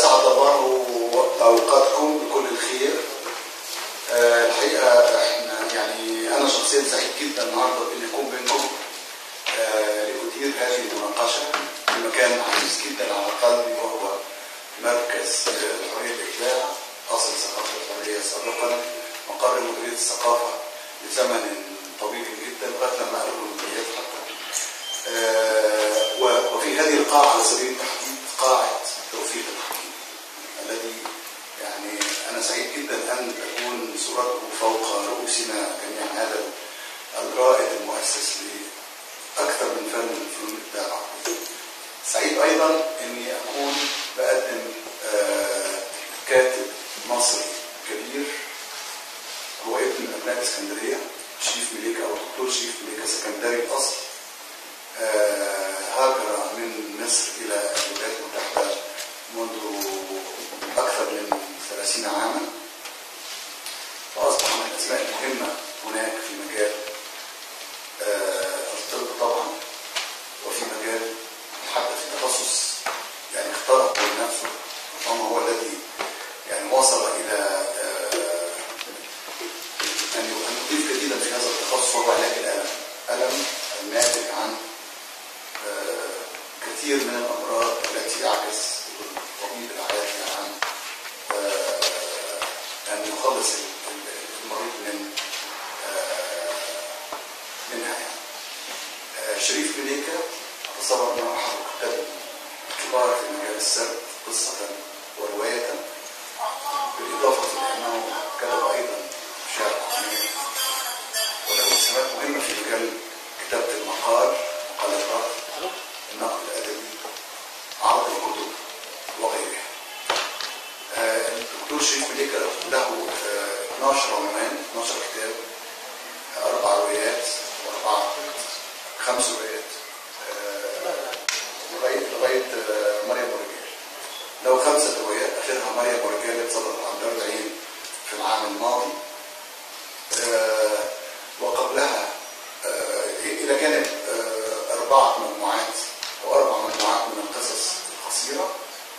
أسعد الله أوقاتكم بكل الخير. الحقيقة احنا يعني أنا شخصيا سعيد جدا النهارده بإني أكون بينكم لأدير هذه المناقشة في مكان عزيز جدا على قلبي، وهو مركز الحرية الإبداع، أصل ثقافة الحرية سابقا، مقر مديرية الثقافة لزمن طويل جدا لغاية لما قالوا المديريات حتى. وفي هذه القاعة على سبيل التحديد قاعة توفيق الحكيم، الذي يعني أنا سعيد جدا أن تكون صورته فوق رؤوسنا جميعا، هذا الرائد المؤسس لأكثر من فنون الإبداع. سعيد أيضا أني أكون بقدم كاتب مصري كبير، هو ابن من أبناء اسكندرية، شريف مليكة أو دكتور شريف مليكة، سكندري الأصل، هاجر من مصر إلى الولايات المتحدة منذ أكثر من 30 عاما، وأصبح من الأسماء المهمة هناك في مجال الطب طبعا، وفي مجال حتى في تخصص يعني اخترق بنفسه، وما هو الذي يعني وصل إلى أن يضيف جديدا في هذا التخصص، وهو علاج الألم، ألم الناتج عن كثير من الأمراض التي يعجز الطبيب العادي عن أن يخلص المريض منها يعني. شريف مليكة أتصور أنه أحد الكتاب الكبار في مجال السرد قصة ورواية، بالإضافة إلى أنه كتب أيضا شعر عميق، وله سمات مهمة في مجال كتابة المقال، مقالات النقد الأدبي، عرض الكتب وغيرها. الدكتور شريف مليكة له 12 عنوان، 12 كتاب، 4 روايات و5 روايات لغاية مريم ورجال. له 5 روايات، آخرها مريم ورجال اللي صدرت عن دار العين في العام الماضي، وقبلها إلى جانب 4 مجموعات أو 4 مجموعات من القصص القصيرة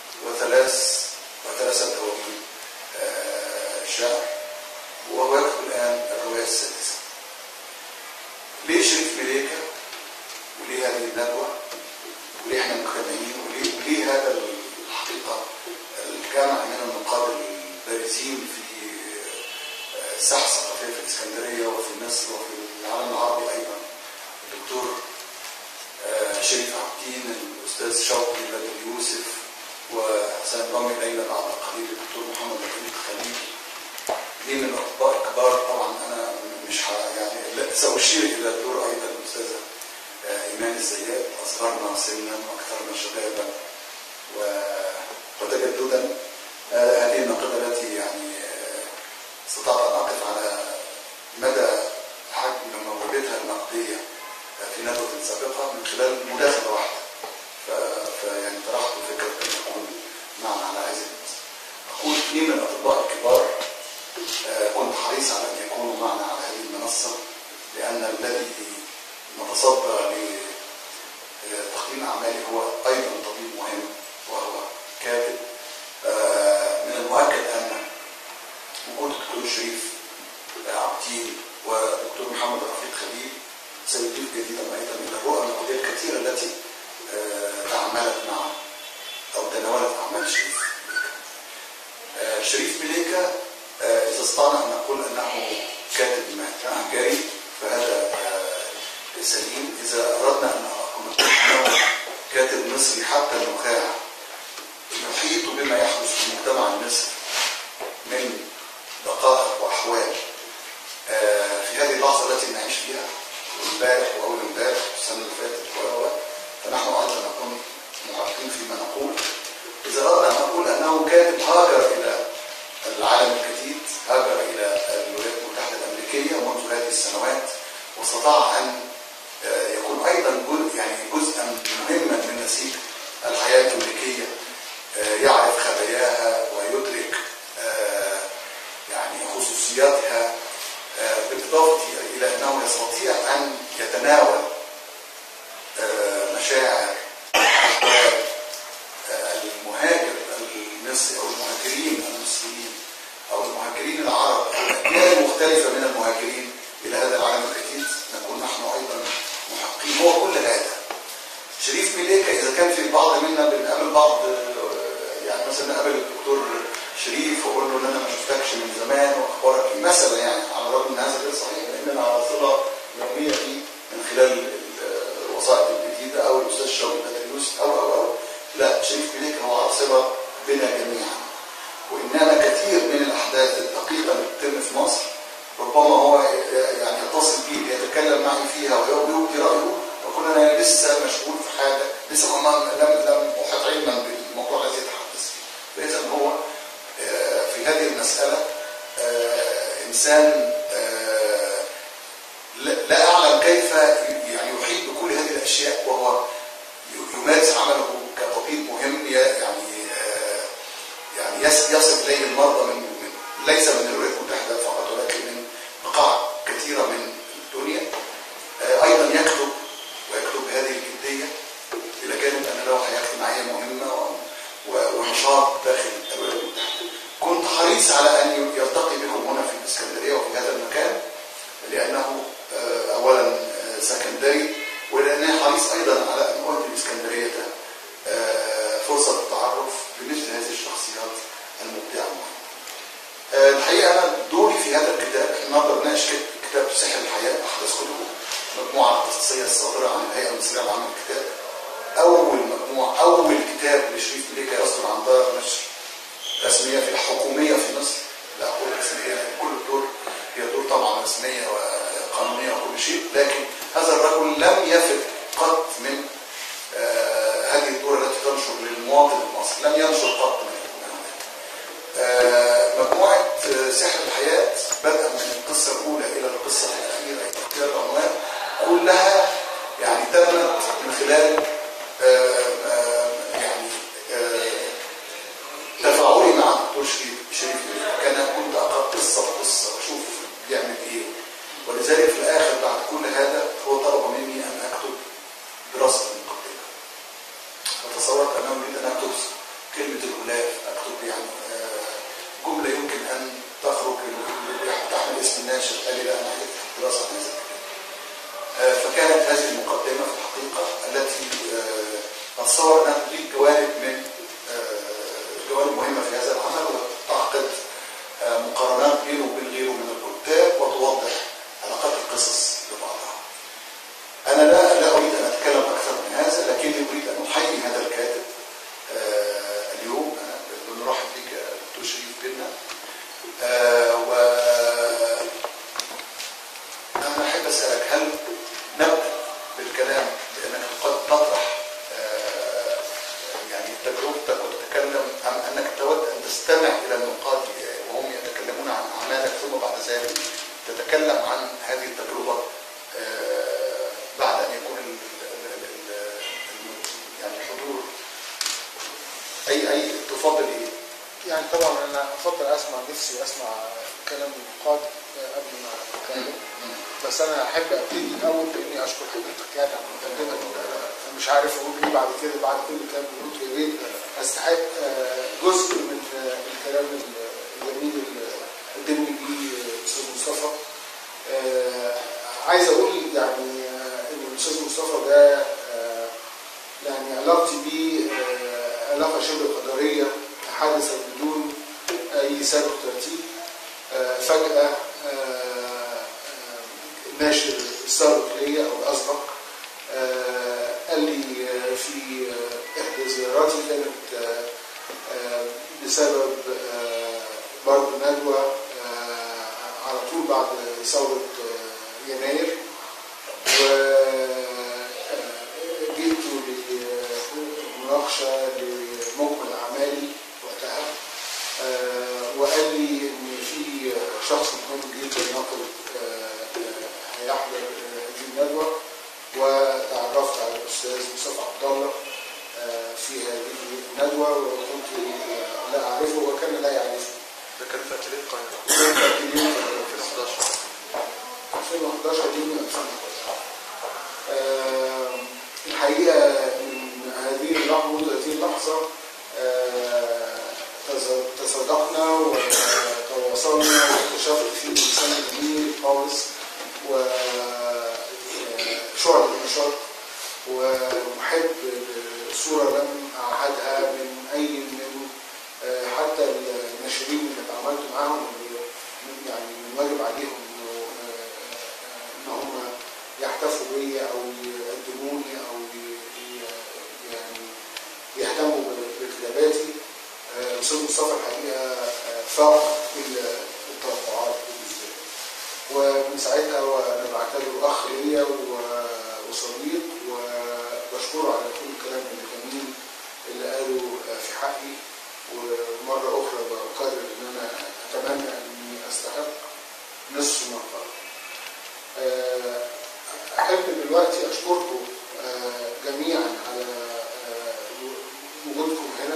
وثلاثة دواوين شعر، وهو يكتب الآن الرواية السادسة. ليه شريف مليكة؟ وليه هذه الندوة؟ وليه احنا مجتمعين؟ وليه هذا الحقيقة الجامع من النقاد البارزين في الساحة الثقافية في الإسكندرية وفي مصر وفي العالم العربي أيضا، الدكتور شريف عبدين، الأستاذ شوقي بدر يوسف، وسنضم إلينا بعد قليل الدكتور محمد رفيق خليل. دي من الأطباء الكبار طبعا. أنا مش يعني سأشير إلى الدور أيضا الأستاذة إيمان الزيات، أصغرنا سنا وأكثرنا شبابا وتجددا. هذه النقابة التي يعني استطعت أن أقف على مدى حجم موهبتها النقدية في ندوة سابقة من خلال مداخلة واحدة، فيعني طرحت فكرة أن يكون معنا على هذه المنصة. أقول 2 من الأطباء الكبار كنت حريص على أن يكونوا معنا على هذه المنصة، لأن الذي نتصدى لتقديم أعمالي هو أيضا طبيب مهم، وهو كاتب. من المؤكد أن وجود الدكتور شريف عبدين ودكتور محمد رفيق خليل سيضيف جديدا ايضا الى الرؤى النقديه الكثيره التي تعاملت مع او تناولت اعمال شريف مليكة. شريف مليكة اذا استطعنا ان نقول انه كاتب مهجري فهذا سليم. اذا اردنا ان نقول انه كاتب مصري حتى النخاع يحيط بما يحدث في المجتمع المصري من دقائق واحوال في هذه اللحظه التي نعيش فيها، امبارح واول امبارح والسنه اللي فاتت فنحن ايضا نكون محققين فيما نقول. اذا اردنا ان نقول انه كاتب هاجر الى العالم الجديد، هاجر الى الولايات المتحده الامريكيه منذ هذه السنوات، واستطاع ان يكون ايضا جزءا مهما من نسيج الحياه الامريكيه، يعرف خباياها ويدرك يعني خصوصياتها، بالإضافة إلى أنه يستطيع أن يتناول مشاعر أحوال المهاجر المصري او المهاجرين المصريين او المهاجرين العرب او الاجيال المختلفه من المهاجرين الى هذا العالم الجديد نكون نحن ايضا محقين. هو كل هذا. شريف مليكة اذا كان في البعض منا بنقابل بعض، يعني مثلا نقابل الدكتور شريف واقول له ان انا ما شفتكش من زمان واخبارك ايه مثلا، يعني على الرغم ان هذا غير صحيح لاننا على صله يوميه فيه من خلال الوسائط الجديده او الاستاذ شوقي بطريقوس او لا، شريف مليكة هو على صله بنا جميعا. وانما كثير من الاحداث الدقيقه اللي بتتم في مصر ربما هو يعني يتصل بي يتكلم معي فيها ويبدي رايه وكون انا لسه مشغول في حاجه لسه لم احط علما بالموضوع الذي يتحدث فيه. فاذا هو في هذه المساله انسان لا اعلم كيف يعني يحيط بكل هذه الاشياء وهو يمارس عمله كطبيب مهم، يعني يصل اليه المرضى من ليس من الولايات المتحده فقط ولكن من بقاع كثيره من الدنيا. ايضا يكتب ويكتب بهذه الجديه الى جانب ان له حياه اجتماعيه مهمه ونشاط داخل الولايات المتحده. كنت حريص على ان يلتقي بكم هنا في الاسكندريه وفي هذا المكان لانه اولا سكندري ولانني حريص ايضا على ان اهدي الاسكندريه فرصه التعرف بمثل هذه الشخصيات المبدعه. الحقيقه انا دوري في هذا الكتاب، احنا النهارده بنناقش كتاب سحر الحياه احدث كتبه، مجموعه تخصصيه الصادره عن الهيئه المصريه لعمل الكتاب. اول كتاب لشريف مليكة يصدر عن دار نشر رسميه في الحكوميه في مصر، لا اقول رسميه لان كل الدور هي دور طبعا رسميه وقانونيه وكل شيء، لكن هذا الرجل لم يفد قط من هذه الدور التي تنشر للمواطن المصري، لم ينشر قط من مجموعه سحر الحياه بدءا من القصه الاولى الى القصه الاخيره الى اختيار العنوان كلها يعني تمت من خلال يعني تفاعلي مع الدكتور شريف مليكة. كنت اقرا قصه بقصه واشوف بيعمل ايه، ولذلك في الاخر بعد كل هذا هو طلب مني ان اكتب دراسه مقدمه. فتصورت انه اريد ان اكتب كلمه الغلاف، اكتب يعني جمله يمكن ان تخرج تحمل اسم الناشر، قال لي لا انا عايز دراسه عن هذا الكتاب. فكانت هذه المقدمه في الحقيقه التي اتصور انها تضيف جوانب مهمه في هذا العمل وتعقد مقارنات بينه وبين غيره من الكتاب وتوضح علاقات القصص ببعضها. انا لا اريد ان اتكلم اكثر من هذا، لكني اريد ان احيي هذا الكاتب اليوم. انا بنرحب بك دكتور شريف بينا، و انا احب اسالك هل نبدا بالكلام بانك قد تطرح يعني تجربتك وتتكلم ام انك تود ان تستمع الى النقاد وهم يتكلمون عن اعمالك ثم بعد ذلك تتكلم عن هذه التجربه بعد ان يكون يعني الحضور اي تفضل ايه؟ يعني طبعا انا افضل اسمع نفسي واسمع كلام النقاد قبل ما اتكلم، بس انا احب ابتدي الاول باني اشكر حضرتك يعني على المقدمه. مش عارف اقول ايه بعد كده، بعد كل كلام قلته يا ريت استحق جزء من الكلام الجميل اللي قدمني بيه الاستاذ مصطفى. عايز اقول يعني ان الاستاذ مصطفى ده يعني علاقتي بيه علاقه شبه قدريه حدثت بدون اي سابق ترتيب. فجاه الناشر السابق ليا او الاسبق قال لي في احدى زياراتي كانت بسبب برضه ندوه على طول بعد ثوره يناير، وجئت لمناقشه لمجمل اعمالي وقتها، وقال لي ان في شخص مهم جدا ناقد هيحضر هذه الندوه، وتعرفت على الاستاذ مصطفى عبد الله في هذه الندوه وكنت لا اعرفه وكان لا يعرفني. ده كان في اتيليه القاهره. كان في اتيليه 2011 دي من 2011. الحقيقه من هذه اللحظه تصادقنا وتواصلنا واكتشفت فيه إنسان جميل خالص وشعلة نشاط ومحب صورة لم أعهدها من أي من حتى الناشرين اللي اتعاملت معاهم، يعني من واجب عليهم إن هم يحتفوا بي أو يقدموني أو يعني يهتموا بكتاباتي. الأستاذ مصطفى الحقيقة فاق كل التوقعات بالنسبة لي، ومن ساعتها وأنا بعتبره أخ ليا وصديق، وبشكره على كل الكلام الجميل اللي قاله في حقي. ومرة أخرى بقرر إن أنا أتمنى أني أستحق نصف ما قال. أحب دلوقتي أشكركم جميعا على وجودكم هنا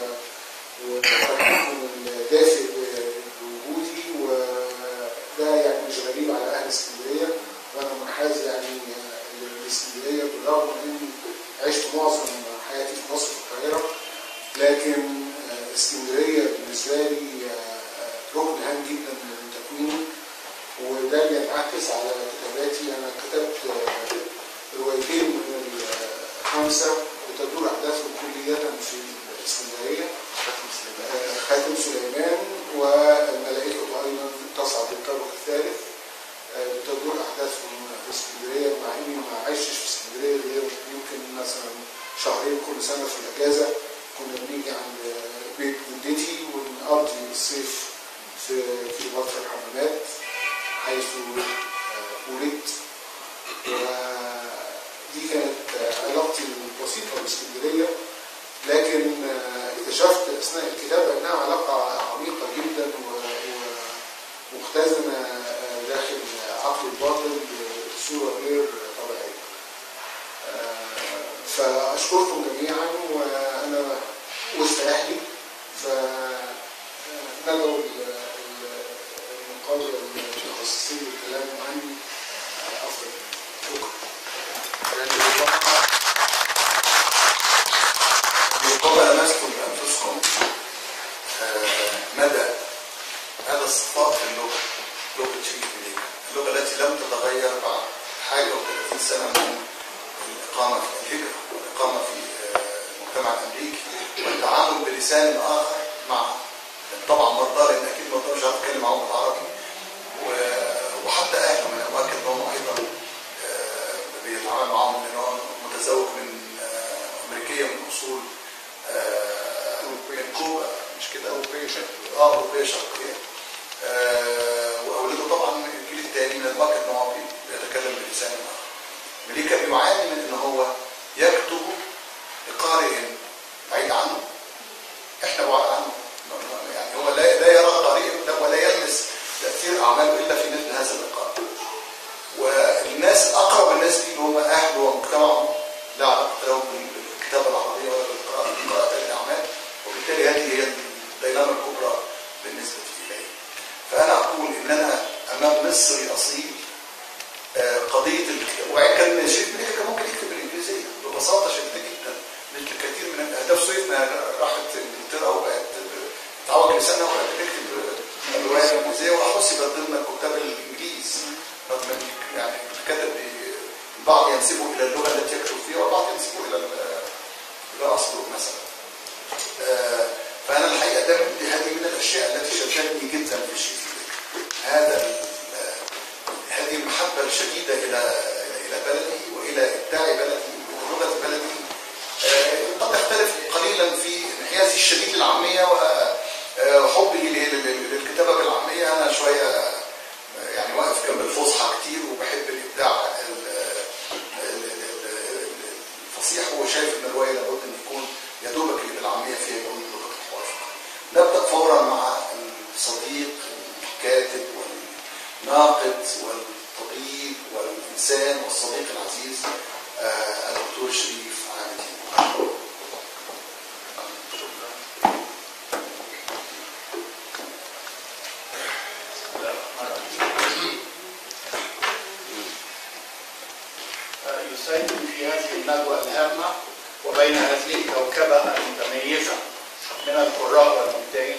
وفرحكم الدافئ بوجودي، وده يعني مش غريب على أهل اسكندرية، وأنا منحاز يعني لاسكندرية بالرغم من إني عشت معظم حياتي في مصر في القاهرة، لكن اسكندرية بالنسبة لي ركن هام جدا من تكويني، وده بينعكس على كتاباتي. أنا كتبت روايتين من الخمسة وتدور أحداثهم كلية في اسكندرية، خاتم سليمان والملائكة أيضا تصعد للطابق الثالث، تدور أحداثهم في اسكندرية، مع إني ما عشتش في اسكندرية غير يمكن مثلا شهرين كل سنة في الأجازة. كنا بنيجي عند بيت جدتي ونقضي الصيف في كليوباترا الحمامات حيث ولدت، ودي كانت علاقتي البسيطة باسكندرية. لكن اكتشفت أثناء الكتابة أنها علاقة عميقة جدا ومختزنة داخل عقل الباطن بصورة غير طبيعية. فأشكركم جميعا، وأنا وسط أهلي، فندعو المقابل المتخصصين بالكلام عني أفضل. بالطبع لمستم بأنفسكم مدى هذا الصفاء في اللغة، لغة شريف مليكة، اللغة التي لم تتغير بعد حاجة و30 سنة من الإقامة في الهجرة والإقامة في المجتمع الأمريكي والتعامل بلسان آخر مع طبعا مرضى، لأن أكيد مرضى مش عارف أتكلم معهم بالعربي، وحتى أهلهم من أماكن أنهم أيضا بيتعامل معهم لأنه متزوج من أمريكية من أصول من كوبا، مش كده؟ أوروبية شرقية. وأولاده طبعا الجيل الثاني من المؤكد أنه هو بيتكلم بلسان آخر. مليكة بيعاني من أن هو يكتب لقارئ بعيد عنه، إحنا بعاد عنه، يعني هو لا يرى قارئ ولا يلمس تأثير أعماله إلا في مثل هذا اللقاء. والناس أقرب الناس ليه اللي هم أهله ومجتمعهم لا علاقة لهم بالكتابة العربية ولا بالقراءة الأعمال، وبالتالي هذه هي الدينامة الكبرى بالنسبة إليه. فأنا أقول إن أنا أمام مصري أصيل. قضية الكتاب، وإن كان شريف مليكة كان ممكن يكتب بالإنجليزية ببساطة شديدة جدا، مثل كثير من الأهداف. صيفنا راحت إنجلترا وبقت تعوج لسانها وبقت تكتب الرواية الإنجليزية وحسبت ضمن الكتاب الإنجليز، رغم أن يعني الكتاب البعض ينسبه إلى اللغة التي يكتب فيها والبعض ينسبه إلى أصله مثلا. فأنا الحقيقة ده هذه من الأشياء التي شدتني جدا في شريف مليكة، هذه المحبة الشديدة إلى بلدي وإلى إبداع بلدي ولغة بلدي. قد تختلف قليلا في انحيازي الشديد للعامية وحبي للكتابة بالعامية. أنا شوية يعني واقف جنب الفصحى كتير وبحب الإبداع الفصيح، وشايف إن الرواية لابد أن يكون يدوبك بالعامية فيها يكون لغة الحوار. نبدأ فورا مع الصديق الكاتب والناقد والطبيب والإنسان والصديق العزيز الدكتور شريف عامدين. يساهم في هذه الندوة الهامة وبين هذه الكوكبة المتميزة من القراء والمبدعين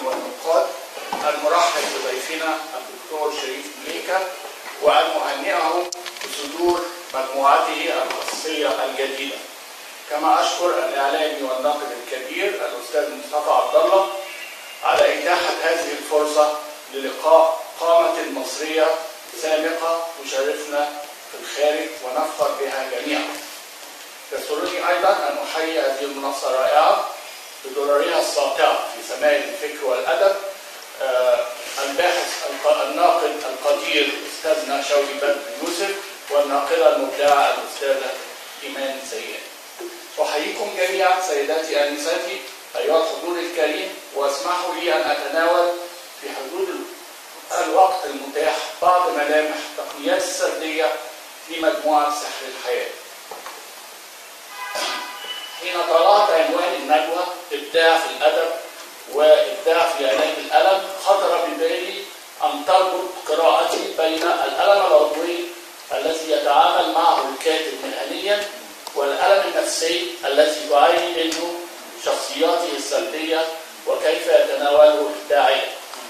أخينا الدكتور شريف مليكة، وأن أهنئه بصدور مجموعته الخصوصية الجديدة. كما أشكر الإعلامي والناقد الكبير الأستاذ مصطفى عبد الله على إتاحة هذه الفرصة للقاء قامة مصرية سامقة تشرفنا في الخارج ونفخر بها جميعا. يسرني أيضا أن أحيي هذه المنصة الرائعة بدررها الساطعة في سماء الفكر والأدب الباحث الناقد القدير أستاذنا شوقي بدر يوسف، والناقدة المبدعة الأستاذة إيمان سيد. أحييكم جميعا سيداتي آنساتي أيها الحضور الكريم، واسمحوا لي أن أتناول في حدود الوقت المتاح بعض ملامح تقنيات السردية في مجموعة سحر الحياة. حين طلعت عنوان الندوة إبداع في الأدب وإبداع في علاج الألم، خطر ببالي أن تربط قراءتي بين الألم العضوي الذي يتعامل معه الكاتب مهنيا والألم النفسي الذي تعاني منه شخصياته السلبية وكيف يتناوله إبداعيا.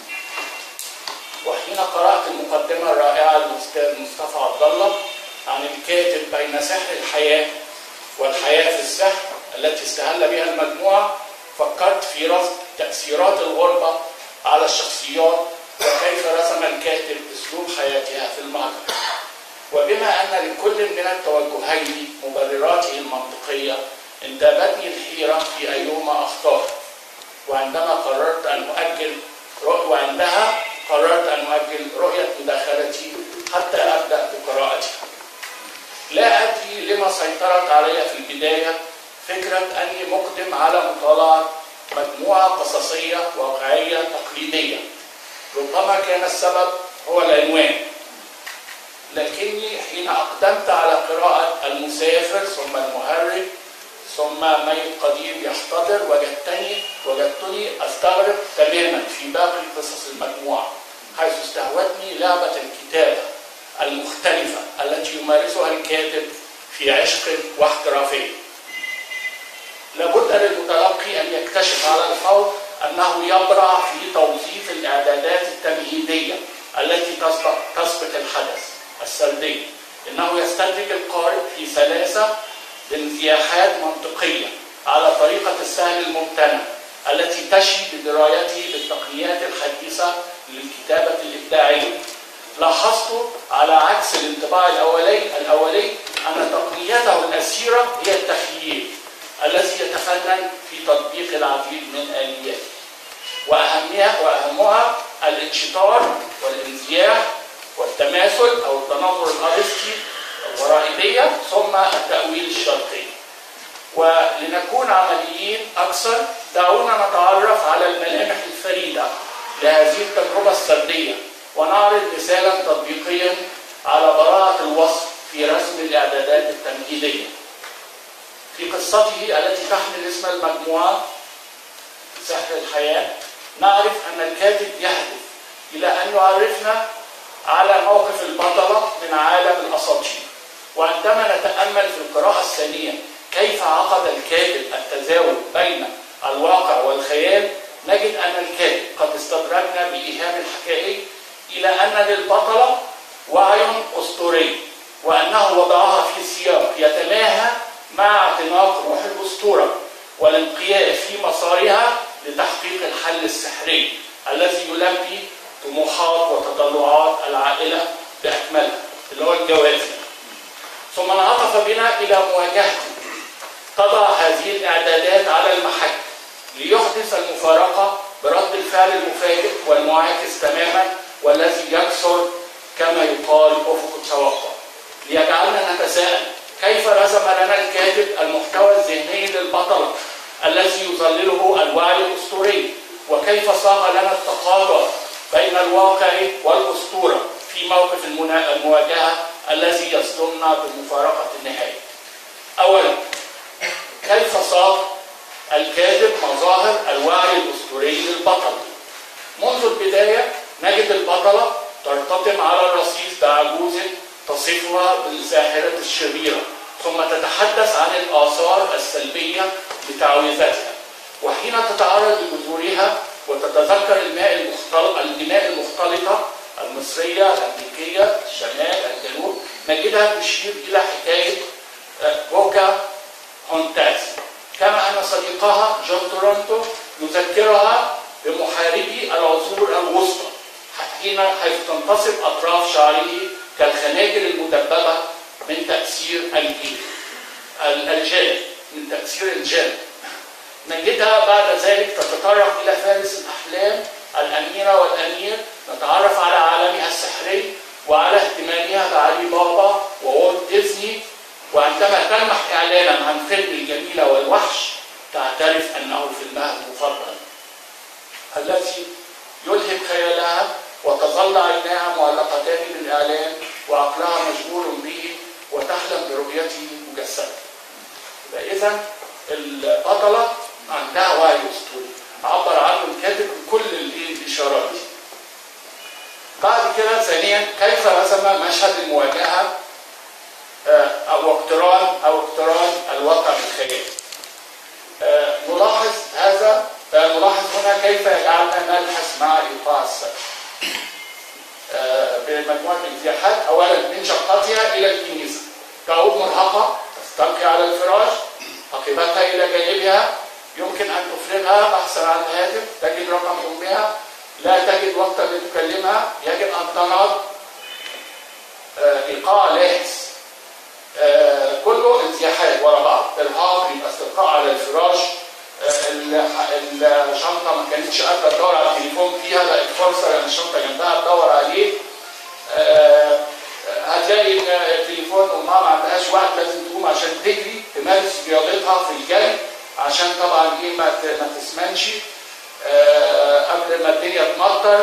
وحين قرأت المقدمة الرائعة للأستاذ مصطفى عبد الله عن الكاتب بين سحر الحياة والحياة في السحر التي استهل بها المجموعة، فكرت في رصد تأثيرات الغربة على الشخصيات وكيف رسم الكاتب أسلوب حياتها في المهجر. وبما أن لكل من التوجهين مبرراته المنطقية، انتابتني الحيرة في أيهما أختار، وعندها قررت أن أؤجل رؤية مداخلتي حتى أبدأ بقراءتها. لا أدري لما سيطرت علي في البداية فكرة أني مقدم على مطالعة مجموعة قصصية واقعية تقليدية. ربما كان السبب هو العنوان، لكني حين أقدمت على قراءة المسافر ثم المهرج ثم ميت قديم يحتضر وجدتني أستغرق تماما في باقي قصص المجموعة، حيث استهوتني لعبة الكتابة المختلفة التي يمارسها الكاتب في عشق واحترافية. لابد للمتلقي أن يكتشف على الفور أنه يبرع في توظيف الإعدادات التمهيدية التي تسبق الحدث السردي. إنه يستدرج القارئ في سلاسة بانزياحات منطقية على طريقة السهل الممتنع التي تشي بدرايته بالتقنيات الحديثة للكتابة الإبداعية. لاحظت على عكس الانطباع الأولي أن تقنيته الأسيرة هي التخييل الذي يتفنن في تطبيق العديد من آلياته، وأهمها الانشطار والانزياح والتماثل أو التنظر الأرسطي الورائدية ثم التأويل الشرقي. ولنكون عمليين أكثر، دعونا نتعرف على الملامح الفريدة لهذه التجربة السردية ونعرض مثالا تطبيقيا على براعة الوصف في رسم الإعدادات التمهيدية. في قصته التي تحمل اسم المجموعة سحر الحياة، نعرف أن الكاتب يهدف إلى أن يعرفنا على موقف البطلة من عالم الأساطير. وعندما نتأمل في القراءة الثانية كيف عقد الكاتب التزاوج بين الواقع والخيال، نجد أن الكاتب قد استدرجنا بالإيهام الحكائي إلى أن للبطلة وعي أسطوري، وأنه وضعها في سياق يتماهى مع اعتناق روح الأسطورة والانقياد في مسارها لتحقيق الحل السحري الذي يلبي طموحات وتطلعات العائلة بأكملها اللي هو الجواز. ثم انعطف بنا إلى مواجهة تضع هذه الإعدادات على المحك ليحدث المفارقة برد الفعل المفاجئ والمعاكس تماما والذي يكسر كما يقال أفق التوقع، ليجعلنا نتساءل كيف رسم لنا الكاتب المحتوى الذهني للبطلة الذي يظلله الوعي الأسطوري، وكيف صاغ لنا التقاطع بين الواقع والأسطورة في موقف المواجهة الذي يصدمنا بمفارقة النهاية. أولا، كيف صاغ الكاتب مظاهر الوعي الأسطوري للبطل؟ منذ البداية نجد البطلة ترتطم على الرصيف بعجوز تصفها بالساحرة الشريرة، ثم تتحدث عن الآثار السلبية لتعويذتها، وحين تتعرض لجذورها وتتذكر الدماء المختلطة المصرية، الأمريكية، الشمال، الجنوب، نجدها تشير إلى حكاية بوكا هونتاس. كما أن صديقها جون تورونتو يذكرها بمحاربي العصور الوسطى، حيث تنتصب أطراف شعره كالخناجر المدببة من تأثير الجلد، من تأثير الجلد. نجدها بعد ذلك تتطرق إلى فارس الأحلام، الأميرة والأمير، نتعرف على عالمها السحري وعلى اهتمامها بعلي بابا وولت ديزني، وعندما تلمح إعلانا عن فيلم الجميلة والوحش تعترف أنه فيلمها المفضل الذي يلهم خيالها، وتظل عيناها معلقتان بالإعلان وعقلها مشغول به وتحلم برؤيته مجسدة. إذا البطلة عندها وعي أسطوري عبر عنه الكاتب بكل الإشارات دي. بعد كده ثانيا كيف رسم مشهد المواجهة أو اقتران الواقع بالخيال. نلاحظ هنا كيف يجعلنا نلحس مع إيقاع السبب بمجموعة انزياحات. أولا من شقتها إلى الكنيسة، تعود مرهقة تستلقي على الفراش، عقبتها إلى جانبها، يمكن أن تفرغها بحثا عن الهاتف، تجد رقم أمها، لا تجد وقتا لتكلمها، يجب أن تنهض، إيقاع لاحس، كله انزياحات ورا بعض. إرهاق، يبقى استلقاء على الفراش، الشنطة ما كانتش قادرة تدور على التليفون فيها، لقيت فرصة لأن الشنطة جنبها تدور عليه. هتلاقي ان تليفون امها ما عندهاش وقت، لازم تقوم عشان تجري تمارس رياضتها في الجري عشان طبعا ايه ما تسمنش قبل ما الدنيا تمطر.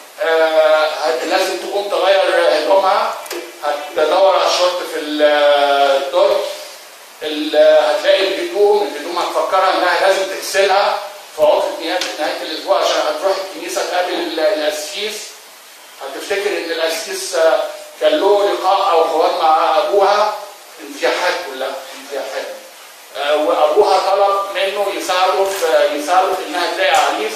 لازم تقوم تغير هدومها، هتدور على الشورت في الدرج، هتلاقي الهدوم هتفكرها انها لازم تغسلها في عطلة نهاية الاسبوع عشان هتروح الكنيسة تقابل القسيس. هتفتكر ان القسيس كان له لقاء او حوار مع ابوها. انزياحات كلها انزياحات. وابوها طلب منه يساعده في انها تلاقي عريس.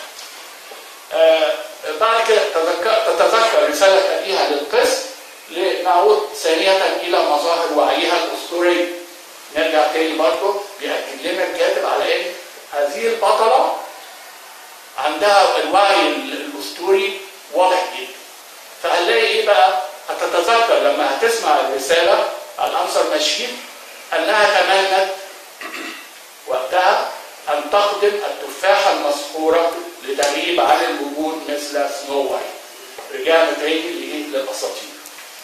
بعد كده تتذكر رساله ابيها للقس. لنعود ثانيه الى مظاهر وعيها الاسطوري. نرجع تاني برضه بيأكد لنا الكاتب على ان هذه البطله عندها الوعي الاسطوري واضح جدا. فهنلاقي ايه بقى؟ هتتذكر لما هتسمع الرساله الانصر ماشين انها تمنت وقتها ان تقدم التفاحه المسحوره لتغيب عن الوجود مثل سنو وايت. رجعنا تاني للاساطير.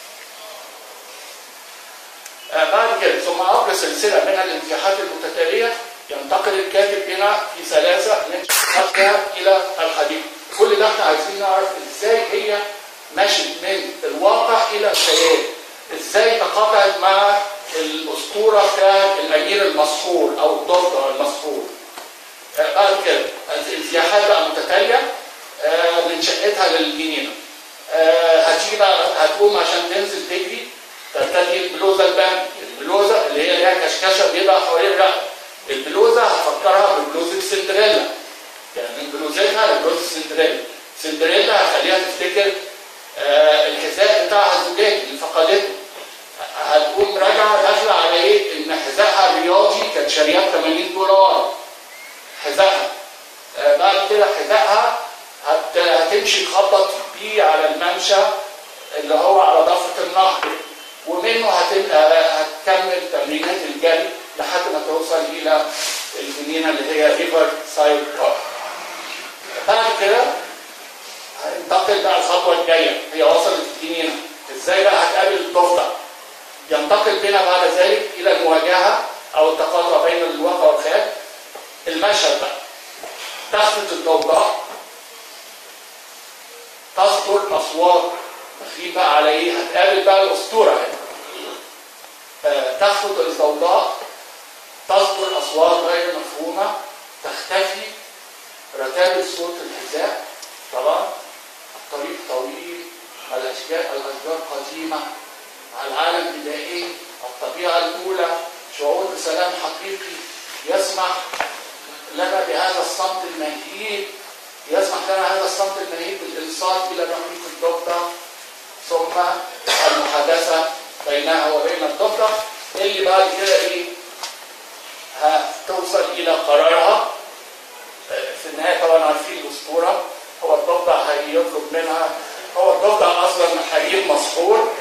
بعد كده ثم عبر سلسله من الانزياحات المتتاليه ينتقل الكاتب هنا في سلاسه من شقتها الى الحديقه. كل ده احنا عايزين نعرف ازاي هي مشت من الواقع الى الخيال، ازاي تقاطعت مع الاسطوره بتاعت الامير المسحور او الضفدع المسحور. بعد كده الانزياحات بقى متتاليه من شقتها للجنينه. هتيجي بقى هتقوم عشان تنزل تجري، ترتدي البلوزه البامبي، البلوزه اللي هي ليها كشكشه بيضاء حوالين الرقبه. البلوزه هتفكرها ببلوزه سندريلا، يعني من بلوزتها لبلوزه سندريلا. سندريلا هخليها تفتكر الحذاء بتاعها الزجاجي اللي فقدته. هتقوم راجعه داخله على ايه؟ ان حذائها الرياضي كانت شارياه $80 حذائها. بعد كده حذائها هتمشي تخبط بيه على الممشى اللي هو على ضفه النهر، ومنه هتكمل تمرينات الجري لحد ما توصل الى الجنينه اللي هي ريفر سايد بارك. بعد كده هننتقل بقى الخطوه الجايه، هي وصلت الجنينه، ازاي بقى هتقابل الضفدع؟ ينتقل بنا بعد ذلك الى المواجهه او التقاطع بين الواقع والخيال. المشهد بقى تخفت الضوضاء، تصدر اصوات، داخلين بقى على ايه؟ هتقابل بقى الاسطوره هنا. تخفت الضوضاء، تصدر اصوات غير مفهومه، تختفي رتابه صوت الحذاء. طبعا الطريق طويل، الاشجار قديمه، العالم بدائي، الطبيعه الاولى، شعور بسلام حقيقي يسمح لنا بهذا الصمت المهيب يسمح لنا هذا الصمت المهيب بالإنصات إلى رحيق الضفدع ثم المحادثة بينها وبين الضفدع اللي بعد كده إيه؟ هتوصل إلى قرارها. في النهاية طبعا عارفين الأسطورة، هو الضفدع هيطلب منها، هو الضفدع أصلا حبيب مسحور،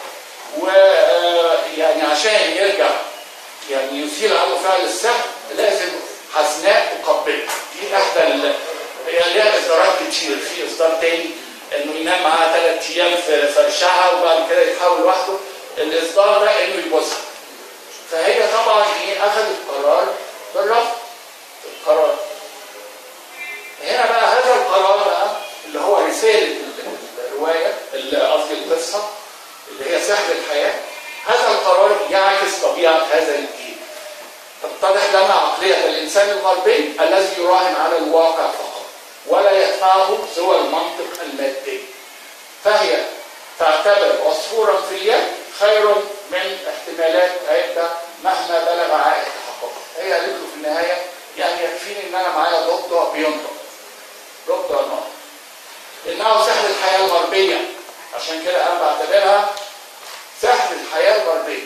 ويعني عشان يرجع يعني يزيل عنه فعل السحر لازم حسناء تقبله. دي احدى هي ليها اصدارات كتير، في اصدار تاني انه ينام معاها 3 ايام في فرشها وبعد كده يتحول لوحده، الاصدار ده انه يبوسها. فهي طبعا ايه اخذت قرار بالرفض القرار. هنا بقى هذا القرار بقى اللي هو رساله الروايه قصدي القصه اللي هي سحر الحياه، هذا القرار يعكس طبيعه هذا الجيل. تتضح لنا عقليه الانسان الغربي الذي يراهن على الواقع فقط ولا يدفعه سوى المنطق المادي، فهي تعتبر عصفورا في اليد خير من احتمالات عده مهما بلغ عائد تحققها. هي قالت له في النهايه يعني يكفيني ان انا معايا ضفدع بينطق، ضفدع ناطق، انه سحر الحياه الغربيه. عشان كده انا بعتبرها سحر الحياه الغربيه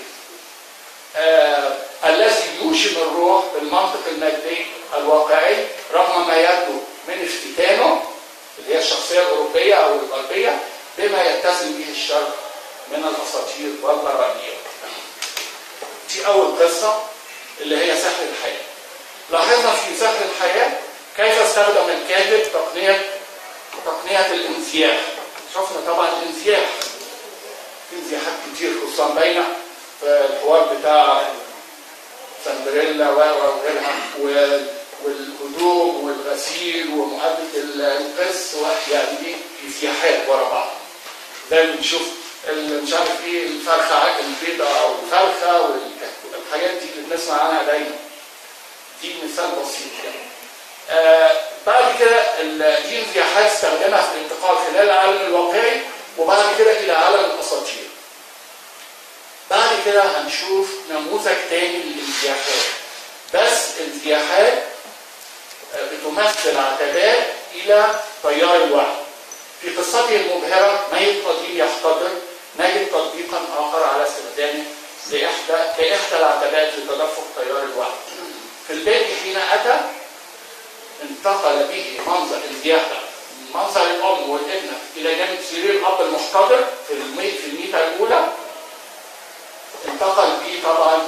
الذي يوشم الروح بالمنطق المادي الواقعي رغم ما يبدو من افتتانه اللي هي الشخصيه الاوروبيه او الغربيه بما يتسم به الشرق من الاساطير والبرانيات. دي اول قصه اللي هي سحر الحياه. لاحظنا في سحر الحياه كيف استخدم الكاتب تقنيه الانزياح. شفنا طبعا الانزياح في انزياحات كتير خصوصا باينه في الحوار بتاع سندريلا وغيرها والهدوم والغسيل ومقابله القس يعني ايه انزياحات ورا بعض. زي ما بنشوف مش عارف ايه الفرخه البيضاء او الفرخه والحاجات دي اللي بنسمع عنها دايما. دي مثال بسيط يعني. بعد كده دي انزياحات استخدمها في الانتقال خلال العالم الواقعي وبعد كده الى عالم الاساطير. بعد كده هنشوف نموذج تاني للانزياحات، بس انزياحات بتمثل عتبات الى تيار الوعي. في قصته المبهره ميت قديم يحتضر نجد تطبيقا اخر على استخدامه كاحدى العتبات لتدفق تيار الوعي. في البدء حين اتى انتقل به منظر انزياح منظر الام والابنه الى جانب سرير الاب المحتضر في الميته الاولى. انتقل به طبعا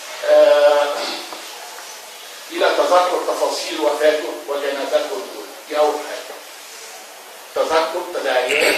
الى تذكر تفاصيل وفاته وجنازته الاولى. دي اول حاجه. تذكر تداعيات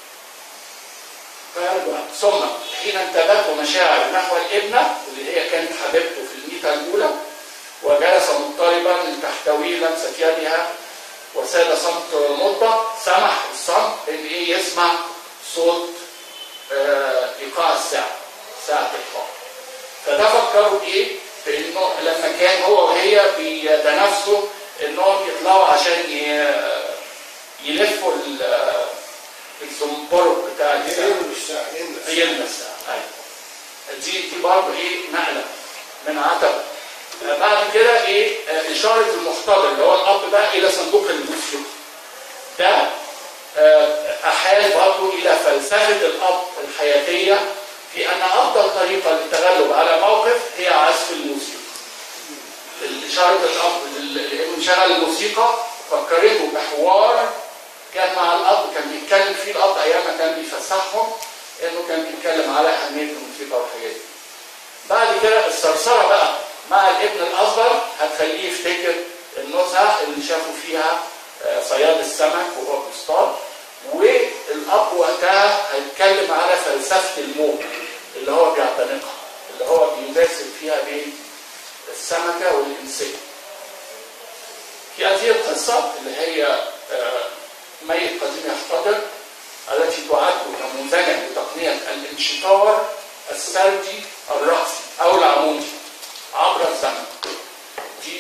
ثم حين انتابته مشاعر نحو الابنه اللي هي كانت حبيبته في الميته الاولى وجلس مضطربا لتحتوي لمسه يدها وساد صمت مده، سمح الصمت ان ايه يسمع صوت ايقاع الساعه، ساعه ايقاع. فده فكروا بايه؟ بانه لما كان هو وهي بيتنافسوا انهم يطلعوا عشان يلفوا الزنبرك بتاع الساعه يلمس الساعه. دي برضه ايه نقله من عتبه. بعد كده ايه اشاره المحتضر اللي هو الاب بقى الى صندوق الموسيقى. ده احال برضه الى فلسفه الاب الحياتيه في ان افضل طريقه للتغلب على موقف هي عزف الموسيقى. اشاره الاب لانه شغل الموسيقى فكرته بحوار كان مع الاب، كان بيتكلم فيه الاب ايام ما كان بيفسحهم انه كان بيتكلم على اهميه الموسيقى والحاجات دي. بعد كده الثرثره بقى مع الابن الاصغر هتخليه يفتكر النزهه اللي شافوا فيها صياد السمك وهو بيصطاد، والاب وقتها هيتكلم على فلسفه الموت اللي هو بيعتنقها اللي هو بيمثل فيها بين السمكه والانسان. في هذه القصه اللي هي ميت قديم يحتضر التي تعد نموذجا لتقنيه الانشطار السردي الرأسي او العمودي عبر الزمن. دي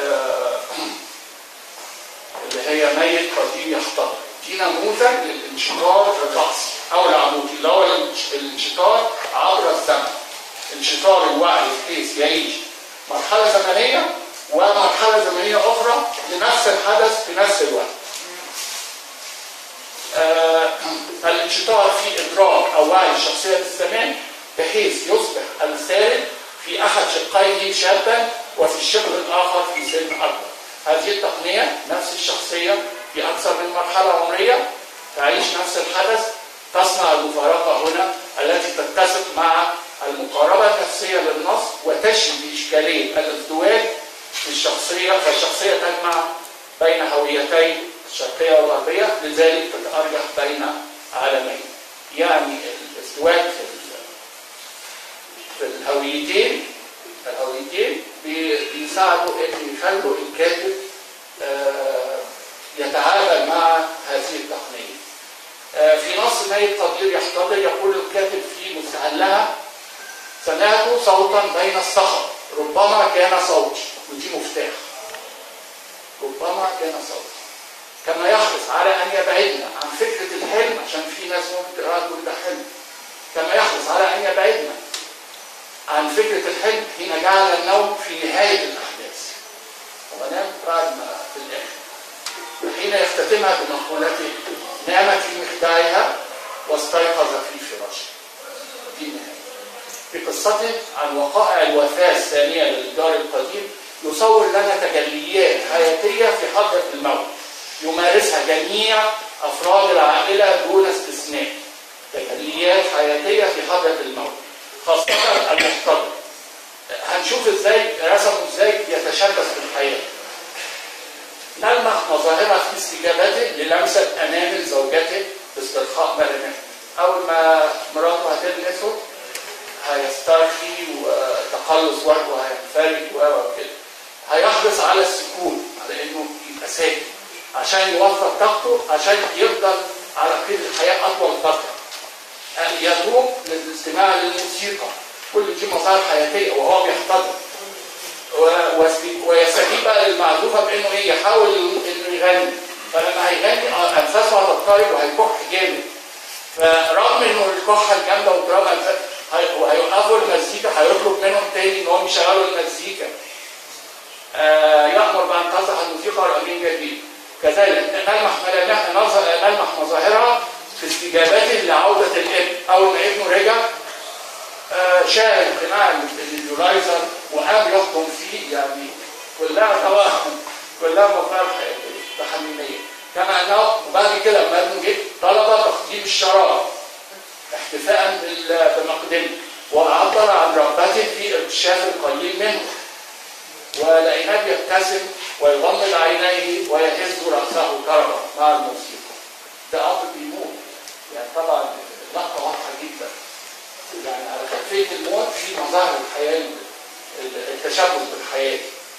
اللي هي ميت قديم يحتضر، دي نموذج للانشطار الرأسي او العمودي اللي هو الانشطار عبر الزمن، انشطار الوعي بحيث يعيش مرحله زمنيه ومرحله زمنيه اخرى لنفس الحدث في نفس الوقت. انشطار في إدراك أو وعي الشخصية بالزمان بحيث يصبح السارد في أحد شقيه شابا وفي الشق الآخر في سن أكبر. هذه التقنية نفس الشخصية في أكثر من مرحلة عمرية تعيش نفس الحدث، تصنع المفارقة هنا التي تتسق مع المقاربة النفسية للنص وتشفي بإشكالية الازدواج في الشخصية، فالشخصية تجمع بين هويتين الشرقية والغربية، لذلك تتأرجح بين عالمين. يعني الازدواج في الهويتين بيساعدوا ان يخلوا الكاتب يتعامل مع هذه التقنية. في نص نايل قدير يحتضر يقول الكاتب في مستهلها: سمعت صوتا بين الصخب ربما كان صوتي، ودي مفتاح، ربما كان صوتي، كما يحرص على ان يبعدنا عن فكرة الحلم، عشان في ناس ممكن تقرأ تقول ده حلم، كما يحرص على ان يبعدنا عن فكرة الحلم حين جعل النوم في نهاية الأحداث ونام بعد ما في الآخر، وحين يختتمها بمقولته: نام في مخدعها واستيقظ في فراشه. دي نهاية. في قصته عن وقائع الوفاة الثانية للجار القديم يصور لنا تجليات حياتية في حضرة الموت يمارسها جميع أفراد العائلة دون استثناء. تجليات حياتية في حضرة الموت، خاصة المحتضر. هنشوف ازاي رسموا ازاي يتشبث بالحياة. نلمح مظاهرها في استجابته للمسة أنامل زوجته باسترخاء ملامحه. أول ما مراته هتلمسه هيسترخي وتقلص وجهه هينفرج وكده. هيحرص على السكون، على إنه يبقى ساكت عشان يوفر طاقته، عشان يفضل على قيد الحياة أطول فترة. يتوب للاستماع للموسيقى. كل دي مظاهر حياتيه وهو بيحتضر. ويستجيب بقى للمعزوفه بانه ايه؟ يحاول انه يغني، فلما هيغني انفاسه هتضطرب وهيكح جامد. فرغم انه الكحه الجامده واضطراب انفاس وهيوقفوا المزيكا، هيطلب منهم تاني ان هم يشغلوا المزيكا. يامر بان تصح الموسيقى رأيين جديد. كذلك نلمح مظاهرها في استجابته لعودة الابن. أول ما ابنه رجع شاهد اجتماع اليولايزر وقام يحكم فيه، يعني كلها طبعا كلها مظاهر حميمية. كما أنه وبعد كده لما ابنه جه طلب تقديم الشراب احتفاء بمقدمه، وعبر عن رغبته في اكتشاف القليل منه، ولقيناه بيبتسم ويغمض عينيه ويهز رأسه طربا مع الموسيقى. ده أب بيموت، يعني طبعا اللقطة واضحة جدا. يعني على خلفية الموت في مظاهر الحياة، التشبث بالحياة.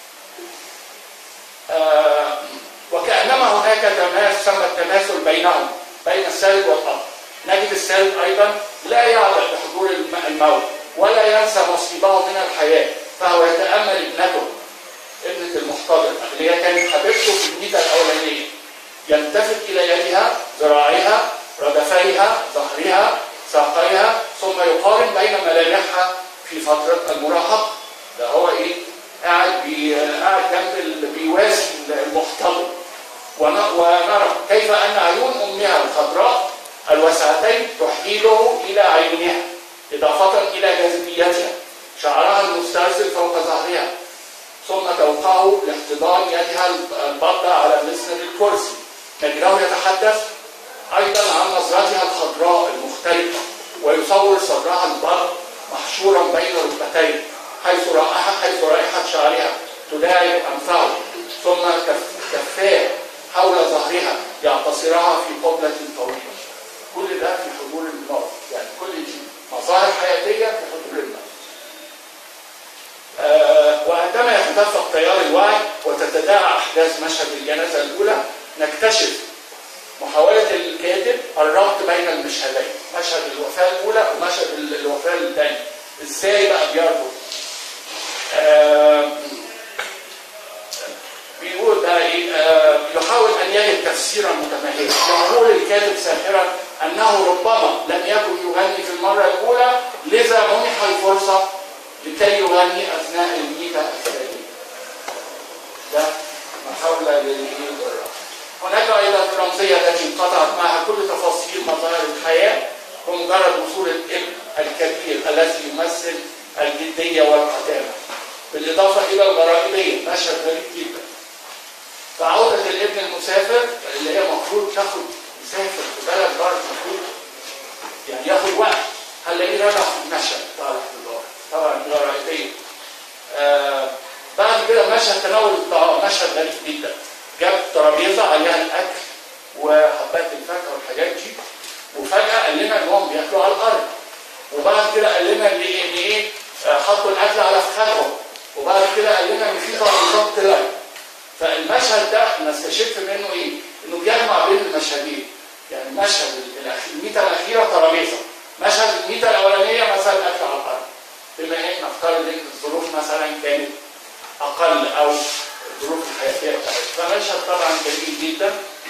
وكأنما هناك تسمى التماثل بينهم، بين السالب والأب. نجد السالب أيضا لا يعبأ بحضور الموت ولا ينسى نصيبه من الحياة، فهو يتأمل ابنته، ابنة المحتضر اللي هي كانت حبيبته في الميتة الأولانية، يلتفت إلى يدها، ذراعها، ردفيها، ظهرها، ساقيها، ثم يقارن بين ملامحها في فترة المراهقة. ده هو إيه؟ قاعد جنب بيواسي المحتضر. ونرى كيف أن عيون أمها الخضراء الواسعتين تحيله إلى عيونها، إضافة إلى جاذبيتها، شعرها المسترسل فوق ظهرها، ثم توقعه لاحتضان يدها البطة على مسند الكرسي. نجده يتحدث أيضا عن نظرتها الخضراء المختلفة، ويصور صدرها البر محشورا بين ركبتين، حيث رائحة شعرها تداعب أنفه، ثم كفاه حول ظهرها يعتصرها في قبلة طويلة. كل ده في حضور الموت، يعني كل دي مظاهر حياتية في حضور الموت. وعندما يتدفق تيار الوعي وتتداعى أحداث مشهد الجنازة الأولى، نكتشف محاولة الكاتب الربط بين المشهدين، مشهد الوفاة الأولى ومشهد الوفاة الثانية. إزاي بقى بيربط؟ بيقول بقى إيه؟ يحاول أن يجد تفسيرا متميزا. يقول الكاتب ساخرا أنه ربما لم يكن يغني في المرة الأولى، لذا منح الفرصة لكي يغني أثناء الميتة الثانية. ده محاولة للإيه؟ هناك أيضا رمزية الشخصية التي انقطعت معها كل تفاصيل مظاهر الحياة بمجرد وصول الابن الكبير الذي يمثل الجدية والقتامة، بالإضافة إلى الغرائبية، مشهد غريب جدا. فعودة الابن المسافر اللي هي المفروض تاخد مسافر في بلد بره، المفروض يعني ياخد وقت، هنلاقيه راجع في المشهد بتاع الاحتضار، طبعا الغرائبية. بعد كده مشهد تناول الطعام، مشهد غريب جدا. جاب ترابيزة عليها الأكل وحبات الفاكهة والحاجات دي، وفجأة قال لنا إنهم بياكلوا على الأرض. وبعد كده قال لنا إن إيه حطوا الأكل على فخادهم. وبعد كده قال لنا إن في ترابيزات طلعت. فالمشهد ده نستشف منه إيه؟ إنه بيجمع بين المشهدين. يعني المشهد الميتة الأخيرة ترابيزة، مشهد الميتة الأولانية مثلا أكل على الأرض. بما إن نفترض إن الظروف مثلا كانت أقل أو الظروف الحياتية بتاعتها، فمشهد طبعا جميل جدا.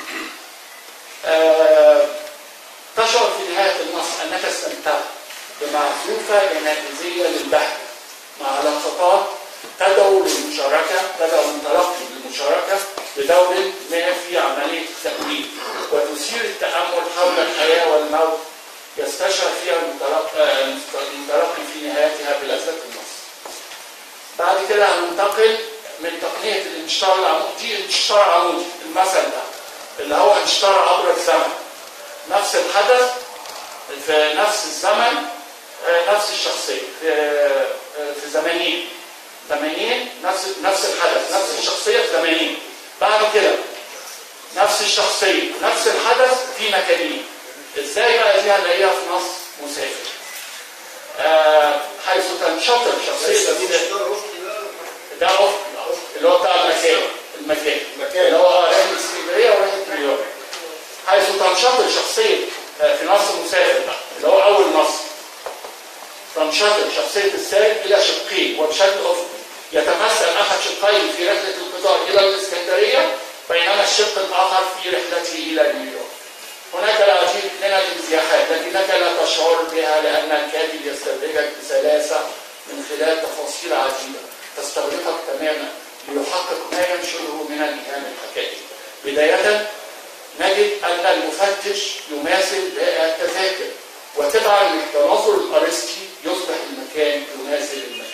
تشعر في نهاية النص أنك استمتعت بمعزوفة جنائزية للبحث مع لقطات تدعو للمشاركة، تدعو المتلقي للمشاركة بدور ما في عملية التأويل، وتثير التأمل حول الحياة والموت يستشعر فيها المتلقي في نهايتها بلذة النص. بعد كده هننتقل من تقنية الانشطار العمودي، دي انشطار عمودي، المثل ده اللي هو انشطار عبر الزمن. نفس الحدث في نفس الزمن، نفس الشخصية في زمانين نفس الحدث، نفس الشخصية في زمانين. بعد كده نفس الشخصية نفس الحدث في مكانين. ازاي بقى دي هنلاقيها في نص مسافر؟ حيث تنشطر شخصية ده أفق اللي هو بتاع المكان اللي هو رحلة اسكندرية ورحلة نيويورك. حيث تنشطر شخصية في نص مسافر بقى اللي هو أول نص، تنشطر شخصية السائق إلى شقين وبشكل أفقي. يتمثل أحد شقين في رحلة القطار إلى الإسكندرية، بينما الشق الآخر في رحلته إلى نيويورك. هناك العديد من الانزياحات لكنك لا تشعر بها، لأن الكاتب يستدرجك بسلاسة من خلال تفاصيل عديدة تستغرقك تماما ليحقق ما ينشره من الإيهام الحكائي. بداية نجد أن المفتش يماثل بائع التذاكر، وتبعا للتناظر الأرسطي يصبح المكان يماثل المكان.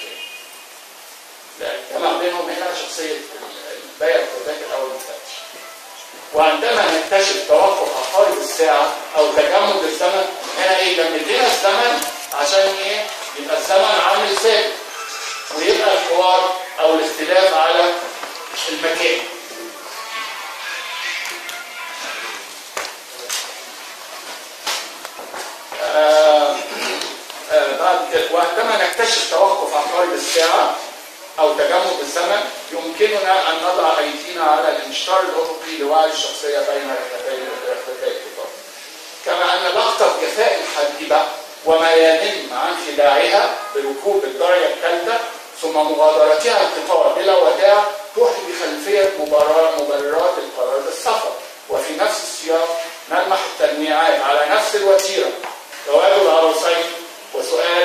جمع بينهم هنا شخصية بائع التذاكر أو المفتش. وعندما نكتشف توقف عقارب الساعة أو تجمد الزمن، هنا إيه؟ جمد لنا الزمن عشان إيه؟ يبقى الزمن عامل ثابت، ويبقى الحوار أو الاختلاف على المكان. بعد كده وعندما نكتشف توقف عقارب الساعة أو تجمد الزمن، يمكننا أن نضع أيدينا على الانشطار الأفقي لوعي الشخصية بين رحلتي القطار. كما أن لقطة جفاء الحبيبة وما ينم عن خداعها بركوب الدرجة الثالثة ثم مغادرتها القطار بلا وداع توحي بخلفية مبررات القرار بالسفر. وفي نفس السياق نلمح التلميعات على نفس الوتيرة، تواجد العروسين وسؤال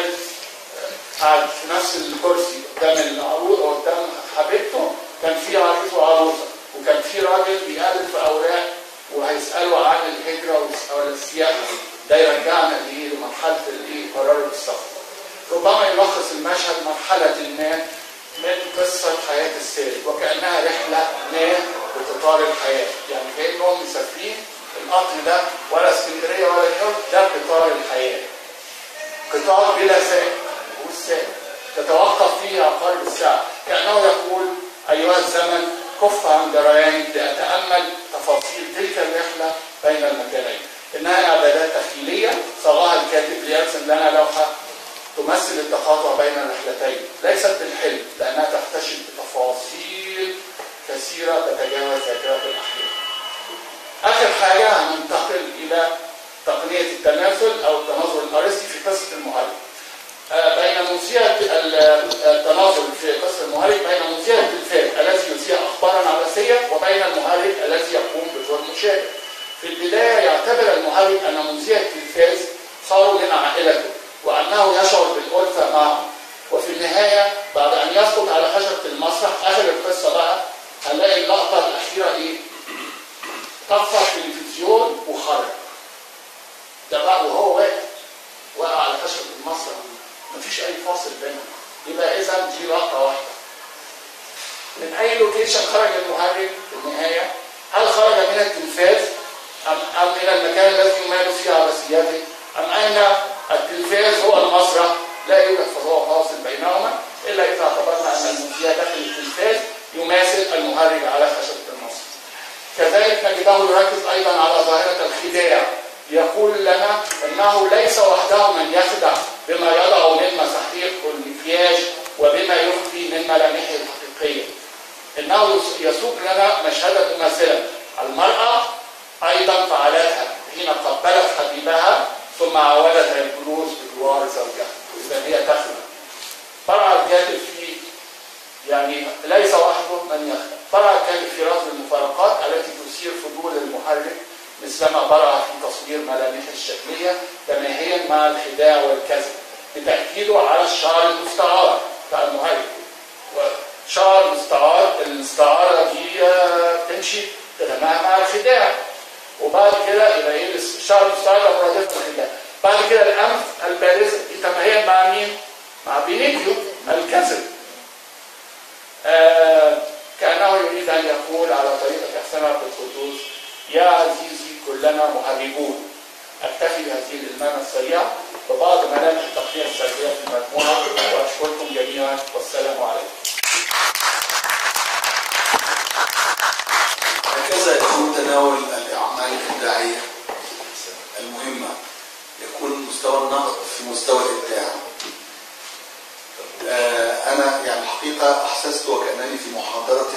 قاعد في نفس الكرسي قدام العروس او قدام حبيبته، كان في عريس وعروسه، وكان في راجل بيقلب في اوراق وهيسالوا عن الهجره ولا السياحه. ده يرجعنا لمرحله قرار السفر. ربما يلخص المشهد مرحله ما من قصه حياه السائق، وكانها رحله ما بقطار الحياه، يعني كانهم مسافرين القطر ده ولا اسكندريه ولا نيويورك، ده قطار الحياه، قطار بلا سائق والسائق تتوقف فيه عقارب الساعة، كأنه يقول أيها الزمن كف عن جريانك لأتأمل تفاصيل تلك الرحلة بين المكانين. إنها إعدادات تخيلية صاغها الكاتب ليرسم لنا لوحة تمثل التقاطع بين الرحلتين، ليست بالحلم لأنها تكتشف بتفاصيل كثيرة تتجاوز ذاكرة الأحيان. آخر حاجة هننتقل إلى تقنية التماثل أو التناظر الأرسطي في قصة المهرج. بين مذيع التناظر في قصة المهرج بين مذيع التلفاز الذي يذيع أخبارا عبثية وبين المهرج الذي يقوم بدور مشاهد. في البداية يعتبر المهرج أن مذيع التلفاز صار من عائلته وأنه يشعر بالألفة معه، وفي النهاية بعد أن يسقط على خشبة المسرح آخر القصة بقى هنلاقي اللقطة الأخيرة إيه؟ طفى التلفزيون وخرج. ده بقى وهو واقع على خشبة المسرح، مفيش أي فاصل بينهم. يبقى إذا دي لقطة واحدة. من أي لوكيشن خرج المهرج في النهاية؟ هل خرج من التلفاز أم من المكان الذي يمارس فيه عبثياته؟ أم أن التلفاز هو المسرح لا يوجد فاصل بينهما إلا إذا اعتبرنا أن المذيع داخل التلفاز يماثل المهرج على خشبة المسرح. كذلك نجده يركز أيضا على ظاهرة الخداع. يقول لنا أنه ليس وحده من يخدع بما يضع من مساحيق والمكياج وبما يخفي من ملامحه الحقيقية. إنه يسوق لنا مشهدا مماثلا. المرأة أيضا فعلتها حين قبلت حبيبها ثم عاودت الجلوس بجوار زوجها، إذا هي تخدع. برع الكاتب في يعني ليس وحده من يخدع. برع الكاتب في رصد المفارقات التي تثير فضول المحرك مثلما برع في تصوير ملامحه الشكلية تماهيا مع الخداع والكذب بتأكيده على الشعر المستعار بتاع المهرج. وشعر مستعار، الاستعارة دي تمشي تتماهى مع الخداع. وبعد كده يبقى ايه الشعر المستعار ده مرادف الخداع. بعد كده الأنف البارزة دي تماهيا مع مين؟ مع بينيكيو الكذب. كأنه يريد أن يقول على طريقة إحسان عبد القدوس: يا عزيزي كلنا مهرجون. أكتفي بهذه الإلمامة السريعة ببعض ملامح التقنية السلبية في المجموعة، وأشكركم جميعا والسلام عليكم. هكذا يكون تناول الأعمال الإبداعية المهمة، يكون مستوى النقد في مستوى الإبداع. أنا يعني الحقيقة أحسست وكأنني في محاضرة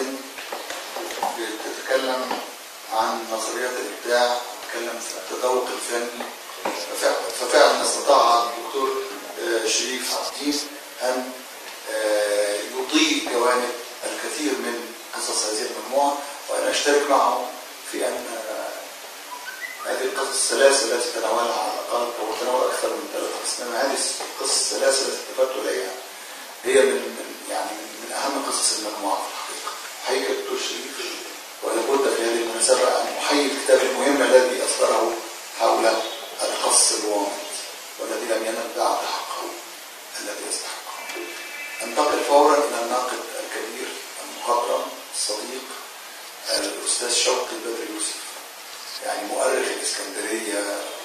تتكلم عن نظريات الإبداع، تتكلم في التذوق الفني. ففعلا استطاع الدكتور شريف عبدين أن يضيء جوانب الكثير من قصص هذه المجموعة، وأنا أشترك معه في أن هذه القصص الثلاث التي تناولها على الأقل، وتناول أكثر من 3 قصص، إنما هذه القصص الثلاث التي اتفقت إليها هي من أهم قصص المجموعة في الحقيقة. أحييك الدكتور شريف، ولابد في هذه المناسبة أن أحيي الكتاب المهم الذي أصدره حول القص الوامض والذي لم ينل بعد حقه الذي يستحقه. أنتقل فورا إلى الناقد الكبير المخضرم الصديق الأستاذ شوقي بدر يوسف، يعني مؤرخ الإسكندرية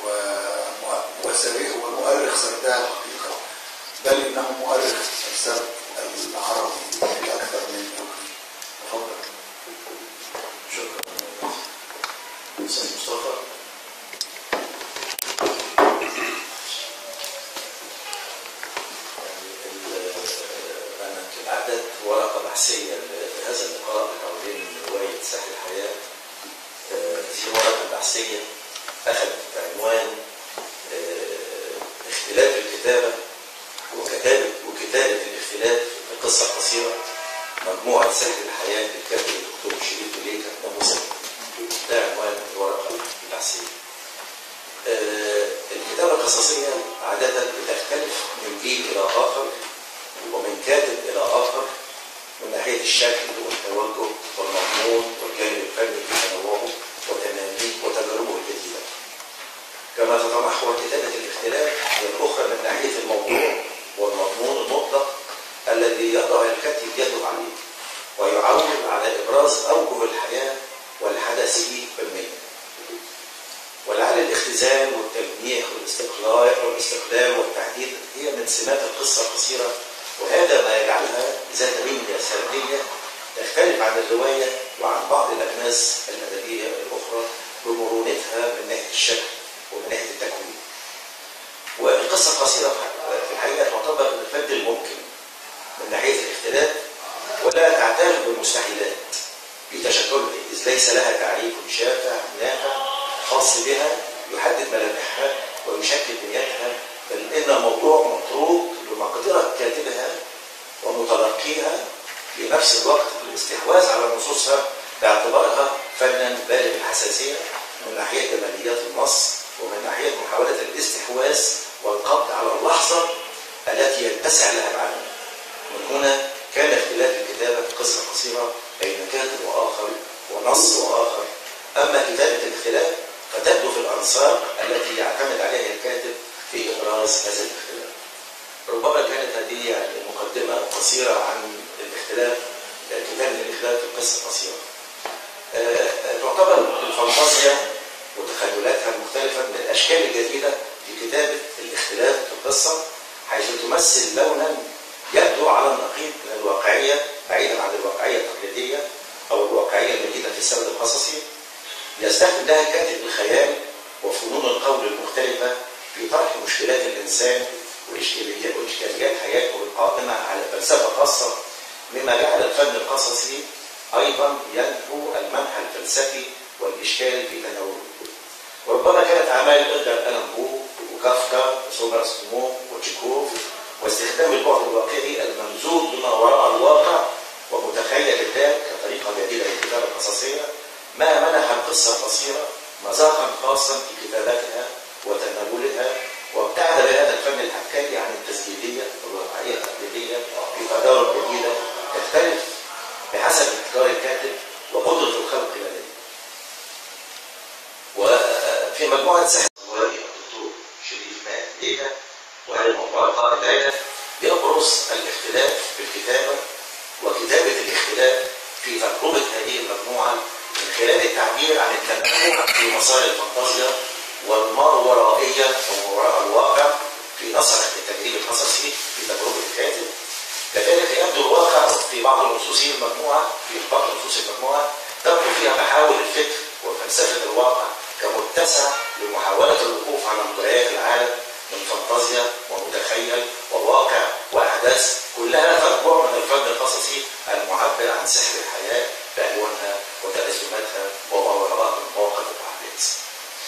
ومؤرخ سردها الحقيقة، بل إنه مؤرخ السرد العربي بأكثر من وجه. تفضل. شكرا أستاذ مصطفى. أنا أعددت ورقة بحثية لهذا اللقاء حوالين رواية ساحل الحياة. في ورقة بحثية أخذت عنوان اختلاف الكتابة وكتابة الاختلاف في قصة قصيرة، مجموعة ساحل الحياة للكاتب الدكتور شريف إليكا نموذج. ده عنوان الورقة البحثية. الكتابة القصصية عادة بتختلف من جيل إلى آخر ومن كاتب إلى آخر من ناحية الشكل والتوجه والمضمون والجانب الفني في تنوعه وتماميه وتجاربه الجديدة. كما تتمحور كتابة الاختلاف الأخرى من ناحية الموضوع والمضمون المطلق الذي يضع الكاتب يده عليه ويعول على إبراز أوجه الحياة والحدث فنيا. ولعل الاختزال والتلميح والاستقلال والتحديد هي من سمات القصة القصيرة، وهذا ما يجعلها ذات بنية سردية تختلف عن الرواية وعن بعض الأكناس الأدبية الأخرى بمرونتها من ناحية الشكل ومن ناحية التكوين. والقصة القصيرة في الحقيقة تعتبر الفرد الممكن من ناحية الاختلاف، ولا تعترف بالمستحيلات في تشكلها، إذ ليس لها تعريف شافع نافع خاص بها يحدد ملامحها ويشكل بنيتها، بل إن الموضوع مطروق بمقدرة كاتبها ومتلقيها في نفس الوقت بالاستحواذ على نصوصها باعتبارها فنا بالغ الحساسية من ناحية جماليات النص ومن ناحية محاولة الاستحواذ والقبض على اللحظة التي يتسع لها العالم. من هنا كان اختلاف الكتابة في قصة قصيرة بين كاتب وآخر ونص وآخر. أما كتابة الاختلاف فتبدو في الأنصار التي يعتمد عليها الكاتب في إبراز هذا الاختلاف. ربما كانت هذه يعني مقدمة قصيرة عن الاختلاف، كتاب الاختلاف في القصة قصيرة. تعتبر الفانتازيا وتخيلاتها المختلفة من الأشكال الجديدة في كتابة الاختلاف في القصة، حيث تمثل لونا يبدو على النقيض من الواقعية بعيدا عن الواقعية التقليدية أو الواقعية المدينة في السرد القصصي. يستخدم لها الكاتب الخيال وفنون القول المختلفة في طرح مشكلات الإنسان وإشكاليات حياته القائمة على فلسفة خاصة، مما جعل الفن القصصي أيضا ينبو المنحى الفلسفي والإشكال في تناوله. وربما كانت أعمال إدغار ألان بو وكافكا وسوبر ستومو وتشيكوف واستخدام البعد الواقعي الممزوج بما وراء الواقع ومتخيل الذات كطريقة جديدة للكتابة القصصية، ما منح القصة القصيرة مذاقا خاصا في كتابتها وتناولها، وابتعد بهذا الفن الحكاية عن التسجيلية والواقعية التقليدية في تجارب جديدة تختلف بحسب ابتكار الكاتب وقدرة الخلق لديه. وفي مجموعة سحر الدكتور شريف ماهر وهذا الموضوع القائد يبرز الاختلاف في الكتابة وكتابة الاختلاف في تجربة هذه المجموعة من خلال التعبير عن التنوع في مسار الفانتازيا والماورائية ووراء الواقع في نصر التجريب القصصي في تجربة الكاتب. كذلك يبدو الواقع في بعض نصوص المجموعة تبدو فيها محاور الفكر وفلسفة الواقع كمتسع لمحاولة الوقوف على مجريات العالم من فانتازيا ومتخيل وواقع وأحداث كلها تنبع من الفن القصصي المعبر عن سحر الحياة بألوانها وتأزماتها وما وراءها من مواقف وأحداث.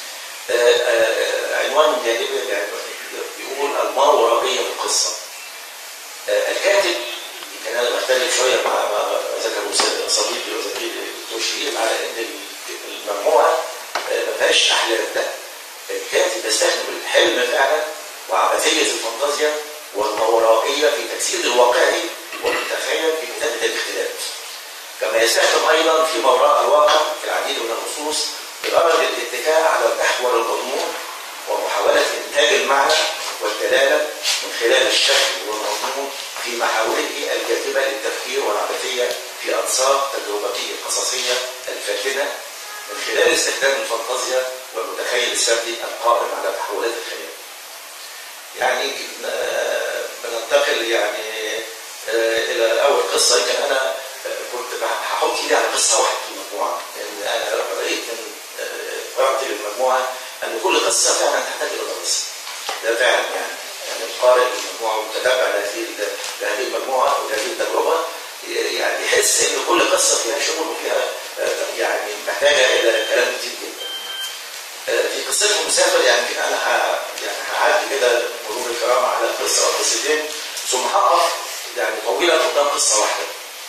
عنوان جانبي بيقول الماورائية في القصة. الكاتب يمكن أنا بختلف شوية مع ما ذكر صديقي وزميلي الدكتور شريف على إن المجموعة ما فيهاش أحلام. لا، الكاتب يستخدم الحلم فعلا وعبثية الفانتازيا والماورائية في تجسيد الواقعي والمتخيل في كتابة الاختلاف. كما يستخدم أيضا في ما وراء الواقع في العديد من النصوص بغرض الاتكاء على المحور المضمون ومحاولة إنتاج المعنى والدلالة من خلال الشكل والمضمون في محاوله الجاذبة للتفكير والعبثية في أنساق تجربته القصصية الفاتنة من خلال استخدام الفانتازيا والمتخيل السردي القائم على تحولات الخيال. يعني بننتقل يعني إلى أول قصة. يمكن أنا كنت هحط إيدي على قصة واحدة في المجموعة، لأن أنا رأيت من قراءتي للمجموعة أن كل قصة فعلا تحتاج إلى دراسة. ده فعلا يعني القارئ للمجموعة والمتابع لهذه المجموعة وهذه التجربة يعني يحس أن كل قصة فيها شغل وفيها يعني محتاجة إلى كلام كتير جدا. في قصة المسافر يعني أنا هعدي كده مرور الكرام على قصة أو قصتين ثم هقف يعني طويلا قدام قصة واحدة.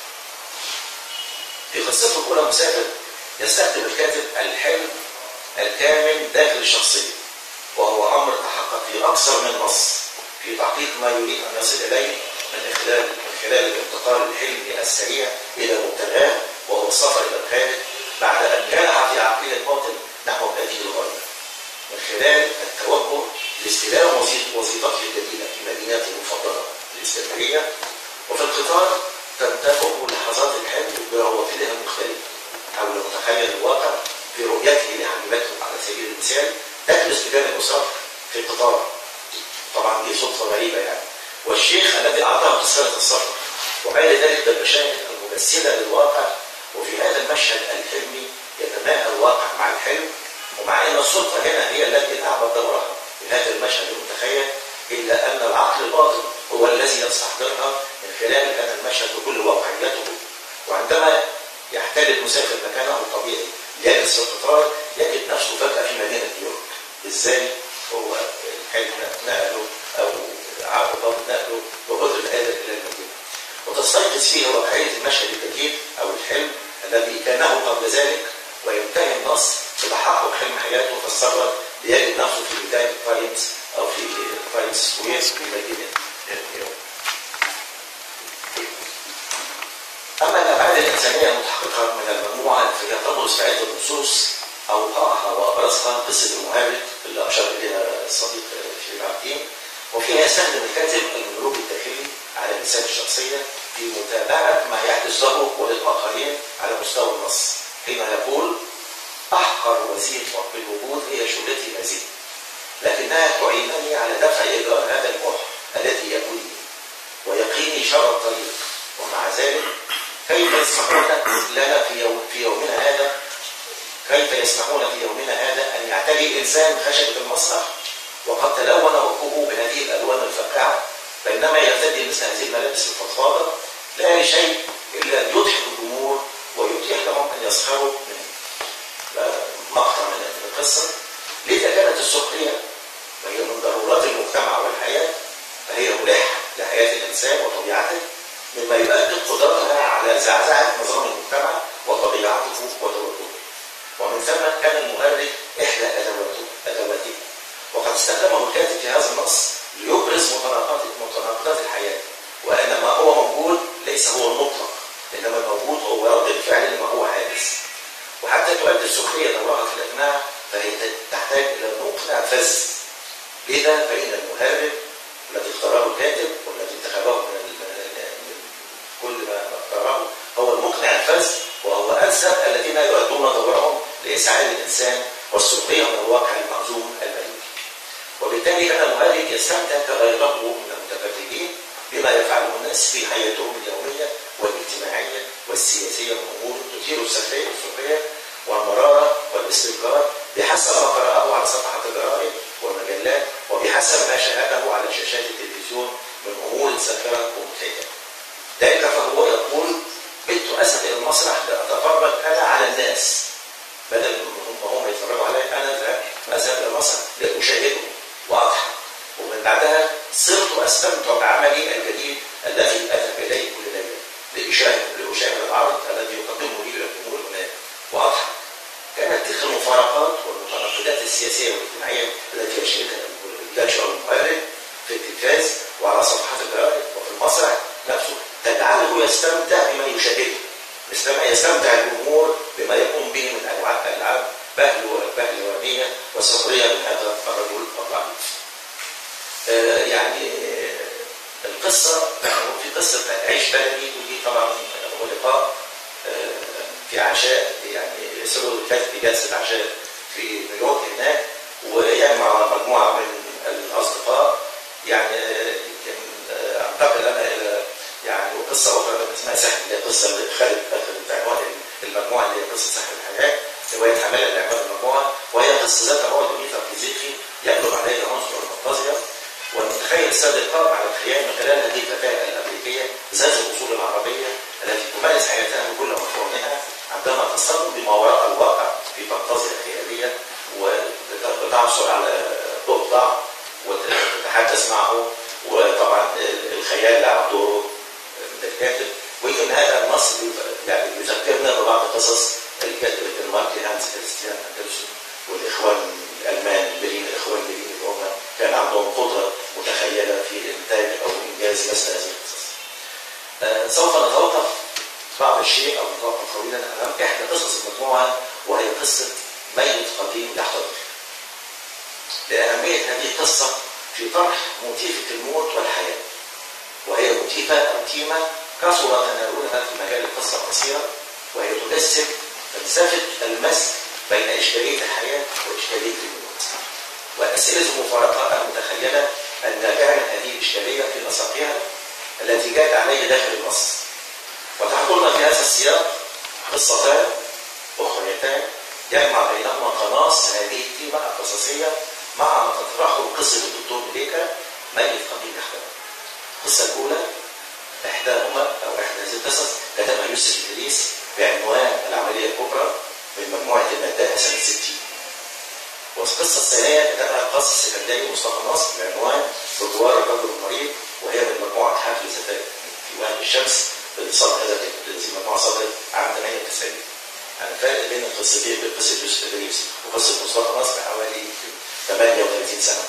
في قصته الأولى مسافر يستخدم الكاتب الحلم الكامل داخل الشخصية، وهو أمر تحقق في أكثر من نص في تحقيق ما يريد أن يصل إليه من خلال الانتقال الحلمي السريع إلى مبتغاه وهو السفر إلى الخارج بعد أن جنح في عقلية الباطن نحو هذه الغاية من خلال التوجه لاستلام وظيفته الجديدة في مدينته المفضلة الإسكندرية. وفي القطار تنتابه لحظات الحلم بروافدها المختلفة حول متخيل الواقع في رؤيته لحبيبته. على سبيل المثال تجلس بجانب أسرته في القطار، طبعا دي صدفة غريبة يعني، والشيخ الذي أعطاه تذكرة السفر وغير ذلك بالمشاهد الممثلة للواقع. وفي هذا المشهد الحلمي يتماهى الواقع مع الحلم، ومع أن الصدفة هنا هي التي لعبت دورها في هذا المشهد المتخيل، إلا أن العقل الباطن هو الذي يستحضرها من خلال هذا المشهد بكل واقعيته. وعندما يحتل المسافر مكانه الطبيعي يجلس في القطار يجد نفسه فجأة في مدينة نيويورك. إزاي؟ هو الحلم نقله أو عقل الباطن نقله وقدر القادر إلى المدينة، وتستيقظ فيه واقعية المشهد الجديد أو الحلم الذي كانه قبل ذلك، وينتهي النص بتحقق حلم حياته فالصبر ليجد نفسه في بداية تايمز أو في تايمز سكوير في مدينة نيويورك. أما الأبعاد الإنسانية المتحققة من المجموعة فهي تبرز في عدة نصوص أوقعها وأبرزها قصة المهرج اللي أشار إليها الصديق شريف عبد الدين، وفيها يستخدم الكاتب المونولوج الداخلي على لسان الشخصية في متابعة ما يحدث له وللآخرين على مستوى النص، حين يقول: أحقر وظيفة في الوجود هي شغلتي هذه، لكنها تعينني على دفع إيجار هذا البحر الذي يأويني ويقيني شر الطريق، ومع ذلك كيف يسمحون لنا في يومنا هذا أن يعتلي إنسان خشبة المسرح وقد تلون وجهه بهذه الألوان الفاقعة، بينما يرتدي مثل هذه الملابس الفضفاضة لا شيء إلا أن يضحك الجمهور ويتيح لهم أن يسخروا منه. مقطع من القصة: لذا كانت السخرية وهي من ضرورات المجتمع والحياة، فهي ملحة لحياة الإنسان وطبيعته، مما يؤكد قدرتها على زعزعة نظام المجتمع وطبيعته وتوجهه. ومن ثم كان المؤرخ إحدى أدواته، وقد استخدمه الكاتب في هذا النص ليبرز متناقضات الحياة، وأن ما هو موجود ليس هو المطلق، إنما الموجود هو رد الفعل لما هو حادث. وحتى تؤدي السخرية دورها في الإقناع فهي تحتاج إلى مقنع فذ. لذا فإن المهرج الذي اختاره الكاتب والذي انتخبه من كل ما اختاره هو المقنع الفذ، وهو أنسب الذين يؤدون دورهم لإسعاد الإنسان والسخرية من الواقع المعزوم الملوكي. وبالتالي كان المؤرخ يستمتع كغيره من المتفرجين بما يفعله الناس في حياتهم اليومية والاجتماعية والسياسية من أمور تثير السخرية والمرارة والاستنكار بحسب ما قرأه على صفحات الجرائد والمجلات، وبحسب ما شاهده على شاشات التلفزيون من أمور ساخرة ومضحكة. ذلك فهو يقول: بت أذهب إلى المسرح لأتفرج أنا على الناس، بدل ما هم يتفرجوا علي أنا أذهب إلى المسرح لأشاهدهم وأضحك، ومن بعدها صرت أستمتع بعملي الجديد الذي أذهب إليه كل ليلة لأشاهد العرض الذي يقدمه لي إلى الجمهور هناك وأضحك. كانت تلك المفارقات والمتناقضات السياسية والاجتماعية التي يشهر المؤرخ في التلفاز وعلى صفحات الجرائد وفي المسرح نفسه تجعله يستمتع بما يشاهده، مثلما يستمتع الجمهور بما يقوم به من أنواع الألعاب بهلوانية وسخرية من هذا الرجل الضعيف. يعني القصة في قصة عيش بلدي، ودي طبعا هو لقاء في عشاء، يعني سرور الكاتب جلسة عشاء في نيويورك هناك، ويجمع مجموعة من الأصدقاء. يعني يمكن أنتقل أنا إلى يعني قصة أخرى اسمها سحر، اللي هي قصة اللي خدت عنوان المجموعة اللي هي قصة سحر الحياة، رواية حمالة لعنوان المجموعة، وهي قصة ذات بعد ميتافيزيقي يغلب عليها عنصر المفازية. والمتخيل السيد القائم على الخيال من خلال هذه الفتاة الأمريكية ذات الأصول العربية التي تمارس حياتها بكل مفهومها عندما تصطدم بما وراء الواقع في فانتازيا خيالية، وتعثر على ضوء ضعف وتتحدث معه، وطبعا الخيال لعب دوره من الكاتب. ويمكن هذا النص يعني يذكرنا ببعض قصص الكاتب الدنماركي هانس كريستيان أندرسون والإخوان الألمان الإخوان البريين اللي هم كان عندهم قدرة متخيلة في إنتاج أو إنجاز مثل هذه القصص. سوف نتوقف بعض الشيء أو نتوقف طويلا أمام إحدى قصص المجموعة، وهي قصة ميت قديم يحتضر، لأهمية هذه القصة في طرح موتيفة الموت والحياة، وهي موتيفة أو تيمة كثر تناولها في مجال القصة القصيرة، وهي تجسد فلسفة المزج بين إشكالية الحياة وإشكالية الموت، وأسئلة المفارقة المتخيلة النابعة من هذه الإشكالية في نسقها التي جاءت عليه داخل النص. وتحضرنا في هذا السياق قصتان أخريتان يجمع بينهما قناص هذه التيمة القصصية مع ما تطرحه قصة الدكتور مليكا ميت قديم يحتضر. القصة الأولى إحداهما أو إحدى هذه القصص كتبها يوسف إدريس بعنوان العملية الكبرى من مجموعة المداحة سنة 60. والقصة الثانية كتبها القاص السكندري مصطفى ناصر بعنوان بجوار الرجل المريض، وهي من مجموعة حفل زفاف في وهب الشمس التي مجموعة صدرت عام 98. يعني الفرق بين القصتين بين قصة يوسف إدريس وقصة مصطفى ناصر حوالي 38 سنة.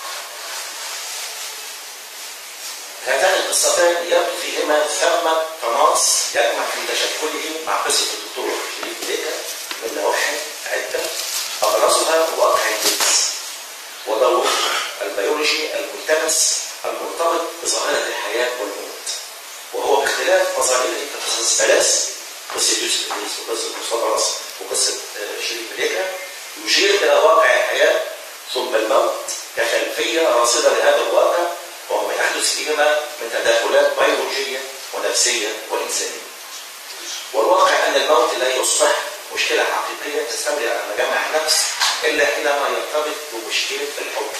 هاتان القصتان يبدو فيهما ثمة تناص يجمع في تشكله مع قصة الدكتور شريف مليكا من نواحي عدة أبرزها واقع الجنس وده الوضع البيولوجي الملتمس المرتبط بظاهرة الحياة والموت، وهو باختلاف مظاهره كقصص ثلاث، قصة يوسف إدريس وقصة مصطفى نصر وقصة شريف مليكة، يشير إلى واقع الحياة ثم الموت كخلفية راصدة لهذا الواقع وما يحدث فيهما من تداخلات بيولوجية ونفسية وإنسانية. والواقع أن الموت لا يصبح مشكلة حقيقية تستولي على مجمع نفس إلا حينما يرتبط بمشكلة الحب.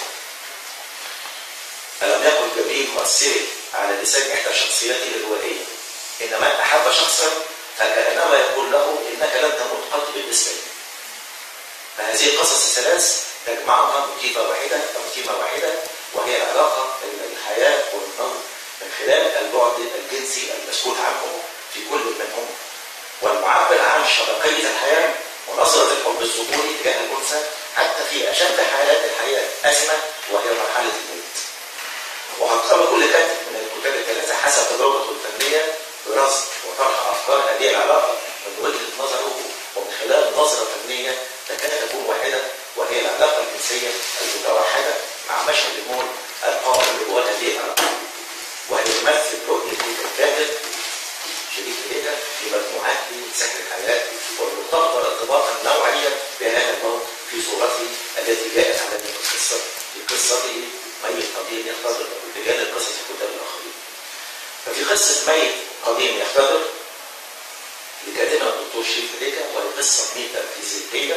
ألم يقل جبريل مؤثرا على لسان إحدى شخصياته الروائية إن من أحب شخصا فكأنما يقول له إنك لن تموت قط بالنسبة لي. فهذه القصص الثلاث تجمعها موتيفة واحدة وهي العلاقة بين الحياة والموت من خلال البعد الجنسي المسؤول عنه في كل منهم، والمعبر عن شبكية الحياة ونظرة الحب الذكوري تجاه الأنثى حتى في أشد حالات الحياة أزمة وهي مرحلة الموت. وهتقام كل كاتب من الكتاب الثلاثة حسب تجربته الفنية برصد وطرح أفكار هذه العلاقة من وجهة نظره ومن خلال نظرة فنية تكاد تكون واحدة وهي العلاقة الجنسية المتوحدة مع مشهد الموت القائم بجوار هذه العلاقة، وهي تمثل رؤية الكاتب شريف مليكة في مجموعاته سحر الحياة والمرتبطة ارتباطا نوعيا بهذا الموت في صورته التي جاءت على في قصته ميت قديم يختبر بجانب قصص الكتاب الآخرين. ففي قصة ميت قديم يختبر لكاتبنا الدكتور شريف مليكة وهي قصة ميتة فيزيائية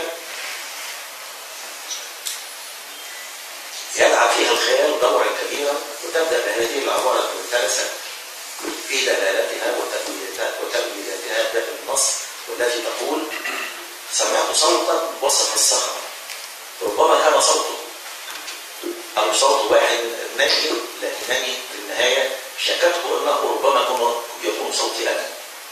يلعب فيها الخيال دورا كبيرا، وتبدأ بهذه العبارة المثلثة في دلالتها وتأويلاتها داخل النص والتي تقول: سمعت صوتا وسط الصخرة ربما كان صوته أو صوت واحد ناجي لكنني في النهاية شككت أنه ربما يكون صوتي أنا.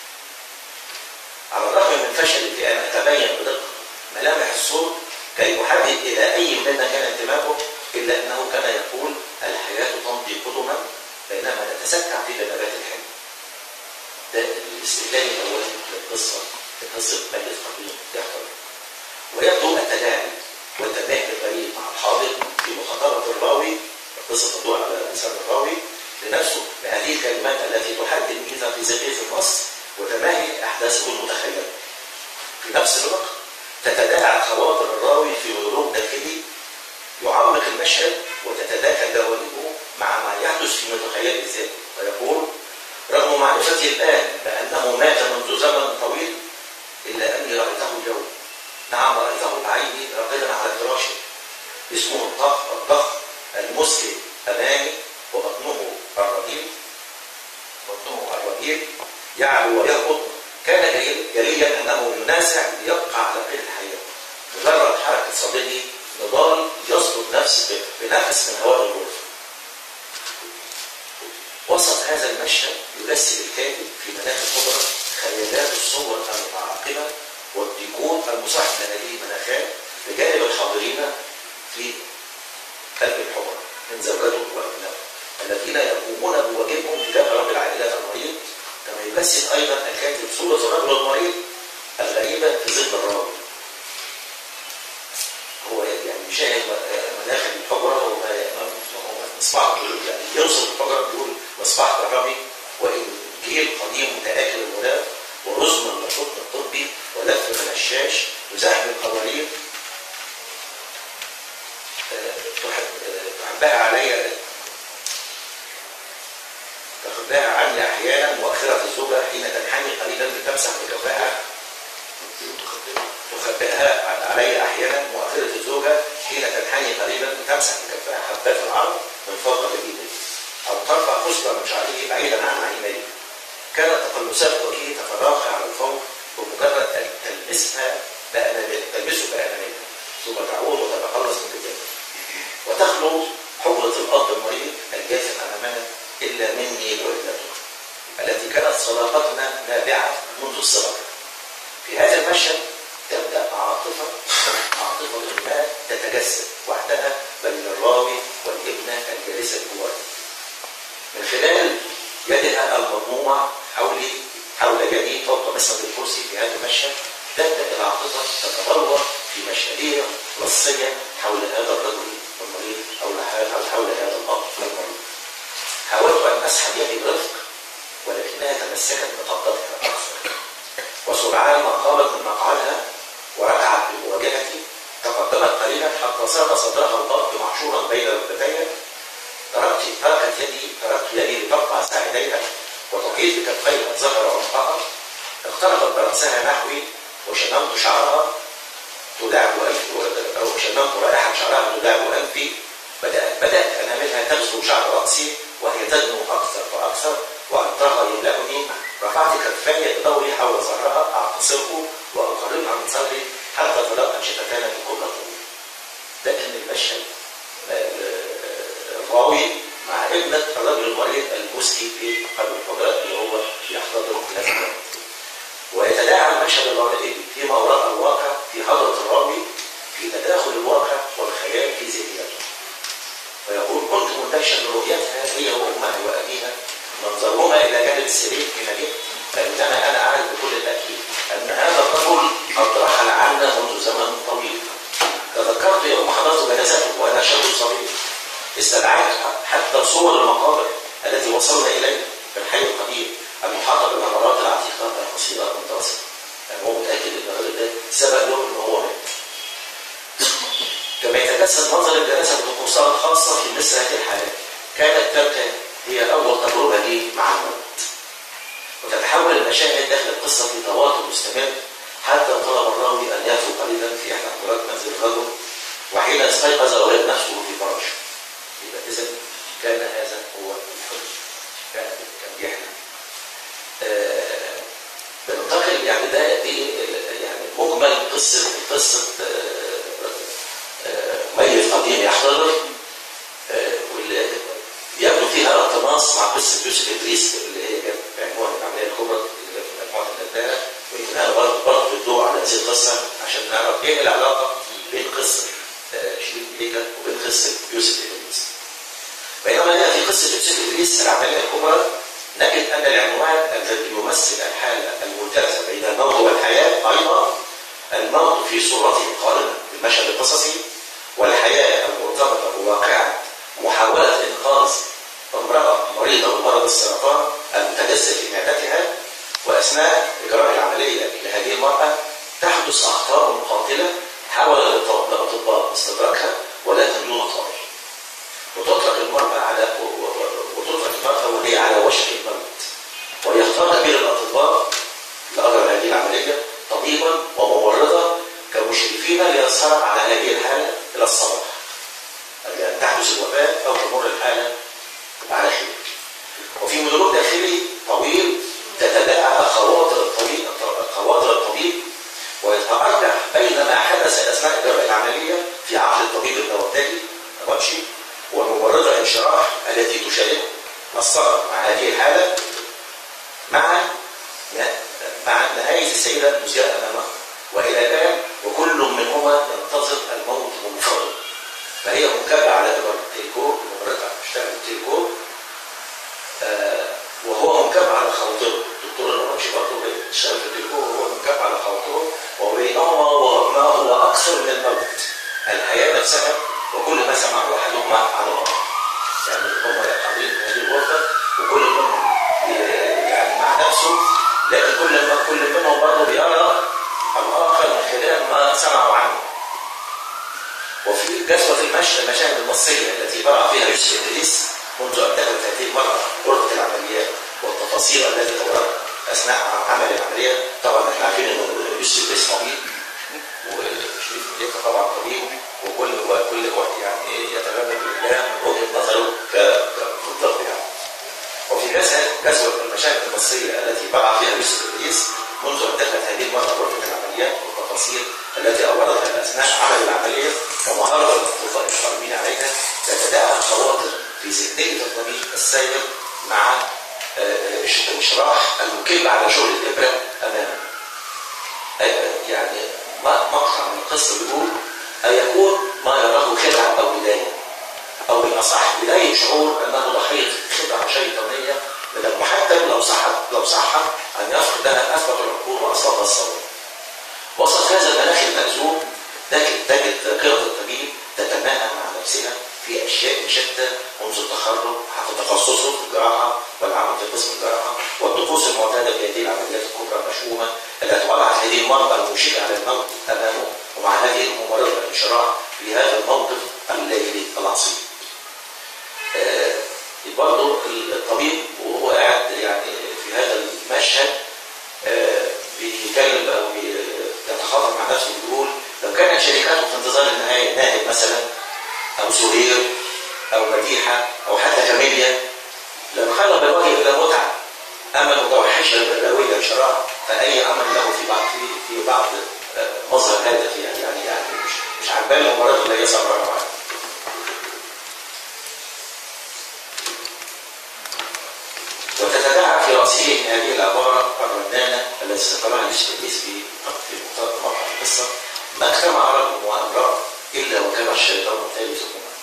على الرغم من فشل في أن أتبين بدقة ملامح الصوت كي أحدد إلى أي مننا كان انتمائه، إلا أنه كان يقول: الحياة تمضي قدما بينما نتسكع في جنبات الحلم. ده الاستدلال الأولي للقصة مجلس قديم يحضر، ويبدو التداعي والتباهي الغريب مع الحاضر في مخاطرة الراوي القصة تدور على لسان الراوي لنفسه بهذه الكلمات التي تحدد ميزة في زاوية النص وتماهي أحداثه المتخيلة. في نفس الوقت تتداعى خواطر الراوي في غروب داخلي يعمق المشهد وتتداخل جوانبه مع ما يحدث في متخيل الذات، ويقول: رغم معرفتي الآن بأنه مات منذ زمن طويل إلا أني رأيته اليوم. نعم، رأيته بعيني راقدا على فراشه، اسمه الضخ المسلم أمامي وبطنه الرجيم يعلو ويهبط. كان جليا أنه ينازع ليبقى على قيد الحياة. مجرد حركة صدره نضال يصدر بنفس من هواء الغرفة. وسط هذا المشهد يجسد الكاتب في مناخ القدرة خيالات الصور المتعاقبة والديكور المصاحب لهذه المناخات بجانب الحاضرين في قلب الحجرة من زوجاته وأبنائه الذين يقومون بواجبهم تجاه رب العائلات المريض، كما يجسد أيضا الكاتب صورة الرجل المريض الغريبة في ظل الراوي. هو يعني يشاهد مناخ الحجرة مصباح، يعني يوصف الحجرة بيقول مصباح كهربي وإنجيل قديم متآكل الغلاف ورزم من القطن الطبي ولف من الشاش وزحم القوارير تخباها عني أحيانا مؤخرة الزوجة حين تنحني قليلا لتمسح بكفاءة تخبئها علي أحيانا مؤخرة الزوجة حين تنحني قليلا لتمسح بكفاءة حبات العرض من فوق جديدة أو ترفع خصلة من شعره بعيدا عن عينيه. كانت تقلصات وجهه تتراخى على الفور بمجرد أن تلمسه بأنانيها ثم تعود وتتخلص من كتابه وتخلو حجرة الأب المريض الجاثم أمامنا إلا مني وإلته التي كانت صداقتنا نابعة منذ الصغر. في هذا المشهد تبدأ عاطفة ما تتجسد وحدها بين الراوي والابنة الجالسة جواه من خلال يدها المضمومة حول يدي فوق مسند الكرسي. في هذا المشهد تبدأ العاطفة تتبلور في مشهدية النصيه حول هذا الرجل المريض او حول هذا الاب المريض. حاولت ان اسحب يدي برفق ولكنها تمسكت بقبضتها اكثر، وسرعان ما قامت من مقعدها وركعت بمواجهتي تقدمت قليلا حتى صار صدرها الضب محشورا بين ركبتيها. تركت يدي لتقطع ساعديها وتقيد بكفيها ظهر عنقها. اقتربت برأسها نحوي وشممت شعرها تداعب أنفي، أو شممت رائحة شعرها تداعب أنفي. بدأت أناملها تغزو شعر رأسي وهي تدنو أكثر وأكثر وأنطرها يملأني. رفعت كفاي بدوري حول ظهرها أعتصره وأقربها من صدري حتى تلقت شفتانا بكل طويل. ده كان المشهد الراوي مع ابنة الرجل المريض المسكي في قلب الحجرة اللي هو يحتضر نفسه. ويتداعى المشهد الرائع فيما وراء الواقع في حضرة الراوي في تداخل الواقع والخيال في ذهنيته. فيقول: كنت مندهشا برؤيتها هي وامها وابيها منظرهما الى جانب السرير حين جئت، فانما انا اعرف بكل تاكيد ان هذا الرجل قد رحل عنا منذ زمن طويل. تذكرت يوم حضرت جنازته وانا شاب صغير، استدعيت حتى صور المقابر التي وصلنا اليها في الحي القديم المحاطه بالمنارات العتيقه القصيره المتوسطه. يعني هو متاكد ان الراجل ده سبق له ان هو مات. كما يتجسد منظر الجنازه بطقوسات خاصه في مثل هذه الحالات. كانت تلك هي اول تجربه لي مع الموت. وتتحول المشاهد داخل القصه في تواتر مستمر حتى طلب الراوي ان يهفو قليلا في احدى حضارات منزل الرجل، وحين استيقظ وجد نفسه في فراشه. يبقى اذا كان هذا هو الحلم، كان بيحلم. بننتقل يعني دي يعني مجمل قصه ميت قديم يحتضر، واللي يبدو فيها ارتباط مع قصه يوسف ادريس اللي هي كانت بعنوان العمليه الكبرى اللي في مجموعه النداء. ويمكن انا برضه الضوء على هذه القصه عشان نعرف ايه العلاقه بين قصه شريف بيكا وبين قصه يوسف ادريس. بينما هي في قصه يوسف ادريس العمليه الكبرى نجد ان العنوان الذي يمثل الحاله الممتازه بين الموت والحياه ايضا الموت في صورته القائمه بالمشهد القصصي، والحياه المرتبطه بواقعه محاوله انقاذ امراه مريضه بمرض السرطان المتجسد في معدتها. واثناء اجراء العمليه لهذه المراه تحدث اخطاء قاتله حاول الاطباء استدراكها ولكن دون طائل. وتطلق المراه وهي على وشك الموت. ويختار كبير الاطباء لاجرى هذه العمليه طبيبا وممرضه كمشرفين ليسهر على هذه الحاله الى الصباح، لان تحدث الوفاه او تمر الحاله على خير. وفي مونولوج داخلي طويل تتداعى خواطر الطبيب ويتأرجح بين ما حدث اثناء اجراء العمليه في عقل الطبيب النوتاجي الربشي والممرضه انشراح التي تشاركه الصبر مع هذه الحاله مع نهايه السيده المذيعه امامها والى الان، وكل منهما ينتظر الموت منفرد. فهي مكافاه على تلكو، الممرضه اشتغلت تلكو، وهو مكافاه على خواطره. الدكتور الربشي برضه اشتغل في تلكو وهو مكافاه على خواطره، وبينهما وما هو اكثر من الموت الحياه نفسها وكل ما سمعه احدهما عن الاخر. يعني هم قاعدين في هذه الغرفه وكل منهم يعني مع نفسه، لكن كل منهم برضه بيرى الاخر من خلال ما سمعوا عنه. وفي جسوه المشاهد النصيه التي برع فيها يوسف ادريس منذ ان دخلت هذه المره غرفه العمليات والتفاصيل التي تورط اثناء عمل العمليه. طبعا احنا عارفين ان يوسف ادريس طبيب وشريف بيكا طبعا طبيب، وكل واحد يعني يتغنى بالله من وجهه نظره كطب يعني. وفي جسوه المشاهد النصيه التي برع فيها يوسف ادريس منذ ان دخلت هذه المره غرفه العمليات والتفاصيل التي اوردها اثناء عمل العمليه ومهاره الاطباء القائمين عليها تتداعى الخواطر في ذهنيه الطبيب السائر مع انشراح المكب على شغل الابره امامه. يعني مقطع من القصه بيقول: أيكون ما يراه خدعة أو بداية، أو بالأصح بداية شعور أنه ضحية خدعة شيطانية من المحتم لو صح أن يفقد لها أثبت العقول وأصابها الصواب. وسط هذا المناخ المأزوم لكن تجد ذاكرة الطبيب تتناهى مع نفسها في أشياء شتى منذ التخرج حتى تخصصه في الجراحة والعمل في قسم الجراحة والطقوس المعتادة في هذه العمليات الكبرى المشؤومة التي وضعت هذه المرأة الموشكة على الموت أمامه ومع هذه الممرضة الانشراح في هذا الموقف الليلي العصيب. برضه الطبيب وهو قاعد يعني في هذا المشهد بيتكلم او بيتخاطب مع نفسه ويقول لو كانت شركاته في انتظار النهايه ناهد مثلا او سهير او مديحه او حتى كاميليا لانقلب الوجه الى متعه اما متوحشه البلاويه انشراح فاي امل له في بعض مظهر هذا يعني مش عجبان المباراه اللي هي صبرها معاه. وتتداعى في رأسه هذه العبارة الرنانة التي ذكرها الإسبانيس في مقطع القصة: ما اجتمع رجل وامرأة إلا وكان الشيطان ثالثهما.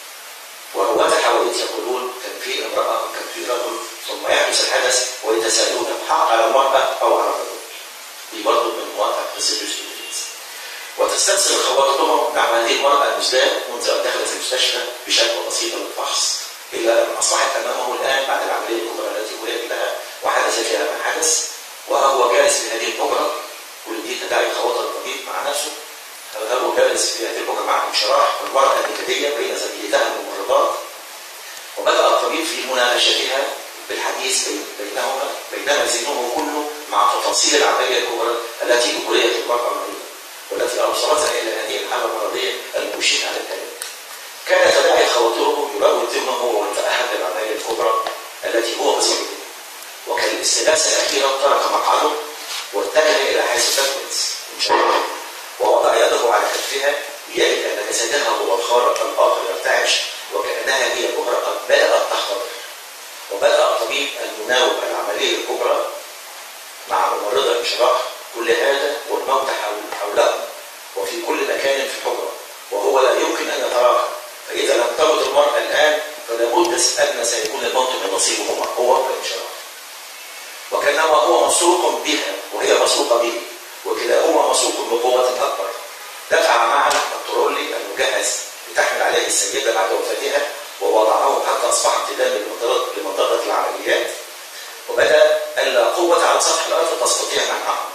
ورواد الحوادث يقولون كان في امرأة وكان في رجل ثم يحدث الحدث ويتساءلون الحق على المرأة أو على الرجل. دي برضه من مواقع قصة الإسبانيس. وتسترسل خواطرهم مع هذه المرأة المزداد منذ أن دخلت المستشفى بشكوى بسيطة للفحص، إلا أن أصبحت أمامه الآن بعد العملية الكبرى التي ولدت لها وحدث فيها ما حدث، وهو جالس في هذه الحجرة، ودي تداعي خواطر الطبيب مع نفسه، هو جالس في هذه الحجرة مع انشراح والمرأة النكدية بين زميلتها الممرضات، وبدأ الطبيب في مناقشتها بالحديث بينما ذهنه كله مع تفاصيل العملية الكبرى التي أجريت المرأة المريضة والتي أوصلتها إلى هذه الحالة المرضية المشيرة على الكلام. كان تداعي خواطره يراود ذهنه وانتأهب للعملية الكبرى التي هو مسؤول بها. وكان الاستغاثة الأخيرة ترك مقعده واتجه إلى حيث تكمن ووضع يده على كتفها ليجد أن جسدها هو الخارق الآخر يرتعش وكأنها هي الأخرى قد بدأت تختبر. وبدأ الطبيب المناوب العملية الكبرى مع ممرضة الانشراح كل هذا والموت حوله وفي كل مكان في الحجرة، وهو لا يمكن أن يتراجع، فإذا لم تمت المرأة الآن فلا بد أن سيكون الموت من نصيبهما هو والانشراح. وكانما هو مسروق بها وهي مسروقة به وكلاهما مسروق بقوة أكبر. دفع معا الترولي المجهز لتحمل عليه السيدة بعد وفاتها ووضعه حتى أصبح امتداد لمنطقة العمليات، وبدأ أن لا قوة على سطح الأرض تستطيع منعهم،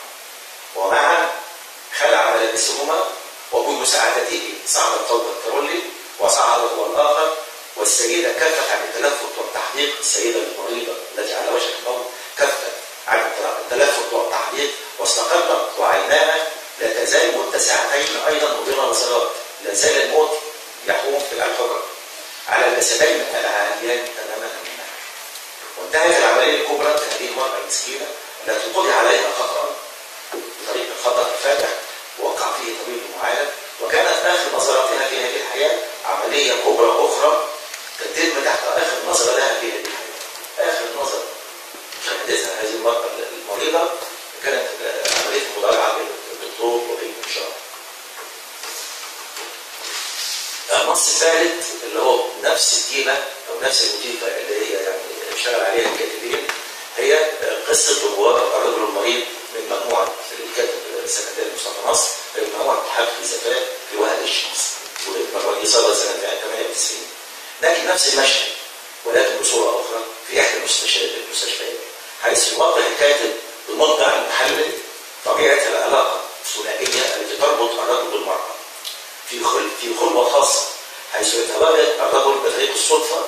ومعا خلع ملابسهما وبمساعدته صعد فوق الترولي وصعد هو الآخر، والسيدة كفت عن التلفت والتحديق. السيدة المريضة التي على وشك الموت كفت عن التلفت والتحديق واستقرت وعيناها لا تزال متسعتين أيضا مدير نظرات. لا زال الموت يحوم في الحجرة على الجسدين العاليين تماما منها. وانتهت العملية الكبرى بهذه المرأة المسكينة التي قضي عليها خطأ بطريق الخطأ الفاتح ووقع فيه طبيب معالج، وكانت آخر نظراتها في هذه الحياة عملية كبرى أخرى تتم تحت آخر نظرة لها في هذه الحياة. آخر نظرة شهدتها هذه المرأة المريضة كانت عملية مضايعة بين الدكتور وبين الشرع. النص الثالث اللي هو نفس التيمة أو نفس الموتيفة اللي هي يعني اشتغل عليها الكاتبين هي قصة ظهور الرجل المريض من مجموعة الكاتب السكندري مصطفى نصر في مجموعة حفل الزفاف في وهد الشمس والمجموعة دي صارت سنة 98. لكن نفس المشهد ولكن بصورة أخرى في إحدى المستشفيات حيث يوضح الكاتب بمنطق المحلل طبيعة العلاقة الثنائية التي تربط الرجل بالمرأة في خلوة خاصة، حيث يتواجد الرجل بطريق الصدفة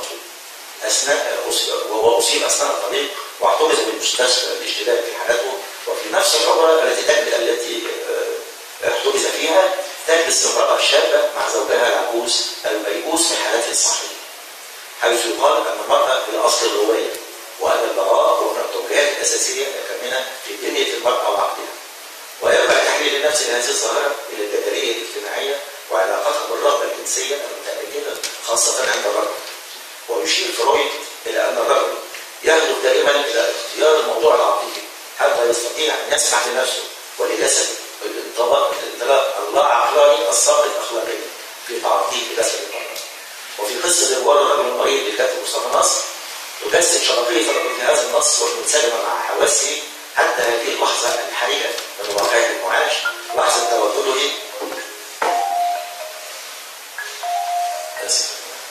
وهو أصيب أثناء الطريق واحتجز بالمستشفى لاشتباك في حالته، وفي نفس الحجرة التي احتجز فيها تجلس امرأة شابة مع زوجها العجوز الميؤوس من حالته الصحية، حيث يقال أن المرأة هي أصل الرواية وأن البراءة هو من التوجيهات الأساسية الكامنة في بنية المرأة وعقلها. ويرجع تحليل النفس لهذه الظاهرة إلى الجدلية الاجتماعية وعلاقتها بالرغبة الجنسية المتأججة خاصة عند الرجل. ويشير فرويد إلى أن الرجل يهدف دائما إلى اختيار الموضوع العاطفي حتى يستطيع أن يسمح لنفسه ولجسده بالانطلاق اللا عقلاني الساقط أخلاقيا في تعاطيه بجسد المرأة. وفي قصة دوار الرجل المريض للكاتب مصطفى نصر تجسد شبكية الرجل في هذا النص والمنسجمة مع حواسه حتى هذه اللحظة الحرجة من واقعه المعاش، لحظة تواجده اسف.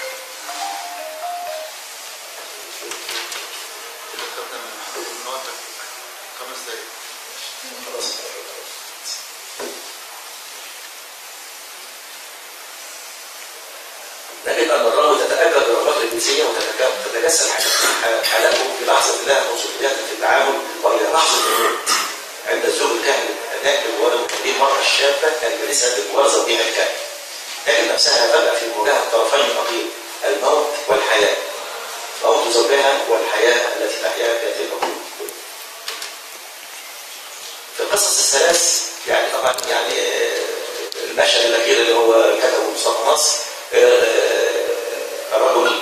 نجد ان الراوي تتاكد الرغبات الجنسيه وتتجسد حالته في لحظه لها خصوصيات في التعامل وهي لحظه الموت عند الزوج الكاهن النائب ولو دي المراه الشابه الجالسه بجوار زوجها الكاهن تجد نفسها فجاه في مواجهه طرفين نقيض الموت والحياه. موت زوجها والحياه التي تحياها في هذه الوقت. في القصص الثلاث يعني طبعا يعني المشهد الاخير اللي هو كتبه مصطفى نصر الرجل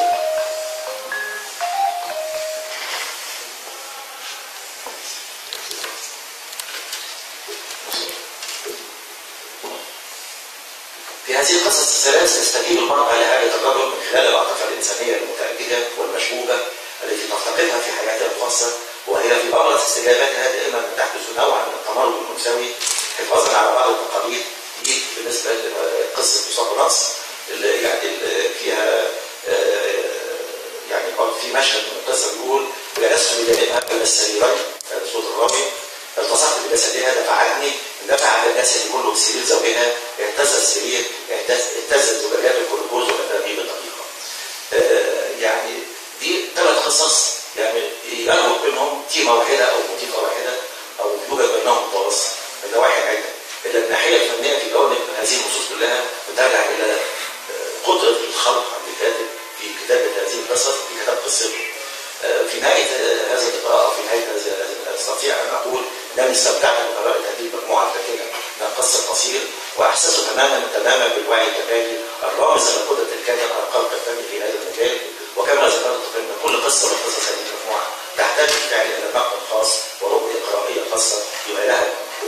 في هذه القصص الثلاث تستجيب المرأة لحاجة الرجل من خلال العاطفة الإنسانية المتأكدة والمشبوبة التي تفتقدها في حياتها الخاصة، وهي في أبرز استجاباتها دائما تحدث نوعا من التمرد المنسوي حفاظا على بعض التقاليد دي بالنسبة لقصة مصطفى نصر اللي يعني فيها يعني في مشهد من القصة بيقول: وجلست بجانبها بين السريرين صوت الراوي التصقت بجسدها دفعتني اندفع على جسدي كله بسرير زوجها اهتز السرير اهتزت زجاجات الجلوكوز والانابيب الدقيقه. يعني دي 3 قصص يعني يربط بينهم تيمه واحده او موتيفه واحده او يوجد بينهم متواصل من نواحي عده، الا الناحيه الفنيه في جوانب هذه النصوص كلها بترجع الى قدره الخلق عند الكاتب في كتابه هذه القصص في كتاب قصته. في نهايه هذا اللقاء او في نهايه استطيع ان اقول انني استمتعت بقراءه هذه المجموعه الكاتبه من القص القصير واحسسه تماما بالوعي الكمالي الرامز لقدره الكاتب على الخلق الفني في هذا المجال. وكما ذكرت فان كل قصه من قصص هذه المجموعه تحتاج بالفعل الى نقد خاص ورؤيه قرائيه خاصه بما لها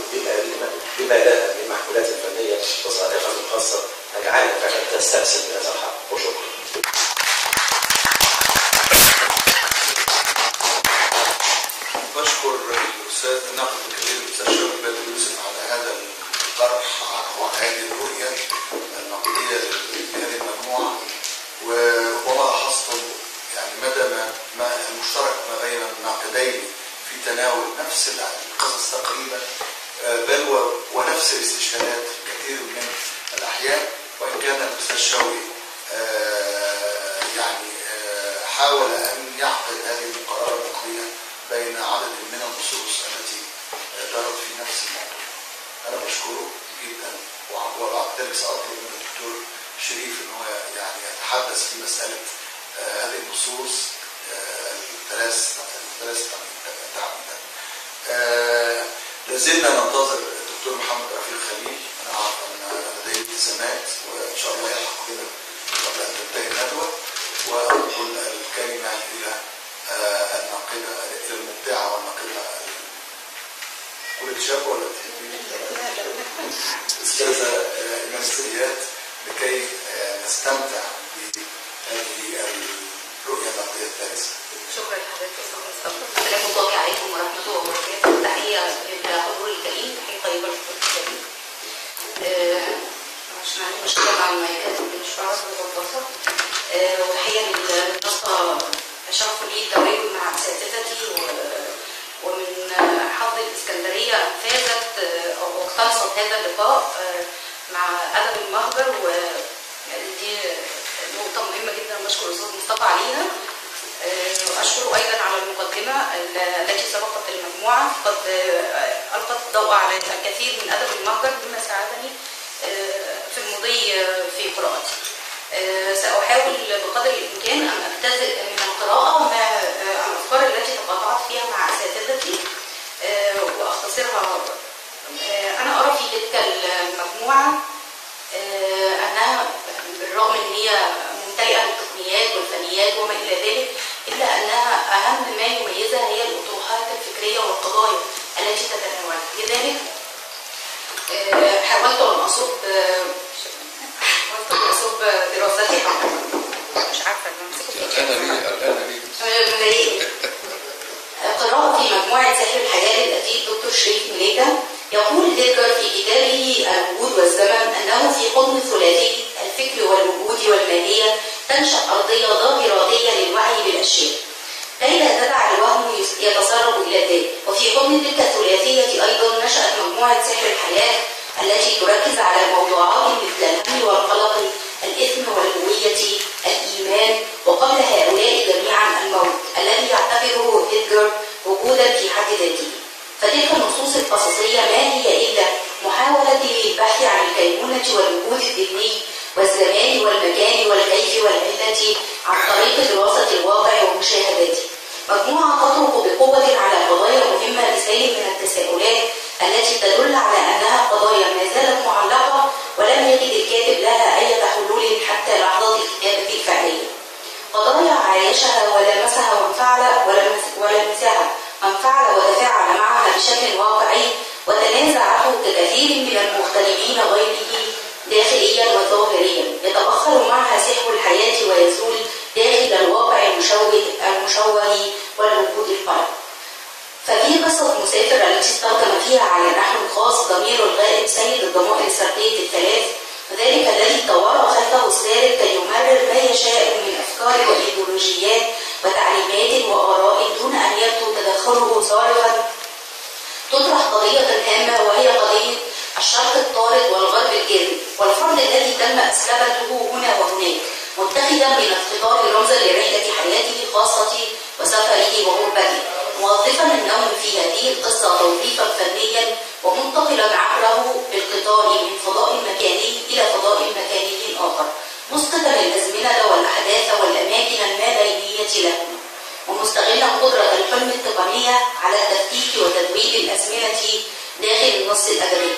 من محمولات فنيه وصائغه خاصه تجعلها فعلا تستأثر بهذا الحق. وشكرا. بشكر الاستاذ الناقد الكبير الاستاذ شوقي بدر يوسف على هذا الطرح وهذه الرؤيه النقديه لهذه المجموعه، وما لاحظتم يعني مدى ما المشترك ما بين الناقدين في تناول نفس القصص تقريبا، بل ونفس الاستشهادات في كثير من الاحيان، وان كان الاستاذ شوقي يعني حاول ان يعقد هذه المقارنه النقديه بين عدد من النصوص التي دارت في نفس الموضوع. انا بشكره جدا وبعد ذلك ساطلب من الدكتور شريف ان هو يعني يتحدث في مساله هذه النصوص الثلاث تعميدات. لازلنا ننتظر الدكتور محمد رفيق خليل. انا اعرف ان لديه التزامات وان شاء الله يلحق بنا قبل ان تنتهي الندوه، وانقل الكلمه الى الناقده الى المبدعه والناقده كل شاب ولا استاذه ايمان السيات لكي نستمتع بهذه الرؤيه النقديه الثالثه. شكرا لحضرتك استاذ مصطفى. السلام الله عليكم ورحمه الله وبركاته. تحيه للحضور الكريم، تحيه طيبه للحضور الكريم. عشان عندي مشكله مع المايكات مش بعرف اظبطها. وتحيه للنقطه شرف لي التواجد مع اساتذتي، ومن حظ الاسكندريه فازت او اقتنصت هذا اللقاء مع ادب المهجر، ودي نقطه مهمه جدا بشكر الاستاذ مصطفى عليها. واشكره ايضا على المقدمه التي سبقت المجموعه، قد القت الضوء على الكثير من ادب المهجر مما ساعدني في المضي في قراءتي. سأحاول بقدر الإمكان أن أجتزئ من القراءة مع الأفكار التي تقاطعت فيها مع أساتذتي وأختصرها. أنا أرى في تلك المجموعة أنها بالرغم أن هي ممتلئة بالتقنيات والفنيات وما إلى ذلك، إلا أنها أهم ما يميزها هي الأطروحات الفكرية والقضايا التي تتناولها. لذلك حاولت أن أصب دراستي مش عارفه قراءة في مجموعة سحر الحياة للأديب دكتور شريف مليكة. يقول ديكر في كتابه الوجود والزمن أنه في حضن ثلاثي الفكر والوجود والماهية تنشأ أرضية ظاهراتية للوعي بالأشياء كي لا تدع الوهم يتسرب إلى الذات. وفي حضن تلك الثلاثية أيضا نشأت مجموعة سحر الحياة التي تركز على الموضوعات مثل الهم والقلق، الإثم والهوية، الإيمان، وقبل هؤلاء جميعا الموت الذي يعتبره هيدجر وجودا في حد ذاته. فتلك النصوص القصصية ما هي إلا محاولة للبحث عن الكينونة والوجود الذهني والزمان والمكان والكيف والعلة عن طريق دراسة الواقع ومشاهداته. مجموعة تطرق بقوة على قضايا مهمة بسيل من التساؤلات التي تدل على أنها قضايا ما زالت معلقة ولم يجد الكاتب لها أي حلول حتى لحظة الكتابة الفعلية. قضايا عايشها ولمسها ولمسها من فعل وتفاعل معها بشكل واقعي وتنازعته ككثير من المغتربين غيره داخليا وظاهريا، يتبخر معها سحر الحياة ويزول داخل الواقع المشوه والوجود القلب. ففي قصة مسافر التي استخدم فيها على نحو خاص ضمير الغائب سيد الضمائر السردية الثلاث، ذلك الذي طور خلفه السارد كي يمرر ما يشاء من أفكار وإيديولوجيات وتعليمات وآراء دون أن يبدو تدخله صارخا، تطرح قضية هامة وهي قضية الشرق الطارد والغرب الجاذب والفرد الذي تم أسلبته هنا وهناك، متخذا من الخطاب رمزا لرحلة حياته الخاصة وسفره وغربته، موظفا النوم في هذه القصة توظيفا فنيا ومنتقلا عبره بالقطار من فضاء مكاني إلى فضاء مكاني آخر، مسقطا الأزمنة والأحداث والأماكن المابينية له، ومستغلا قدرة الحلم التقنية على التفكيك وتدويب الأزمنة داخل النص الأدبي،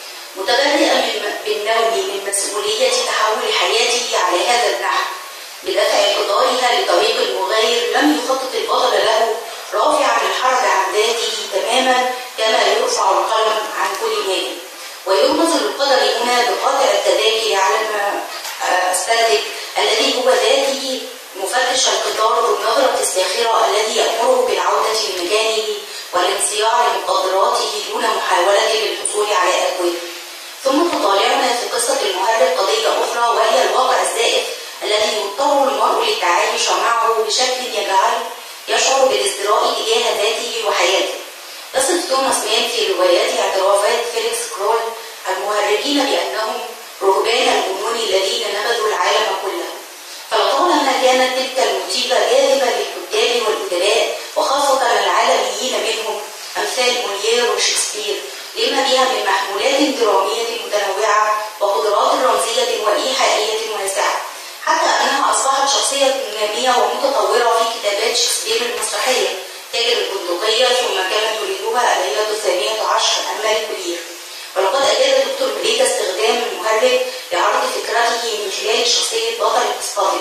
متبرئا بالنوم من مسؤولية تحول حياته على هذا النحو بدفع قطارها لطريق مغاير لم يخطط البطل له، رافعا الحرج عن ذاته تماما كما يرفع القلم عن كل نائم. ويرمز للقدر هنا بقاطع التذاكر على ما استدرك الذي هو ذاته مفتش القطار ذو النظرة الساخرة الذي يأمره بالعودة لمكانه والانصياع لمقدراته دون محاولة للحصول على أكواب. ثم تطالعنا في قصة المهرب قضية أخرى وهي الواقع الزائف الذي يضطر المرء للتعايش معه بشكل يجعله يشعر بالازدراء تجاه ذاته وحياته. يصف توماس مان في روايات اعترافات فيليكس كرول المهرجين بأنهم رهبان الجنون الذين نبذوا العالم كله. فلطالما كانت تلك الموتيفة جاذبة للكتاب والأدباء وخاصة العالميين منهم أمثال موليير وشكسبير لما بها من محمولات درامية متنوعة وقدرات رمزية وإيحائية واسعة، حتى أنها أصبحت شخصية نامية ومتطورة في كتابات شكسبير المسرحية تاجر البندقية ثم كانت تريدها الليلة 12 الملك لير. ولقد أجاد دكتور بليكا استخدام المهرج لعرض فكرته من خلال شخصية بطل الإسقاطي،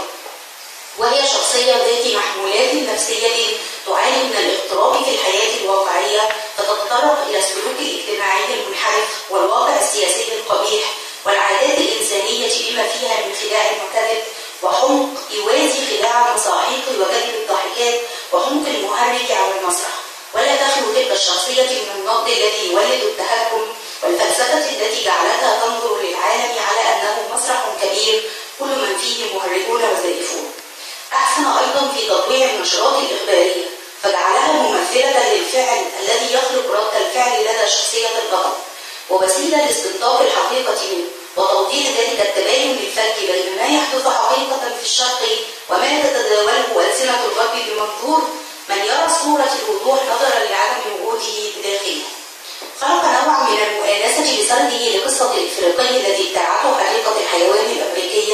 وهي شخصية ذات محمولات نفسية تعاني من الاضطراب في الحياة الواقعية فتتطرق إلى السلوك الاجتماعي المنحرف والواقع السياسي القبيح والعادات الإنسانية بما فيها من خداع وكذب وحمق يوازي خداع المساحيق وكذب الضحكات وحمق المهرج على المسرح. ولا تخلو تلك الشخصية من النقد الذي يولد التهكم والفلسفة التي جعلتها تنظر للعالم على أنه مسرح كبير كل من فيه مهرجون وزائفون. أحسن أيضا في تطويع النشرات الإخبارية فجعلها ممثلة للفعل الذي يخلق رد الفعل لدى شخصية البطل ووسيلة لاستنطاق الحقيقة منه وتوضيح ذلك التباين الفج بين ما يحدث حقيقة في الشرق وما تتداوله ألسنة الغرب بمنظور من يرى صورة الوضوح نظرا لعدم وجوده بداخله. خلق نوع من المؤانسة بسرده لقصة الإفريقي الذي ابتاعته حديقة الحيوان الأمريكية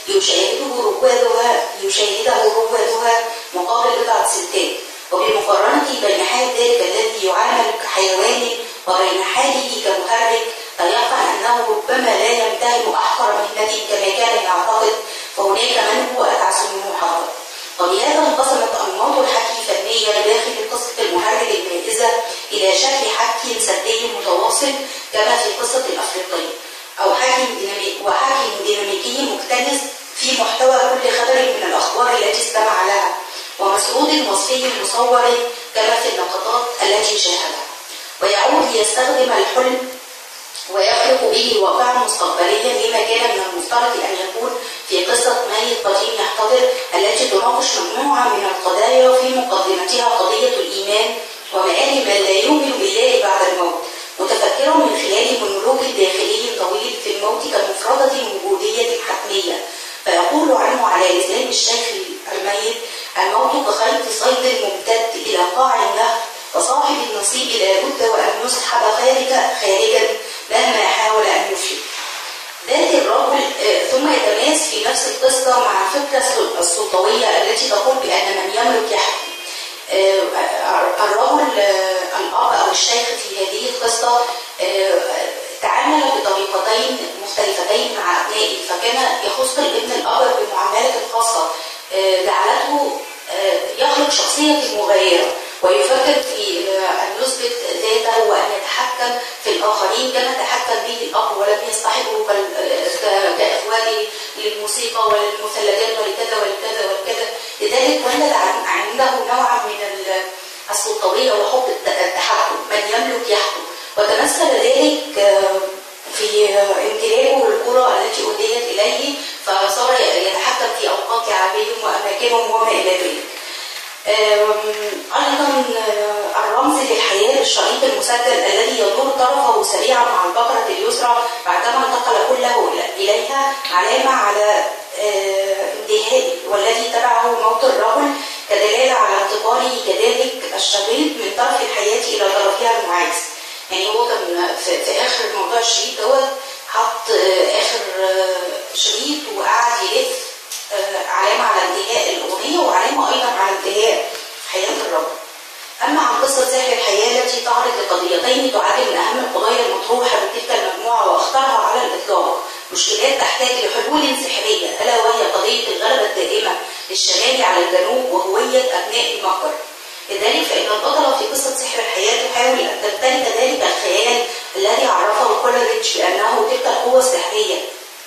ليشاهده روادها مقابل بضعة ستات، وبالمقارنة بين حال ذلك الذي يعامل كحيوان وبين حاله كمهرج فيقع أنه ربما لا يمتهن أحقر مهنة كما كان يعتقد، فهناك من هو أتعس منه حظا. وبهذا انقسمت أنماط الحكي الفنية داخل قصة المهرج المائزة إلى شكل حكي سردي متواصل كما في القصة الأفريقية، أو حكي ديناميكي مكتنز في محتوى كل خبر من الأخبار التي استمع لها ومسرود وصفي مصور كما في اللقطات التي شاهدها، ويعود ليستخدم الحلم ويخلق به واقعا مستقبليا لما كان من المفترض أن يكون في قصة ميت قديم يحتضر التي تناقش مجموعة من القضايا في مقدمتها قضية الإيمان ومآل من لا يؤمن بالله بعد الموت، متفكرا من خلال مونولوج داخلي طويل في الموت كمفردة وجودية حتمية، فيقول عنه على لسان الشيخ الميت: الموت كخيط صيد ممتد إلى قاع النهر، فصاحب النصيب لا بد وأن يسحب خارجا مهما حاول أن يفلت. ذات الرجل ثم يتماس في نفس القصة مع الفكرة السلطوية التي تقول بأن من يملك يحكم. الرجل الأب أو الشيخ في هذه القصة تعامل بطريقتين مختلفتين مع أبنائه، فكان يخص الابن الأب بمعاملة خاصة جعلته يخلق شخصية مغايرة ويفكر في أن يثبت ذاته وأن يتحكم في الآخرين كما تحكم به الأب، ولم يصطحبه كأخواته للموسيقى وللمثلجات ولكذا ولكذا ولكذا. لذلك ولد عنده نوعا من السلطوية وحب التحكم، من يملك يحكم، وتمثل ذلك في امتلاكه للقرى التي أهديت إليه، فصار يتحكم في أوقات لعبهم وأماكنهم وما إلى ذلك. أيضا الرمز للحياة بالشريط المسجل الذي يدور طرفه سريعا مع البقرة اليسرى بعدما انتقل كله إليها علامة على انتهائه، والذي تبعه موت الرجل كدلالة على انتقاله كذلك الشريط من طرف الحياة إلى طرفها المعاكس. يعني هو كان في آخر موضوع الشريط دوت حط آخر شريط وقعد يلف علامة على انتهاء الأغنية وعلامة أيضا على انتهاء حياة الرجل. أما عن قصة سحر الحياة التي تعرض لقضيتين تعد من أهم القضايا المطروحة بتلك المجموعة وأخطرها على الإطلاق، مشكلات تحتاج لحلول سحرية، ألا وهي قضية الغلبة الدائمة للشمال على الجنوب وهوية أبناء المهجر. لذلك فإن البطلة في قصة سحر الحياة تحاول أن تمتلك ذلك الخيال الذي عرفه كولريدج بأنه تلك القوة السحرية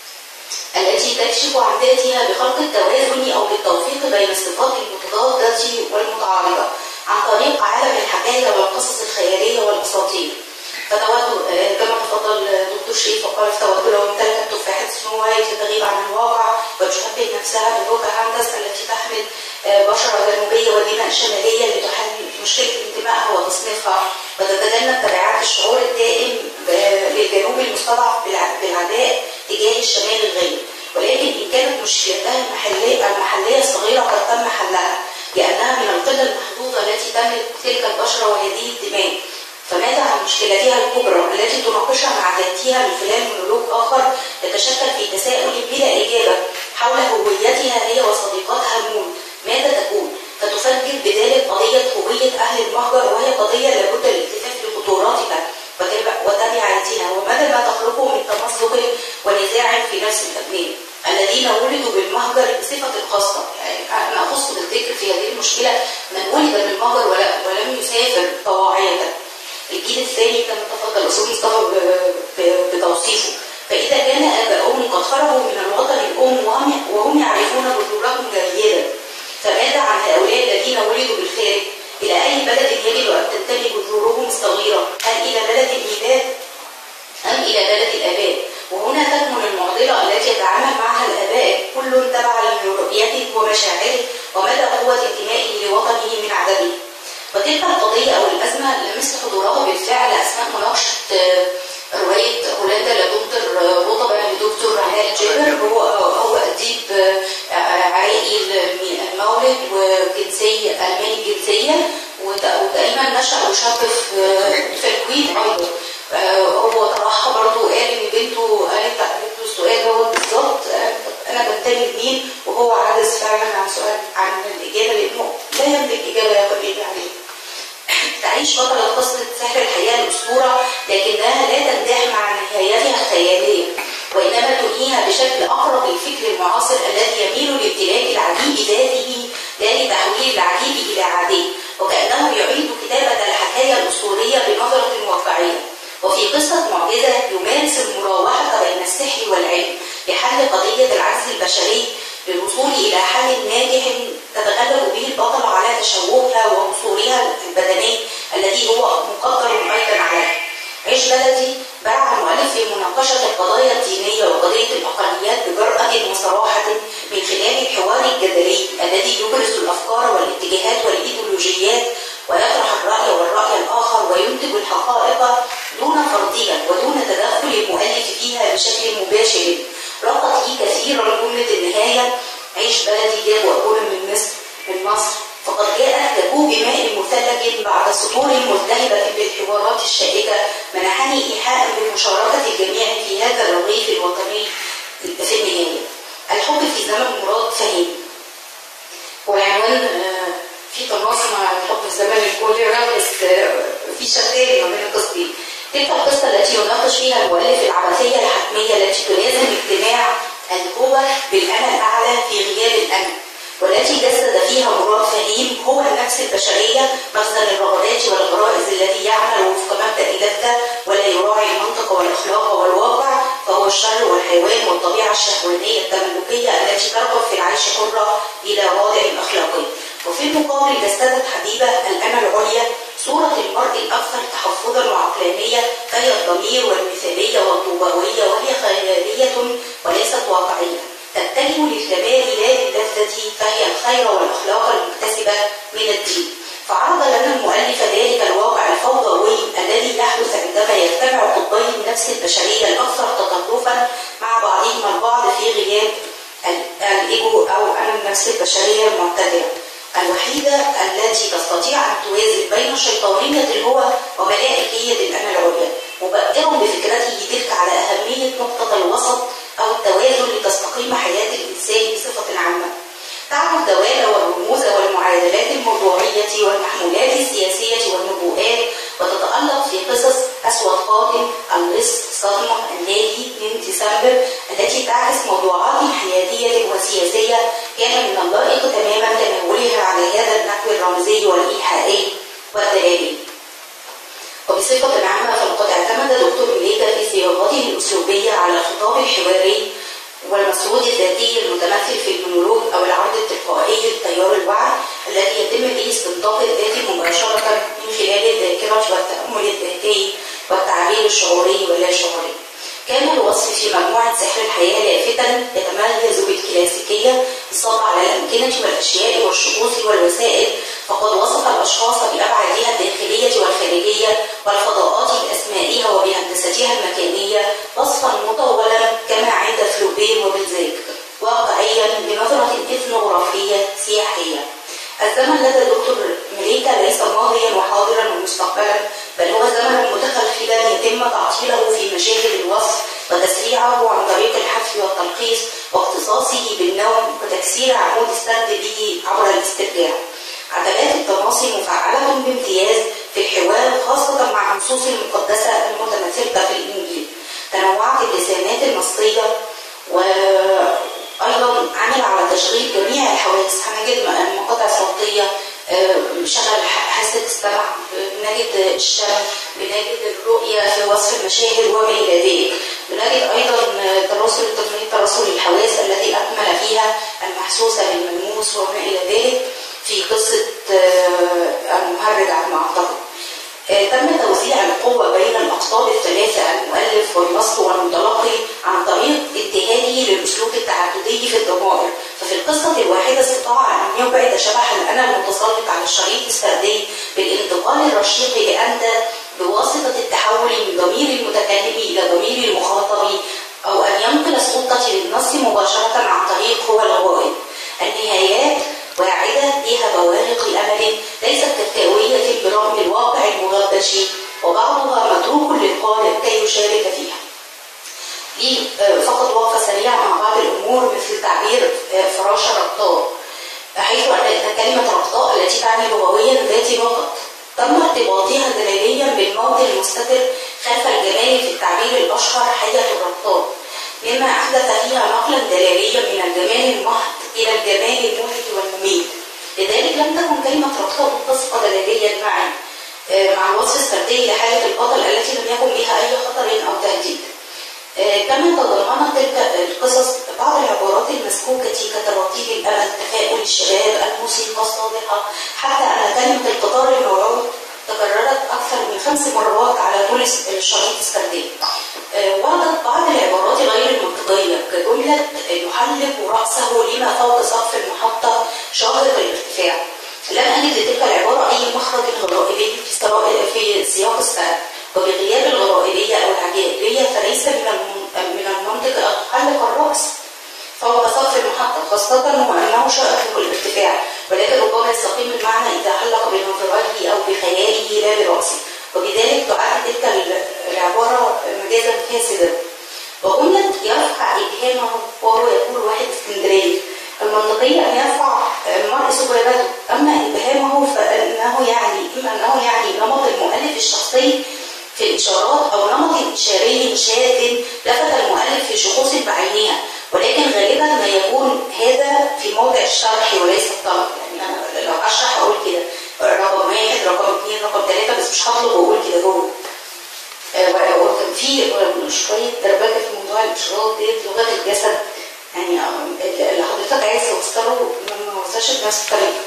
التي تكشف عن ذاتها بخلق التوازن أو بالتوفيق بين الصفات المتضادة والمتعارضة عن طريق عالم الحكاية والقصص الخيالية والأساطير. فتود كما تفضل دكتور شريف وقال تود لو امتلكت تفاحة سنو وايت لتغيب عن الواقع وتشبه نفسها ببوكاهانتس التي تحمل بشرة جنوبية ودماء شمالية لتحل مشكلة انتمائها وتصنيفها وتتجنب تبعات الشعور الدائم للجنوب المستضعف بالعداء تجاه الشمال الغير. ولكن إن كانت مشكلتها المحلية الصغيرة قد تم حلها لأنها من القلة المحظوظة التي تملك تلك البشرة وهذه الدماء، فماذا عن مشكلتها الكبرى التي تناقشها مع ذاتها من خلال مونولوج آخر يتشكل في تساؤل بلا إجابة حول هويتها هي وصديقاتها الموت؟ ماذا تكون؟ فتفجر بذلك قضية هوية أهل المهجر، وهي قضية لابد الالتفاف لخطوراتها وتبعاتها ومدى ما تخلقه من تمزق ونزاع في نفس الأبناء الذين ولدوا بالمهجر بصفة خاصة. يعني أنا أخص بالذكر في هذه المشكلة من ولد بالمهجر ولم يسافر طواعية، الجيل الثاني كما تفضل الأستاذ مصطفى بتوصيفه. فإذا كان آباؤهم قد خرجوا من الوطن الأم وهم يعرفون جذورهم جيدا، فماذا عن هؤلاء الذين ولدوا بالخارج؟ إلى أي بلد يجب أن تنتمي جذورهم الصغيرة؟ هل إلى بلد الميلاد أم إلى بلد الآباء؟ وهنا تكمن المعضلة التي يتعامل معها الآباء كل تبع لرؤيته ومشاعره ومدى قوة انتمائه لوطنه من عدمه. وتلك القضية أو الأزمة لمس حضورها بالفعل أثناء مناقشة رواية هولندا لدكتور رطبة لدكتور علاء جابر. هو أديب عراقي المولد وجنسية ألماني الجنسية وتقريبا نشأ وشاب في الكويت أيضا. هو طرحها برضه قال إن بنته قالت له السؤال هو بالظبط أنا بنتمي لمين، وهو عاجز فعلا عن الإجابة لأنه لا يملك إجابة يقدر عليه. تعيش بطلة قصة سحر الحياة الأسطورة لكنها لا تنتهي مع نهايتها الخيالية، وإنما تنهيها بشكل أقرب للفكر المعاصر الذي يميل لامتلاك العجيب ذاته لا لتحويل العجيب إلى عادي، وكأنه يعيد كتابة الحكاية الأسطورية بنظرة واقعية. وفي قصة معجزة يمارس المراوحة بين السحر والعلم لحل قضية العجز البشري للوصول إلى حل ناجح تتغلب به البطلة على تشوهها وقصورها البدني الذي هو مقدر أيضا عليه. عيش بلدي برع المؤلف في مناقشة القضايا الدينية وقضية الأقليات بجرأة وصراحة الحوار الجدلي الذي يبرز الأفكار والاتجاهات والإيديولوجيات ويطرح الرأي والرأي الآخر وينتج الحقائق دون فرضها ودون تدخل المؤلف فيها بشكل مباشر. رقت لي كثيرا جملة النهاية: عيش بلدي جاب وأقول من مصر، فقد جاءت ككوب ماء مثلج بعد سطور ملتهبة بالحوارات الشائكة منحني إيحاء بمشاركة الجميع في هذا الرغيف الوطني. في النهاية، الحب في زمن مراد فهيم هو عنوان في تناقض مع الحب في زمن الكوليرا، بس في شتان ما بين القصتين. تلك القصة التي يناقش فيها المؤلف العبثية الحتمية التي تلازم اجتماع القوة بالأنا الأعلى في غياب الأنا، والتي جسد فيها مراد فهيم هو النفس البشرية مخزن الرغبات والغرائز الذي يعمل وفق مبدأ اللذة ولا يراعي المنطق والأخلاق والواقع، فهو الشر والحيوان والطبيعة الشهوانية التملكية التي ترغب في العيش حرة إلى وضع أخلاقي. وفي المقابل جسدت حبيبة الأنا العليا صورة المرء الأكثر تحفظا وعقلانية، فهي الضمير والمثالية والطوباوية، وهي خيالية وليست واقعية، تتجه للكمال لا للذة، فهي الخير والأخلاق المكتسبة من الدين. فعرض لنا المؤلف ذلك الواقع الفوضوي الذي يحدث عندما يجتمع قطبي النفس البشرية الأكثر تطرفا مع بعضهما البعض في غياب الإيجو أو النفس البشرية المعتدلة الوحيدة التي تستطيع أن توازن بين شيطانية الهوى وملائكية الأنا العليا، مبادرا بفكرته تلك على أهمية نقطة الوسط أو التوازن لتستقيم حياة الإنسان بصفة عامة. تعرف الدوالة والرموز والمعادلات الموضوعية والمحمولات السياسية والنبوءات، وتتألق في قصص أسود قادم، اللص، صدمة، النادي من ديسمبر، التي تعكس موضوعات حياتية وسياسية كان من اللائق تماما تناولها على هذا النحو الرمزي والإيحائي والدلالي. وبصفة عامة فلقد اعتمد دكتور مليكة في صياغته الأسلوبية على الخطاب الحواري والمسرود الذاتي المتمثل في المونولوج أو العرض التلقائي للتيار الوعي الذي يتم به استنطاق الذات مباشرة من خلال الذاكرة والتأمل الذاتي والتعبير الشعوري واللا شعوري. كان الوصف في مجموعة سحر الحياة لافتا يتميز بالكلاسيكية الصبر على الأمكنة والأشياء والشخوص والوسائل، فقد وصف الأشخاص بأبعادها الداخلية والخارجية والفضاءات بأسمائها وبهندستها المكانية وصفا مطولا كما عند فلوبير وبلزاك، واقعيا بنظرة إثنوغرافية سياحية. الزمن لدى دكتور مليكة ليس ماضيا وحاضرا ومستقبلا، بل هو زمن متخلخلا يتم تعطيله في مشاهد الوصف وتسريعه عن طريق الحذف والتلخيص واختصاصه بالنوم وتكسير عمود السرد به عبر الاسترجاع. عتبات التناصي مفعلة بامتياز في الحوار خاصة مع النصوص المقدسة المتمثلة في الإنجيل. تنوعت اللسانات النصية وأيضا عمل على تشغيل جميع الحواس. هنجد مقاطع صوتية، شغل حاسة السمع، بنجد الشم، بنجد الرؤية في وصف المشاهد وما إلى ذلك. بنجد أيضا تقنية تراسل الحواس التي أكمل فيها المحسوسة بالملموس وما إلى ذلك في قصة المهرج على ما أعتقد. تم توزيع القوة بين الأقطاب الثلاثة المؤلف والنص والمتلقي عن طريق انتهاجه للأسلوب التعددي في الضمائر، ففي القصة الواحدة استطاع أن يبعد شبح الأنا المتسلط على الشريط السردي بالانتقال الرشيق لأنت بواسطة التحول من ضمير المتكلم إلى ضمير المخاطب، أو أن ينقل السلطة للنص مباشرة عن طريق هو الغائب. النهايات واعدة فيها بوارق الأمل ليست كفكاوية برغم الواقع المغبش، وبعضها متروك للقارئ كي يشارك فيها. لي فقط وقفة سريعة مع بعض الأمور مثل تعبير فراشة رقطاء، حيث أن كلمة رقطاء التي تعني لغويا ذات نقط تم ارتباطها دلاليا بالموت المستتر خلف الجمال في التعبير الأشهر حية الرقطاء، مما أحدث فيها نقلا دلاليا من الجمال المحض إلى الجمال المهلك والمميت. لذلك لم تكن كلمة رقطاء متسقة دلاليا مع الوصف السردي لحالة البطل التي لم يكن بها أي خطر أو تهديد. كما تضمنت تلك القصص بعض العبارات المسكوكة كتراتيب الأمل، تفاؤل الشباب، الموسيقى الصادقة، حتى أن كلمة القطار الموعود تكررت أكثر من 5 مرات على طول الشريط السردي. وردت بعض العبارات غير المنطقية كجملة يحلق رأسه لما فوق سقف المحطة شاهق الارتفاع. لم أجد لتلك العبارة أي مخرج غرائبي في سياق السرد، وبغياب الغرائبية أو العجائبية فليس من المنطق أن تحلق الرأس فوق سقف المحطة، خاصة وأنه شاهق الارتفاع، ولكن ربما يستقيم المعنى إذا حلق بنظريه أو بخياله لا برأسه، وبذلك تعد تلك العبارة مجازا فاسدا. وجملة يرفع إبهامه وهو يقول واحد اسكندراني، المنطقية أن يرفع المرء سبابته، أما إبهامه فإنه يعني إما أنه يعني نمط المؤلف الشخصي في الإشارات أو نمط إشاري شاذ لفت المؤلف في شخوص بعينها، ولكن غالبا ما يكون هذا في موضع الشرح وليس الطلب. يعني أنا لو أشرح أقول كده رقم 1 رقم 2 رقم 3 بس مش هطلب وأقول كده هو. وكان في شوية دربكة في موضوع الإشارات ديت لغة الجسد، يعني اللي حضرتك عايز توصله ما وصلش بنفس الطريقة.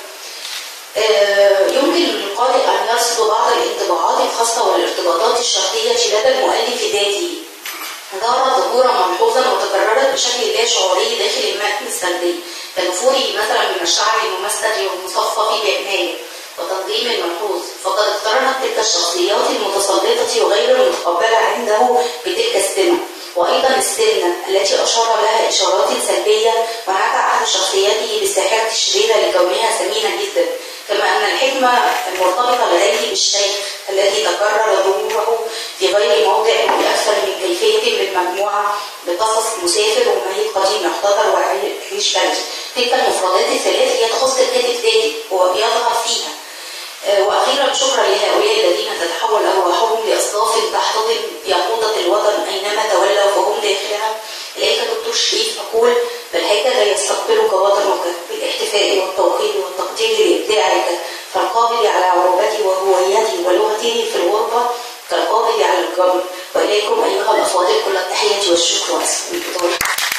يمكن للقارئ أن يرصد بعض الانطباعات الخاصة والارتباطات الشرطية لدى المؤلف ذاته، ظهرت ظهورا ملحوظا وتكررت بشكل لا شعوري داخل المتن السردي، كنفوره مثلا من الشعر الممثل والمصفى بعناية وتنظيم الملحوظ، فقد اقترنت تلك الشخصيات المتسلطة وغير المتقبلة عنده بتلك السمة، وأيضا السنة التي أشار لها إشارات سلبية، ونعت أحد شخصياته بالساحرة الشريرة لكونها سمينة جدا، كما أن الحكمة المرتبطة لديه بالشيخ الذي تكرر ظهوره في غير موضع بأكثر من كيفية بالمجموعة بقصص مسافر وميت قديم يحتضر وعيش بلدي. تلك المفردات الثلاث هي تخص الكاتب ذاتي ويظهر فيها. وأخيرا شكرا لهؤلاء الذين تتحول أرواحهم لأصناف تحتضن يقوضة الوطن أينما تولوا فهم داخلها. إليك دكتور شريف أقول بل هكذا يستقبلك وطنك بالاحتفاء والتوقير والتقدير لإبداعك، فالقابل على عروبتي وهويتي ولغتي في الغربة كالقابل على الجبر. وإليكم أيها الأفاضل كل التحية والشكر وأسف بالإطالة.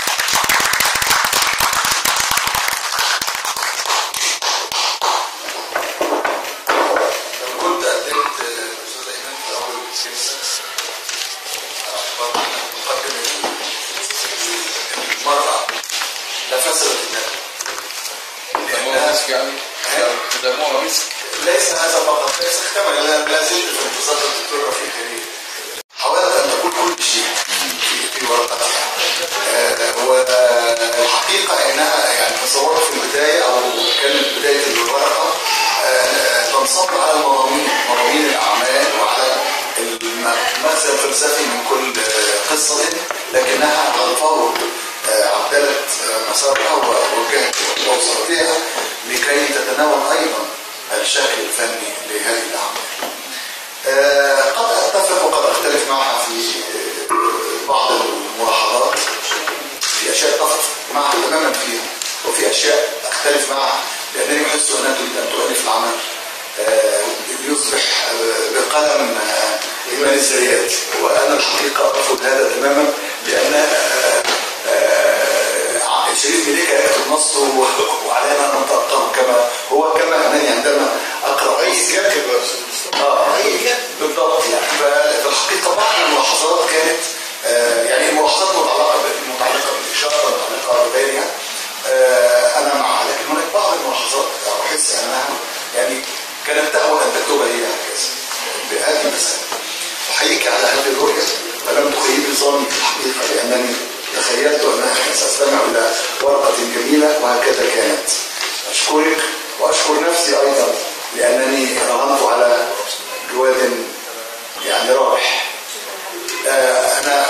ليس هذا فقط، ليس احتمل، لا زلت في انتظار الدكتور رفيق كريم. حاولت ان تقول كل شيء في ورقتها، والحقيقه انها يعني تصورت في البدايه او كانت بدايه الورقه تنصب على مضامين الاعمال وعلى المغزى الفلسفي من كل قصه، لكنها على الفور عدلت مسارها ووجهت توصياتها لكي تتناول ايضا الشكل الفني لهذه الاعمال. قد اتفق وقد اختلف معها في بعض الملاحظات، في اشياء اتفق معها تماما فيها وفي اشياء اختلف معها لانني احس انها تريد ان تؤلف العمل يصبح بقلم ايمان الزيات، وانا الحقيقه ارفض هذا تماما، لان شريف مليكة يكتب نصه وعلينا ان نطبقه كما انني عندما اقرا اي كاتب بالضبط. يعني في الحقيقه بعض الملاحظات كانت يعني الملاحظات متعلقه بالاشاره متعلقه بغيرها انا معها، لكن هناك بعض الملاحظات احس انها يعني كانت تأوى ان تكتبها هي هكذا بهذه المساله. احييك على هذه الرؤيه ولم تخيب ظني في الحقيقه، لانني تخيلت أنها سأستمع إلى ورقة جميلة وهكذا كانت. أشكرك وأشكر نفسي أيضا لأنني رهنت على جواد يعني رائح. أنا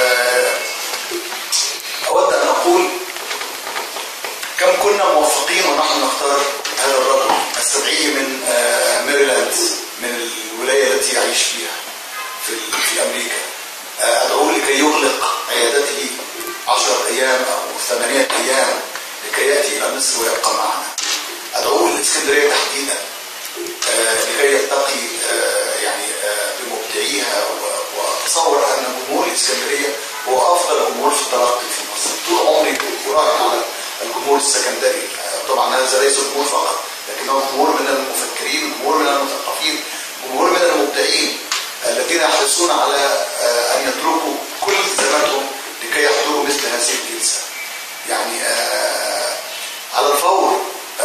أود أن أقول كم كنا موفقين ونحن نختار هذا الرجل، أستدعيه من ميريلاند، من الولاية التي يعيش فيها في أمريكا. أدعوه لكي يغلق عيادته 10 أيام أو 8 أيام لكي يأتي إلى مصر ويبقى معنا. أدعوه للإسكندرية تحديدا لكي يلتقي يعني بمبدعيها، وأتصور أن جمهور الإسكندرية هو أفضل جمهور في التلقي في مصر. طول عمري أراهن على الجمهور السكندري، طبعا هذا ليس جمهور فقط لكنه جمهور من المفكرين، جمهور من المثقفين، جمهور من المبدعين الذين يحرصون على أن يتركوا كل التزاماتهم لكي يحضروا مثل هذه الجلسة. يعني على الفور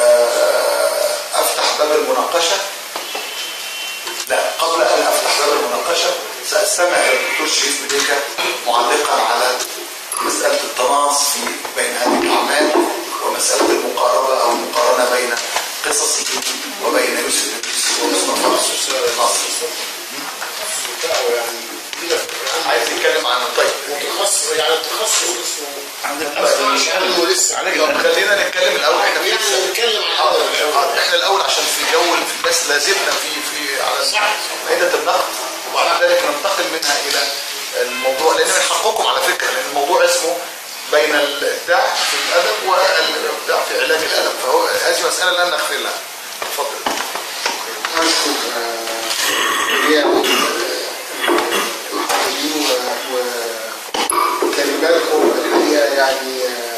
أفتح باب المناقشة. لا، قبل أن أفتح باب المناقشة سأستمع إلى الدكتور شريف مديكا معلقا على مسألة التناص بين هذه الأعمال ومسألة المقاربة أو المقارنة بين قصصه وبين يوسف إدريس ومصطفى ناصر. عايز يتكلم عن متخصص، يعني التخصص اسمه خلينا نتكلم الاول. احنا نتكلم احنا الاول عشان في جو بس لازلنا في على مائده النقد، وبعد ذلك ننتقل منها الى الموضوع، لان من حقكم على فكره، لان الموضوع اسمه بين الابداع في الادب والابداع في علاج الالم، فهو هذه مساله لن نغفلها. اتفضل. اشكر وكلماتكم الحقيقه يعني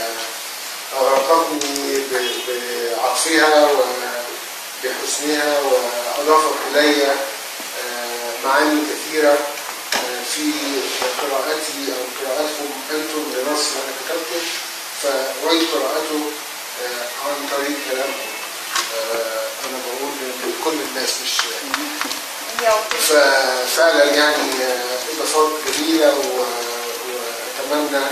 أغرقتني بعطفها وبحسنها، وأضافت إلي معاني كثيرة في قراءتي أو قراءتكم أنتم لنص أنا كتبته، فأعيد قراءته عن طريق كلامكم. أنا بقول لكل الناس مش ففعلا يعني إضافات جميلة، وأتمنى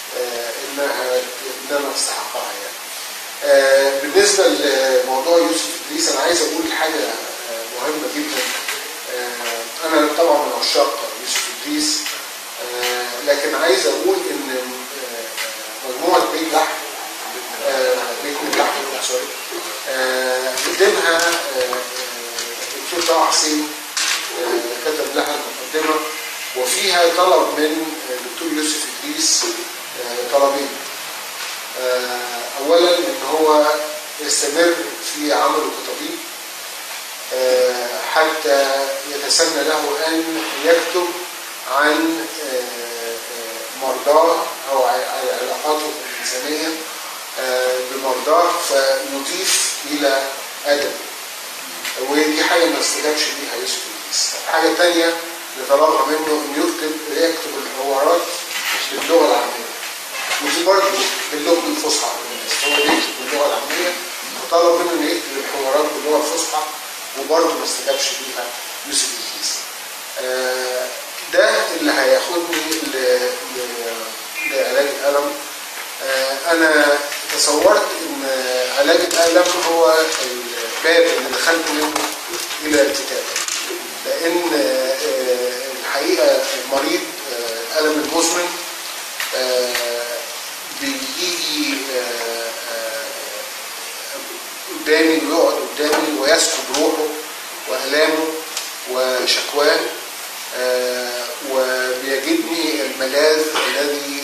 إنما استحقها يعني. بالنسبة لموضوع يوسف إدريس، أنا عايز أقول حاجة مهمة جدا. أنا طبعا من عشاق يوسف إدريس، لكن عايز أقول إن مجموعة بيت لحم قدمها الدكتور طه حسين، كتب لها المقدمة، وفيها طلب من الدكتور يوسف إدريس طلبين. أولا إن هو يستمر في عمله كطبيب حتى يتسنى له أن يكتب عن مرضاه أو علاقاته الإنسانية بمرضاه، فيضيف إلى أدب، ودي حاجة ما استجابش ليها يوسف إدريس. حاجة تانية اللي طلبها منه إنه يكتب الحوارات باللغة العامية، ودي برضه باللغة الفصحى. هو بيكتب باللغة العامية، وطلب منه إنه يكتب الحوارات باللغة الفصحى، وبرضه ما استجابش ليها يوسف إدريس. ده اللي هياخدني لعلاج الألم. أنا تصورت إن علاج الألم هو الباب اللي دخلت منه إلى الكتابة، لأن الحقيقة المريض الألم المزمن بيجي قدامي ويقعد قدامي ويسكب روحه وألامه وشكواه، وبيجدني الملاذ الذي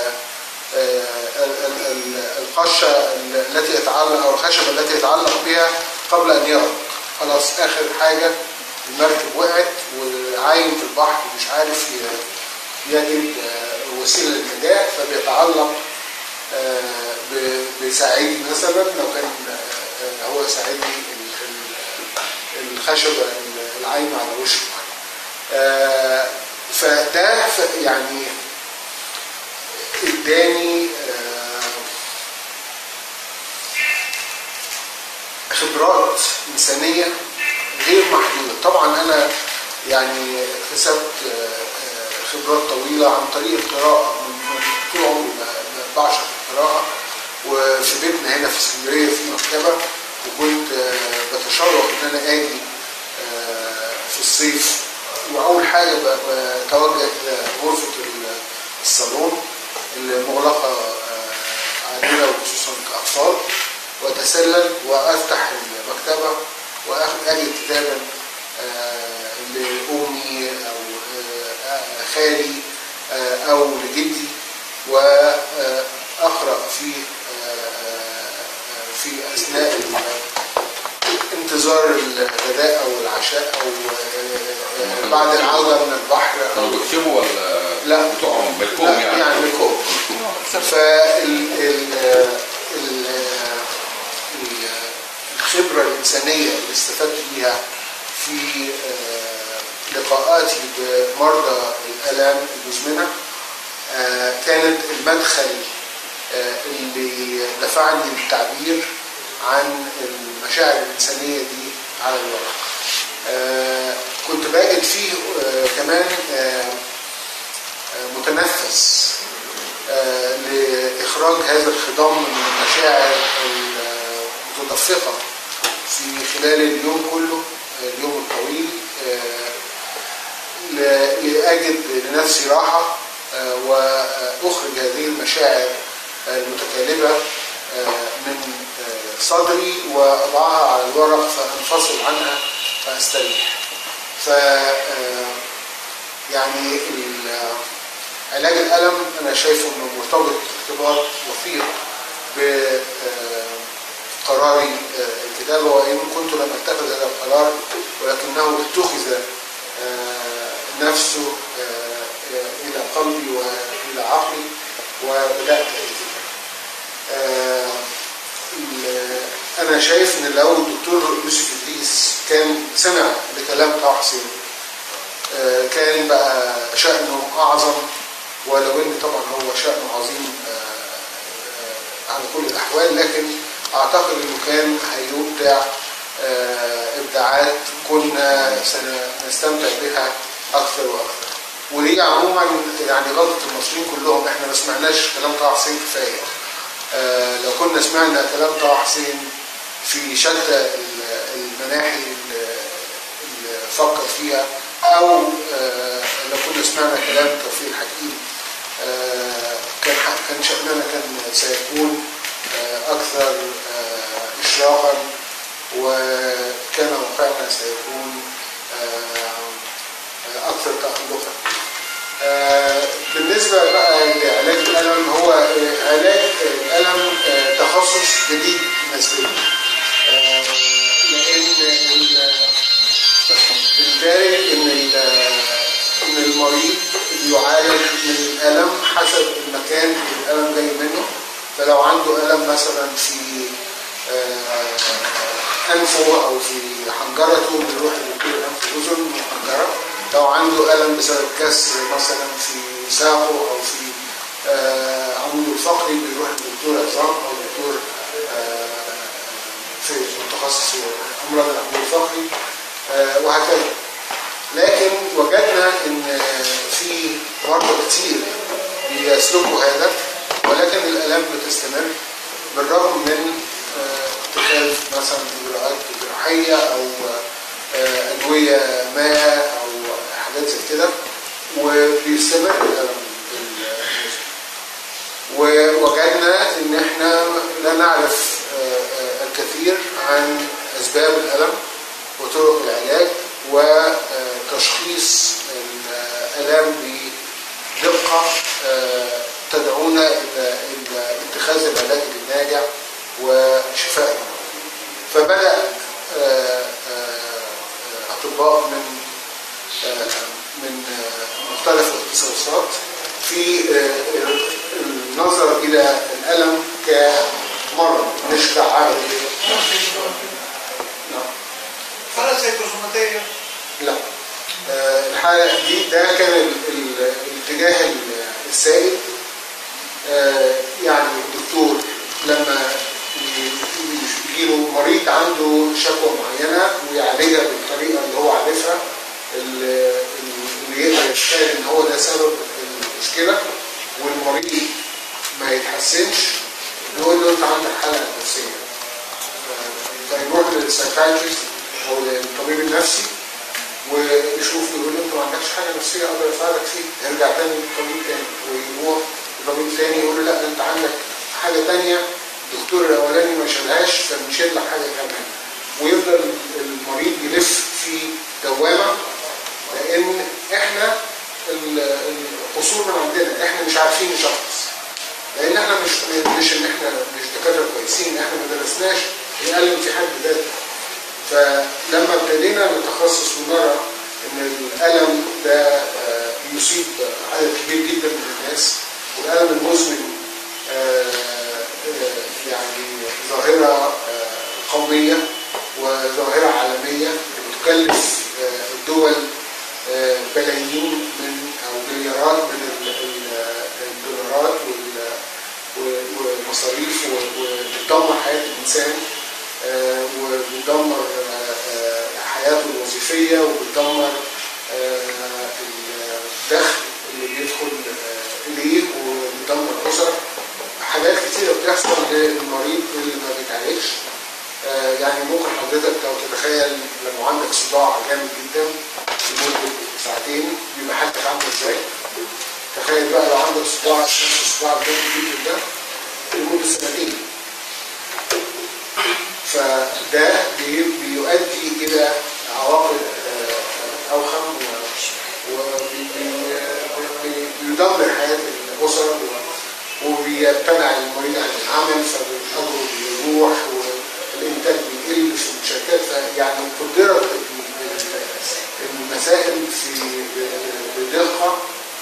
القشة التي يتعلق أو الخشبة التي يتعلق بها قبل أن يغرق. خلاص آخر حاجة، المركب وقعت وعايم في البحر مش عارف يجد وسيلة للنجاة، فبيتعلق بساعدي مثلا، لو كان هو ساعدي الخشبة العايمة على وشه. فده يعني اداني خبرات إنسانية غير محدودة. طبعا أنا يعني اكتسبت خبرات طويلة عن طريق القراءة، من طول عمري بعشق القراءة، وفي بيتنا هنا في اسكندرية في مكتبة، وكنت بتشوق إن أنا آجي في الصيف، وأول حاجة بتوجه لغرفة الصالون المغلقة عندنا وخصوصا كأطفال، وأتسلل وأفتح المكتبة وأجد كتابا لأمي أو خالي أو لجدي، وأقرأ في أثناء انتظار الغداء أو العشاء أو بعد العودة من البحر. كانوا بيكتبوا ولا؟ لا بتوعهم بالكوم يعني بالكوم. الخبرة الإنسانية اللي استفدت بيها في لقاءاتي بمرضى الآلام المزمنة كانت المدخل اللي دفعني للتعبير عن المشاعر الإنسانية دي على الورق. كنت باجد فيه كمان متنفس لإخراج هذا الخضم من المشاعر المتدفقة في خلال اليوم كله، اليوم الطويل، لأجد لنفسي راحة وأخرج هذه المشاعر المتكالبة من صدري وأضعها على الورق فأنفصل عنها فأستريح. يعني علاج الألم أنا شايفه أنه مرتبط ارتباط وثيق بقراري الكتابة، وإن كنت لم أتخذ هذا القرار ولكنه اتخذ نفسه إلى قلبي وإلى عقلي وبدأت أكتب. أنا شايف إن لو الدكتور يوسف إدريس كان سمع لكلام طه حسين كان بقى شأنه أعظم، ولو إن طبعا هو شأنه عظيم على كل الأحوال، لكن أعتقد إنه كان هيبدع إبداعات كنا سنستمتع بها أكثر وأكثر. ودي عموما يعني غلطة المصريين كلهم، إحنا ما سمعناش كلام طه حسين كفاية. لو كنا سمعنا كلام طه حسين في شتى المناحي اللي فكر فيها، أو لو كنا سمعنا كلام توفيق الحكيم، كان شأننا كان سيكون أكثر إشراقا، وكان موقعنا سيكون أكثر تألقا. بالنسبة بقى لعلاج الألم، هو علاج الألم تخصص جديد بالنسبة لي، لأن الدارج إن المريض بيعالج من الألم حسب المكان اللي الألم جاي منه. فلو عنده ألم مثلا في أنفه أو في حنجرته بيروح لدكتور أنف وأذن وحنجرة. لو عنده ألم بسبب كسر مثلا في ساقه أو في عموده الفقري بيروح لدكتور عظام أو دكتور في متخصص في أمراض العمود الفقري وهكذا. لكن وجدنا إن في مرضى كتير بيسلكوا هذا، ولكن الآلام بتستمر بالرغم من اتخاذ مثلا إجراءات جراحية أو أدوية ما أو حاجات زي كده، وبيستمر الألم. ووجدنا إن إحنا لا نعرف الكثير عن أسباب الألم وطرق العلاج وتشخيص الآلام بدقة تدعونا إلى اتخاذ العلاج الناجع وشفائه. فبدأ أطباء من مختلف الاختصاصات في النظر إلى الألم كمرض مش كعادة. حالة سيكوسوماتية؟ لا، الحالة دي ده كان الاتجاه السائد. يعني الدكتور لما يجيله مريض عنده شكوى معينة ويعالجها بالطريقة اللي هو عارفها اللي يقدر يتخيل ان هو ده سبب المشكلة، والمريض ما يتحسنش نقول له انت عندك حالة نفسية، فيروح للسايكايتريست او للطبيب النفسي ويشوف يقول له انت ما عندكش حاجة نفسية اقدر اساعدك فيه، يرجع تاني للطبيب تاني ويروح لطبيب تاني يقول له لا انت عندك حاجة تانية الدكتور الاولاني ما شالهاش فنشيل لك حاجة كمان، ويفضل المريض يلف في دوامة. لان احنا القصور من عندنا، احنا مش عارفين نشخص، لان احنا مش ان احنا مش دكاتره كويسين، احنا ما درسناش الالم في حد ذاته. فلما ابتدينا نتخصص ونرى ان الالم ده يصيب عدد كبير جدا من الناس، والالم المزمن يعني ظاهره قوميه وظاهره عالميه بتكلف الدول بلايين من او مليارات من الانسان وبيدمر حياته الوظيفيه وبيدمر الدخل اللي بيدخل اليه وبيدمر الاسر. حاجات كتيره بتحصل للمريض اللي ما بيتعالجش. يعني ممكن حضرتك لو تتخيل لو عندك صداع جامد جدا لمده ساعتين بيبقى حالتك عامله ازاي. تخيل بقى لو عندك صداع الصداع الجامد جدا ده لمده سنتين. فده بيؤدي الى عواقب اوخم وبيدمر حياه الاسر وبيمتنع المريض عن العمل فبيقدروا بيروح والانتاج بيقل في الشركات. فيعني قدرت المسائل بدقه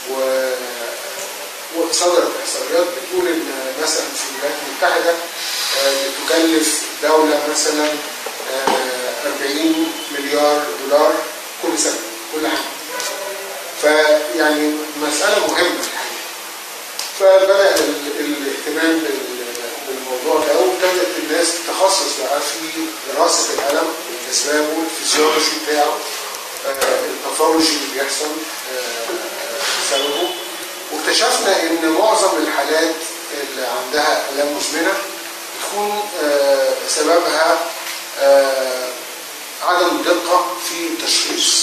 وصدرت احصائيات بتقول ان مثلا في الولايات المتحده بتكلف الدوله مثلا 40 مليار دولار كل سنه كل عام. فيعني مساله مهمه الحقيقه. فبدا الاهتمام بالموضوع ده وابتدت الناس تتخصص بقى في دراسه الالم اسبابه الفسيولوجي بتاعه الباثولوجي اللي بيحصل بسببه. واكتشفنا ان معظم الحالات اللي عندها الام مزمنه تكون سببها عدم الدقه في التشخيص.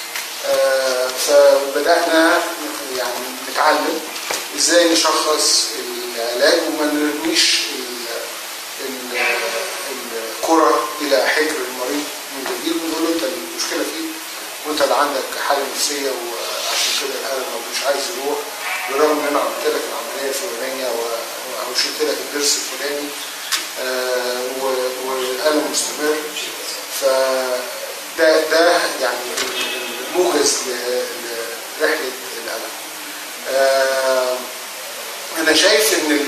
فبدانا يعني نتعلم ازاي نشخص العلاج وما نرميش الكرة الى حجر المريض من جديد ونقول له انت المشكله فيك وانت اللي عندك حاله نفسيه وعشان كده الالم مش عايز يروح بالرغم ان انا عملت لك العمليه الفلانيه او شلت لك الضرس الفلاني والالم مستمر. فده يعني موجز لرحله الالم. انا شايف ان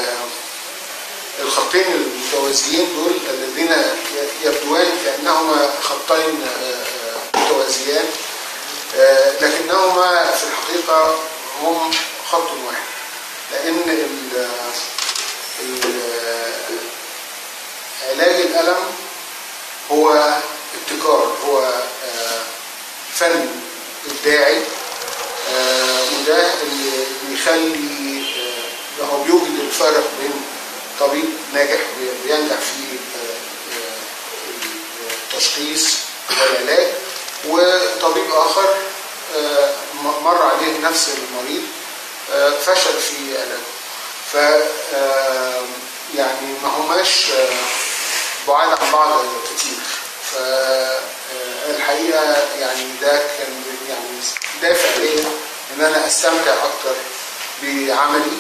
الخطين المتوازيين دول الذين يبدوان كانهما خطين متوازيان لكنهما في الحقيقه هم خط واحد. لان علاج الالم هو ابتكار، هو فن ابداعي وده اللي بيخلي او بيوجد الفرق بين طبيب ناجح بينجح في التشخيص والعلاج وطبيب اخر مر عليه نفس المريض فشل في علاجه. ف يعني ما هماش بعاد عن بعض كتير. فالحقيقه يعني ده كان يعني دافع ليا ان انا استمتع اكتر بعملي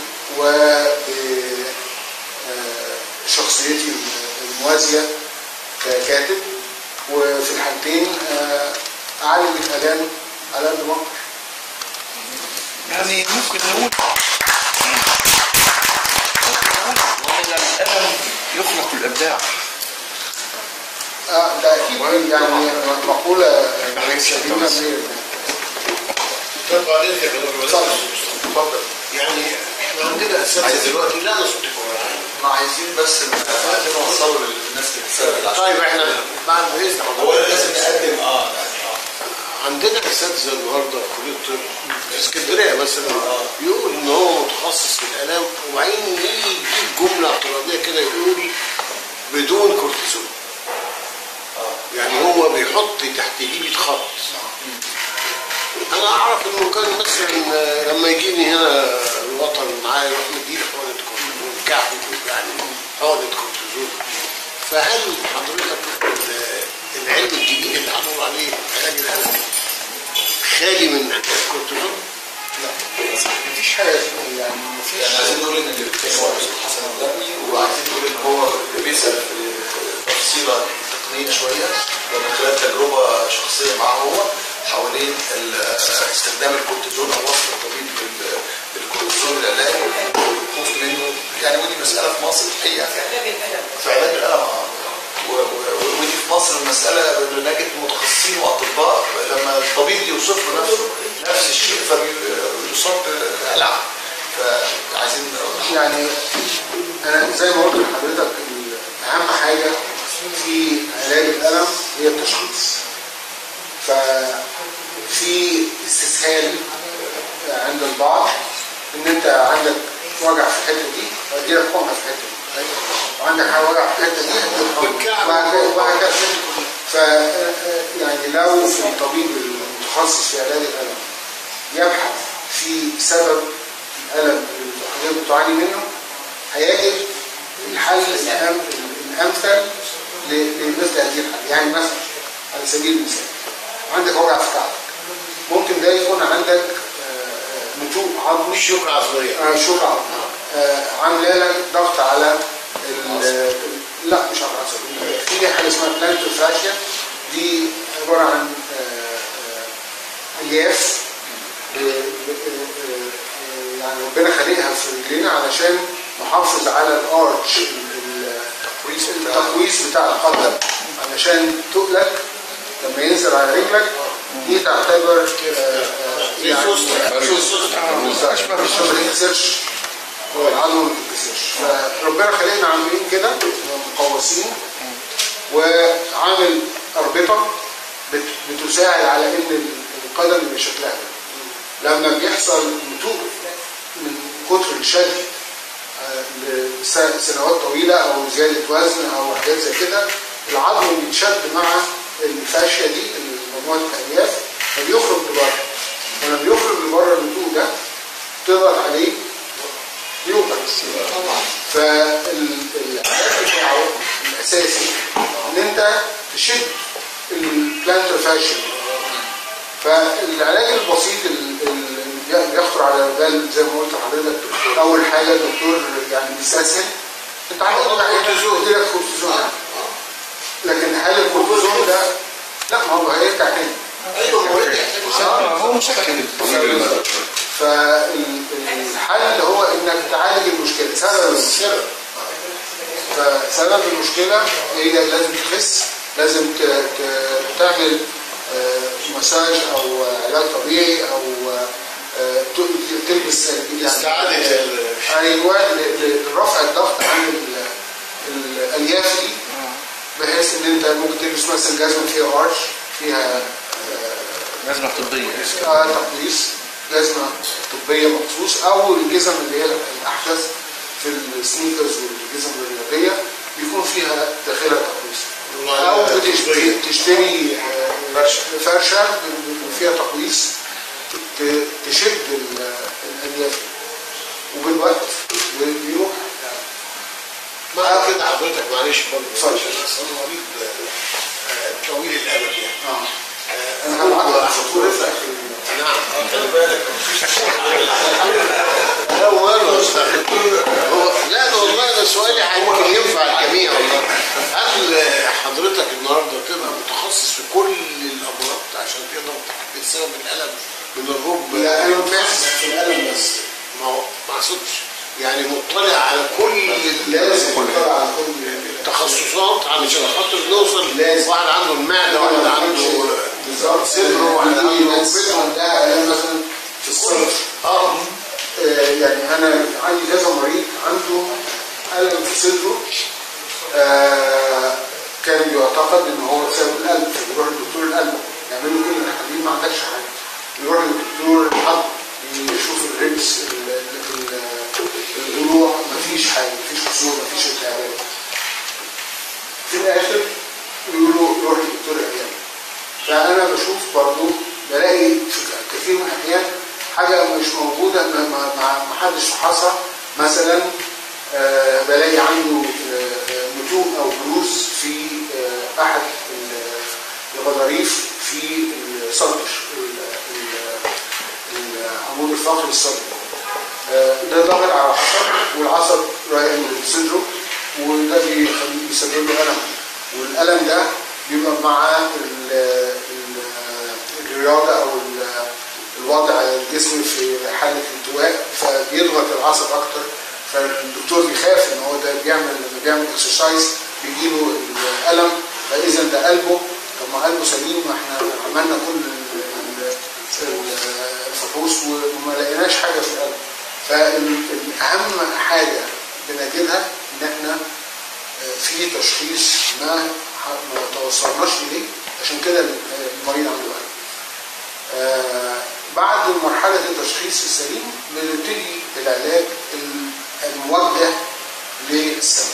وبشخصيتي الموازيه ككاتب وفي الحالتين اعالج الالام على قد ما اقدر. يعني ممكن نقول ومن الألم يخلق الإبداع. ده أكيد يعني مقولة سليمة 100%. طب بعدين يا دكتور اتفضل. يعني احنا عندنا اساتذه دلوقتي لا نصدقكم ما عايزين بس نوصله للناس اللي بتسال. طيب احنا بعد باذن هو لازم نقدم عندنا اساتذه النهارده في كليه الطب في اسكندريه مثلا يقول ان هو متخصص في الالام وبعدين يجيب جمله اعتراضيه كده يقول بدون كورتيزون. يعني هو بيحط تحت ايدي خط. انا اعرف انه كان مثلا لما يجيني هنا الوطن معايا يروح مديني حقنه كورتيزون كعب يعني حقنه كورتيزون. فهل حضرتك العلم الجديد اللي عملوا عليه علاج الالم خالي من الكورتيزون؟ لا مفيش حاجه يعني مفيش. يعني عايزين نقول ان اللي بيتكلم هو الاستاذ حسن الغربي وعايزين نقول ان هو بيسال في تفصيله تقنيه شويه ومن خلال تجربه شخصيه معاه هو حوالين استخدام الكورتيزون او وصف الطبيب بالكورتيزون العلاجي والخوف منه. يعني ودي مساله في مصر الحقيقه في علاج الالم ودي في مصر المساله نجد متخصصين واطباء لما الطبيب يوصف له نفس الشيء فبيصاب بالم. فعايزين يعني انا زي ما قلت لحضرتك اهم في علاج الالم هي التشخيص. ففي استسهال عند البعض ان انت عندك وجع في الحته دي هديلك حقنه في الحته دي، وعندك وجع في الحته دي هديلك حقنه وهكذا. ف يعني لو الطبيب المتخصص في علاج الالم يبحث في سبب الالم اللي حضرتك بتعاني منه هيجد الحل الامثل لمثل هذه الحاله. يعني مثلا على سبيل المثال عندك وجع في كعبك، ممكن ده يكون عندك نتوء عظمي، شوكة عظمية، شوكة عظمية عامله لك ضغط على لا مش على العصب. في حاجه اسمها بلانتر فاشيا، دي عباره عن الياف يعني ربنا خلقها في رجلنا علشان نحافظ على الارش التقويس بتاع القدم، علشان تقلك لما ينزل على رجلك دي تعتبر يعني ما تتكسرش، العظم ما تتكسرش. فربنا خلقنا عاملين كده مقوسين، وعامل اربطه بتساعد على ان القدم يبقى شكلها. لما بيحصل نتوء من كتر الشد لسنوات طويله او زياده وزن او حاجات زي كده، العظم بيتشد مع الفاشيه دي مجموعه الالياف فبيخرج لبره، ولما بيخرج لبره النتوء ده تضغط عليه يوقع. فالعلاج بتاعه الاساسي ان انت تشد البلانتر فاشيا. فالعلاج البسيط اللي بيخطر على بال زي ما قلت لحضرتك، اول حاجه الدكتور يعني بيستسهل، انت عندك كورتيزون يديلك كورتيزون، لكن هل الكورتيزون ده لا ما هو هيرجع تاني. ايوه هو مسكن. فالحل هو انك تعالج المشكله، فسبب المشكله هي لازم تخس، لازم تعمل مساج او علاج طبيعي او تلبس استعادة ايوه لرفع الضغط عن الالياف دي، بحيث ان انت ممكن تلبس مثلا جزمه فيها ارش، فيها جزمة طبية، تقليص، جزمه طبيه مخصوص، او الجزم اللي هي الاحدث في السنيكرز والجزم الرياضيه بيكون فيها داخلها تقليص، او تشتري فرشه فيها تقليص تشد الالياف وبالوقت بيروح. مع كده حضرتك معلش برضه انا مريض طويل الامد يعني. انا هبعت صورة نعم خلي بالك لا ده والله ده سؤالي ممكن ينفع الجميع والله. هل حضرتك النهارده تبقى متخصص في كل الامراض عشان تقدر تحدد سبب الالم من الركبه؟ لا انا متخصص في الالم بس، ما اقصدش يعني مطلع على كل لازم مطلع على كل التخصصات علشان خاطر نوصل واحد عنده المعده، واحد عنده بالظبط صدر، واحد عنده ركبته، ده الم مثلا في الصدر. يعني انا عندي كذا مريض عنده الم في صدره، كان يعتقد ان هو بسبب القلب، فبيروح لدكتور القلب يعمل له كل التحاليل ما عندكش حاجه، يروح للدكتور الحضر يشوف الريبس الضلوع مفيش حاجه، مفيش كسور، مفيش التهابات. في الاخر يقولوا روح لدكتور العيان. فانا بشوف برضه بلاقي في كثير من الاحيان حاجه مش موجوده، ما حدش فحصها. مثلا بلاقي عنده نتوء او بروز في احد الغضاريف في الصدر، العمود الفقري الصدري، ده ضاغط على العصب، والعصب رايح لصدره، وده بيسبب له الم، والالم ده بيبقى مع الرياضه او الوضع الجسم في حاله التواء، فبيضغط العصب اكتر، فالدكتور بيخاف ان هو ده لما بيعمل اكسرسايز بيجيله الالم، فاذا ده قلبه. طب ما قلبه سليم، ما احنا عملنا كل الفحوص وما لقيناش حاجه في القلب. فالاهم حاجه بنجدها ان احنا في تشخيص ما ما توصلناش اليه، عشان كده المريض عنده قلب. بعد مرحله التشخيص السليم بنبتدي العلاج الموجه للسبب.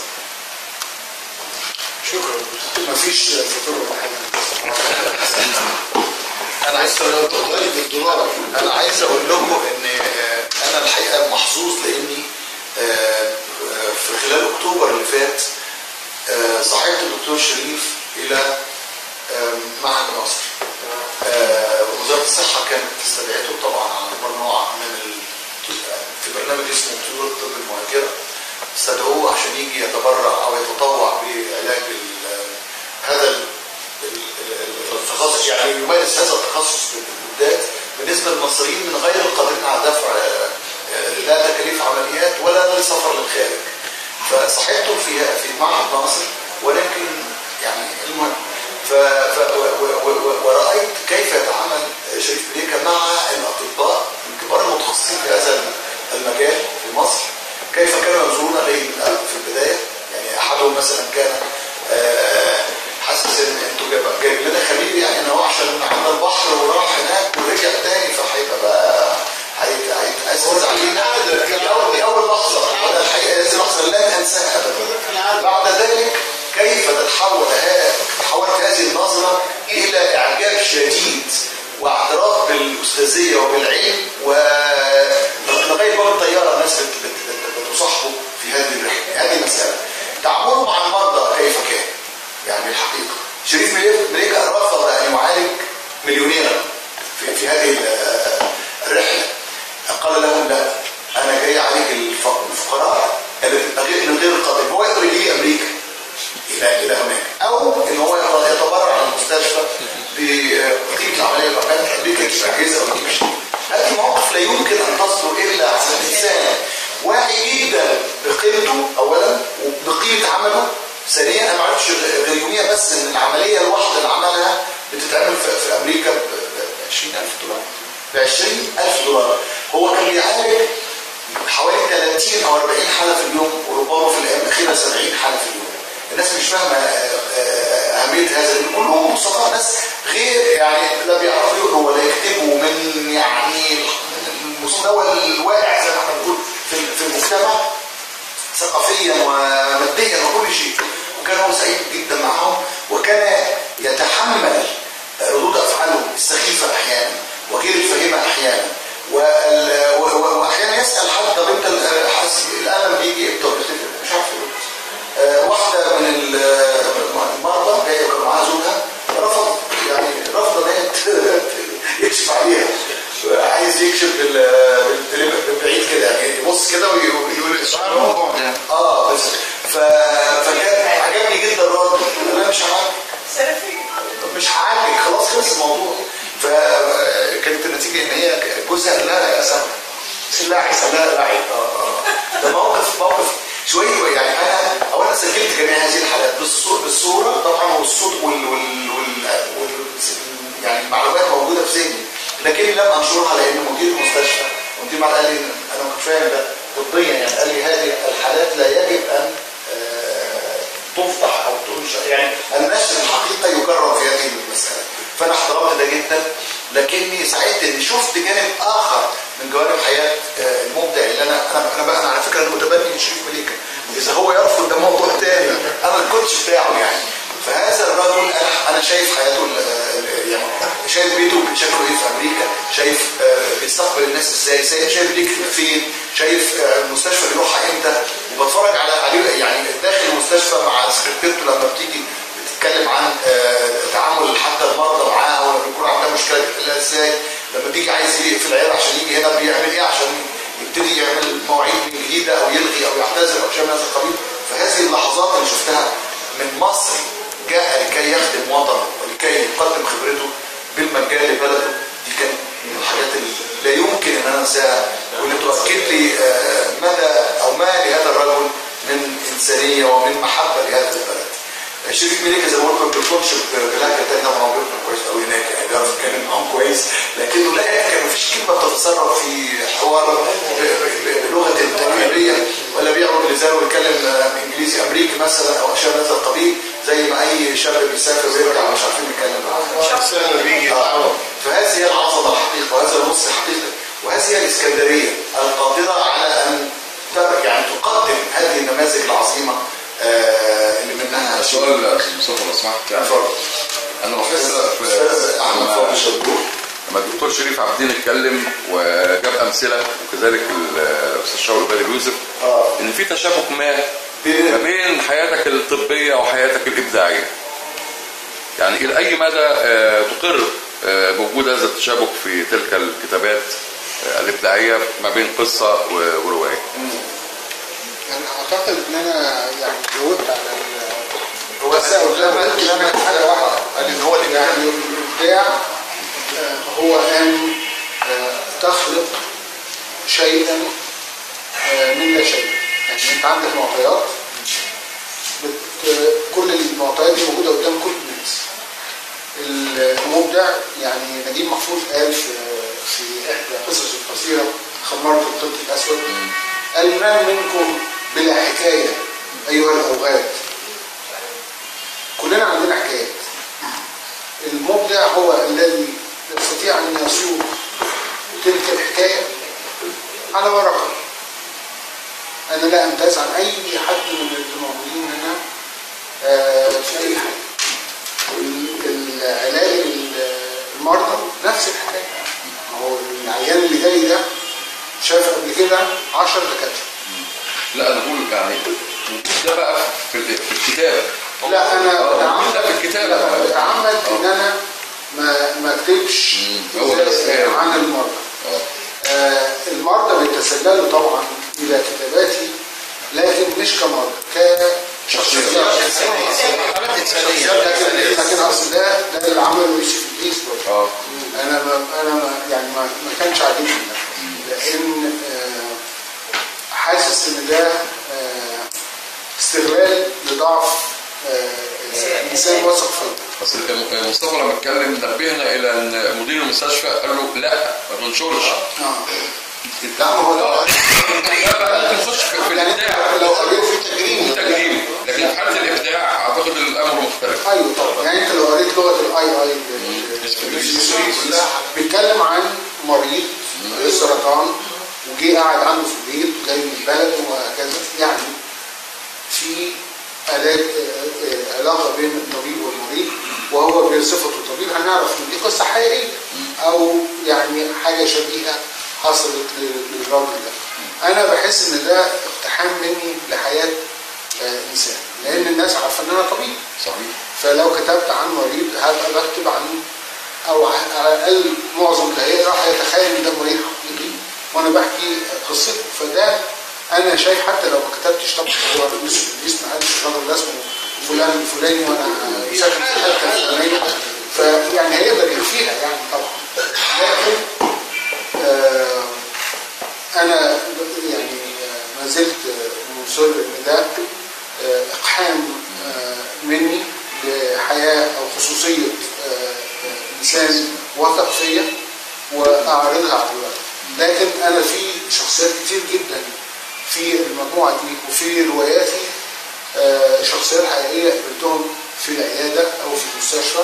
شكرا. مفيش فطور ولا حاجه. انا عايز اقول لكم ان انا الحقيقه محظوظ لاني في خلال اكتوبر اللي فات صاحبت الدكتور شريف الى معهد ناصر. وزاره الصحه كانت استدعته طبعا على مجموعه من في برنامج اسمه طيور الطب المهاجره، استدعوه عشان يجي يتبرع او يتطوع بعلاج هذا التخصص، يعني يمارس هذا التخصص بالذات بالنسبه للمصريين من غير القادرين على دفع لا تكاليف عمليات ولا للسفر للخارج. فصحبته في معهد ناصر، ولكن يعني المهم ورأيت كيف يتعامل شريف بليكا مع الأطباء من كبار المتخصصين في هذا المجال في مصر، كيف كانوا ينظرون إليه في البداية. يعني أحدهم مثلا كان حاسس ان انتوا جايب لنا خليل، يعني ان هو عشان على البحر وراح هناك ورجع تاني فهيبقى بقى هيتأسس علينا. دي أول لحظة، وأنا الحقيقة هذه اللحظة لن أنساها أبدا. بعد ذلك كيف تحولت هذه النظرة إلى إعجاب شديد واعتراف بالأستاذية وبالعلم، ولغاية باب الطيارة الناس بتصاحبه في هذه الرحلة. هذه مسألة. تعامله مع المرضى كيف كان؟ يعني الحقيقة شريف بليكا رفض أن يعالج مليونيرا في هذه الرحلة. قال لهم لا، أنا جاي أعالج الفقراء من غير القادم. هو يقدر يجي أمريكا إلى هناك، أو إن هو يتبرع عن المستشفى بقيمة العملية لو كانت أمريكا تجيب أجهزة أو تجيب شيء. هذه مواقف لا يمكن أن تصدر إلا عن إنسان واعي جدا بقيمته أولا وبقيمة عمله. ثانيا انا ما عرفتش غير يوميا بس ان العمليه الواحده اللي عملها بتتعمل في امريكا ب 20000 دولار، ب 20000 دولار. هو كان بيعالج حوالي 30 او 40 حاله في اليوم، وربما في الايام الاخيره 70 حاله في اليوم. الناس مش فاهمه اهميه هذا، كلهم بسطاء، ناس غير يعني لا بيعرفوا يقروا ولا يكتبوا، من يعني المستوى الواقع زي ما احنا بنقول في المجتمع ثقافيا وماديا وكل شيء. وكان هو سعيد جدا معهم، وكان يتحمل ردود افعالهم السخيفه احيانا وغير الفهيمه احيانا، واحيانا يسال حد طب انت الالم بيجي امتى؟ مش عارف يقول. واحده من المرضى جايه كان معاها زوجها، رفض ان هي يكشف عليها، عايز يكشف بالبعيد كده، يعني يبص كده ويقول بس فكان عجبني جدا الرد. انا مش هعالج خلاص خلص الموضوع. فكانت النتيجه ان هي جوزها قال لها يا سما لا احسن لا ده موقف شويه. يعني انا سجلت جميع هذه الحالات بالصوره طبعا، والصوت يعني المعلومات موجوده في ذهني، لكني لم انشرها لان مدير المستشفى مدير معهد قال لي انا ما كنتش فاهم ده طبيا، يعني قال لي هذه الحالات لا يجب ان تفضح او تنشر، يعني النشر الحقيقه يكرر في هذه المساله. فانا احترمت ده جدا، لكني سعدت اني شفت جانب اخر من جوانب حياه المبدع اللي انا على فكره انا متبني شريف بليكا. اذا هو يرفض ده موضوع تاني، انا الكوتش بتاعه يعني. فهذا الرجل انا شايف حياته، يعني شايف بيته شكله ايه في امريكا، شايف بيستقبل الناس ازاي، شايف بيكتب فين، شايف المستشفى بيروحها امتى، وبتفرج عليه يعني داخل المستشفى مع سكرتيرته لما بتيجي بتتكلم عن تعامل حتى المرضى معاها، ولما بيكون عندها مشكله بيحلها ازاي، لما بيجي عايز يقفل العياده عشان يجي هنا بيعمل ايه عشان يبتدي يعمل مواعيد جديده او يلغي او يعتذر او شيء من هذا القبيل. فهذه اللحظات اللي شفتها من مصر جاء لكي يخدم وطنه ولكي يقدم خبرته بالمجال لبلده، دي كانت من الحاجات اللي لا يمكن ان انا انساها، واللي تؤكد لي مدى او ما لهذا الرجل من انسانيه ومن محبه لهذا البلد. شريف بليكا زي ما قلت ما بيكونش بلهجه ثانيه، هو بيفهم كويس قوي هناك، يعني بيعرف يتكلم معاهم كويس، لكنه لا كان مفيش كلمه بتتصرف في حوار بلغه تنويريه، ولا بيعرض لسانه ويتكلم انجليزي امريكي مثلا او اشياء من هذا القبيل. زي ما اي شاب بيسافر ويرجع مش عارفين نتكلم معاه. السنة بيجي فهذه هي العظمه الحقيقه وهذا النص الحقيقي وهذه هي الاسكندريه القادره على ان يعني تقدم هذه النماذج العظيمه اللي منها سؤال مصطفى لو سمحت. اتفضل. انا لاحظت لما الدكتور شريف عابدين اتكلم وجاب امثله وكذلك الاستاذ شاول بدر يوسف ان في تشابك ما بين حياتك الطبيه وحياتك الابداعيه. يعني الى اي مدى تقر بوجود هذا التشابك في تلك الكتابات الابداعيه ما بين قصه وروايه؟ يعني اعتقد ان انا يعني جاوبت على هو سأل انا حاجه واحده قال ان هو يعني الابداع هو ان تخلق شيئا من لا شيء. يعني انت عندك معطيات، كل المعطيات دي موجوده قدام كل الناس. المبدع يعني نجيب محفوظ قال في احدى قصص القصيره خمرت القط الاسود قال: من منكم بلا حكايه ايها الاوغاد. كلنا عندنا حكايات. المبدع هو الذي يستطيع ان يصوغ تلك الحكايه على ورقه. انا لا امتاز عن اي حد من الموجودين هنا في اي حاجه. العلاج المرضى نفس الحكايه. هو العيان اللي جاي ده شاف قبل كده 10 دكاتره. لا انا بقول يعني ده بقى في الكتابه. لا انا ده في الكتابه بتعمد ان انا ما اكتبش عن المرضى. المرضى بيتسللوا طبعا الى كتاباتي لكن مش كمرضى، كشخصيات انسانيه. لكن اصل ده اللي عمله يوسف ادريس برضه. انا يعني ما كانش عاجبني لان حاسس ان ده استغلال لضعف انسان واثق فيه. بس مصطفى لما اتكلم نبهنا الى ان مدير المستشفى قال له لا ما تنشرش. لا ما هو لو ممكن تخش في الابداع لو قريت في تجريم، لكن في حاله الابداع اعتقد الامر مختلف. ايوه طبعا. يعني انت لو قريت لغه الاي بيتكلم عن مريض سرطان وجي قاعد عنده في البيت جاي من البلد وهكذا. يعني في علاقه بين الطبيب والمريض وهو بصفته طبيب هنعرف ان دي قصه حقيقيه او يعني حاجه شبيهه حصلت للراجل ده. انا بحس ان ده اقتحام مني لحياه انسان لان الناس عارفه ان انا طبيب. صحيح. فلو كتبت عن مريض هبقى بكتب عن او على الاقل معظم اللي هيقرا هيتخيل ان ده مريض حقيقي وانا بحكي قصته. فده انا شايف حتى لو ما كتبتش طبعا هو يوسف ادريس ما قالش الراجل ده اسمه فلان الفلاني وانا ساكن في الحته الفلانيه فيعني هيقدر يخفيها يعني طبعا. لكن انا يعني ما زلت مصر ان ده اقحام مني لحياه او خصوصيه انسان واثق فيا واعرضها على الوقت. لكن انا في شخصيات كتير جدا في المجموعه دي وفي رواياتي شخصيات حقيقيه قابلتهم في العياده او في المستشفى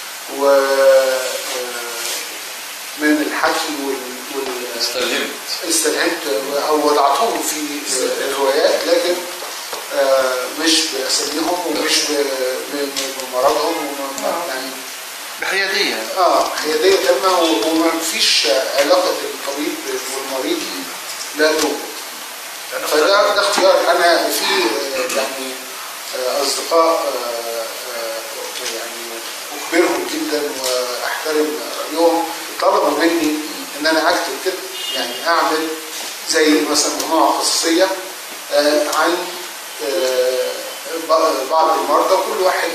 من الحكي استلهمت او وضعتهم في الروايات لكن مش باساميهم ومش بمرضهم يعني بحياديه. حياديه تامه وما فيش علاقه الطبيب والمريض لا توجد. فده اختيار. انا في يعني اصدقاء يعني اخبرهم جدا واحترم رايهم طلبوا مني ان انا اكتب كده يعني اعمل زي مثلا مجموعه قصصيه عن بعض المرضى وكل واحد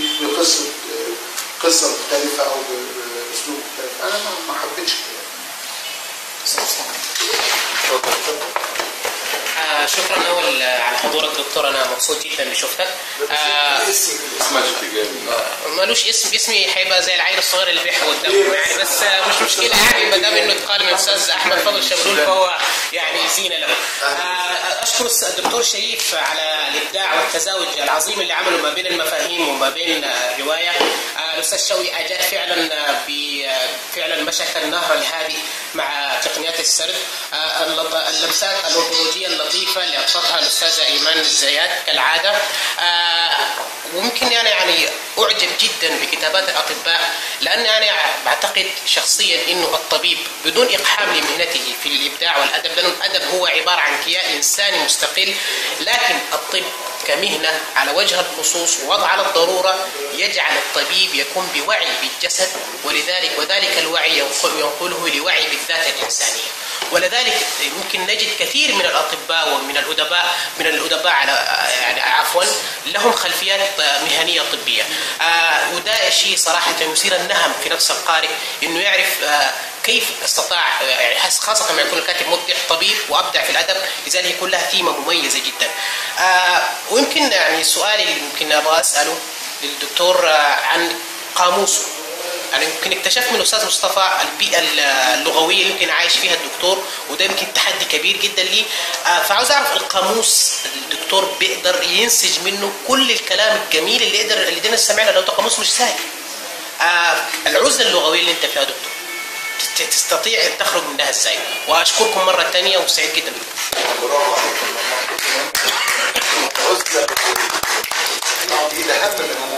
قصه مختلفه او باسلوب مختلف. انا ما حبيتش كده. شكرا أول على حضورك دكتور، أنا مبسوط جدا بشوفتك. احمد التجاري مالوش اسمي هيبقى زي العيل الصغير اللي بيحكي قدامكم يعني، بس مش مشكله يعني ما دام انه اتقال من استاذ احمد فضل شبلول فهو يعني زينه له. اشكر الدكتور شريف على الابداع والتزاوج العظيم اللي عمله ما بين المفاهيم وما بين الروايه. الاستاذ شوقي اجاد فعلا مشى كالنهر الهادي مع تقنيات السرد. اللمسات الانطولوجيه اللطيفه اللي اضفتها الاستاذه ايمان الزيات كالعاده. وممكن يعني اعجب جدا بكتابات الاطباء، لان انا بعتقد شخصيا انه الطبيب بدون اقحام لمهنته في الابداع والادب، لانه الادب هو عباره عن كيان انساني مستقل، لكن الطب كمهنه على وجه الخصوص ووضع على الضروره يجعل الطبيب يكون بوعي بالجسد، وذلك الوعي ينقله لوعي بالذات الانسانيه. ولذلك ممكن نجد كثير من الاطباء ومن الادباء على لهم خلفيات مهنيه طبيه. وده شيء صراحه يثير النهم في نفس القارئ انه يعرف كيف استطاع، خاصه لما يكون الكاتب مبدع طبيب وابدع في الادب، لذلك يكون لها ثيمه مميزه جدا. ويمكن يعني سؤالي اللي ممكن ابغى اساله للدكتور عن قاموسه. يعني يمكن اكتشفت من الاستاذ مصطفى البيئه اللغويه اللي يمكن عايش فيها الدكتور، وده يمكن تحدي كبير جدا لي. فعاوز اعرف القاموس الدكتور بيقدر ينسج منه كل الكلام الجميل اللي قدرنا سمعنا، لو ده قاموس مش سهل. العزله اللغويه اللي انت فيها دكتور تستطيع ان تخرج منها ازاي؟ واشكركم مره ثانيه وسعيد جدا بكم. دي اهم الامور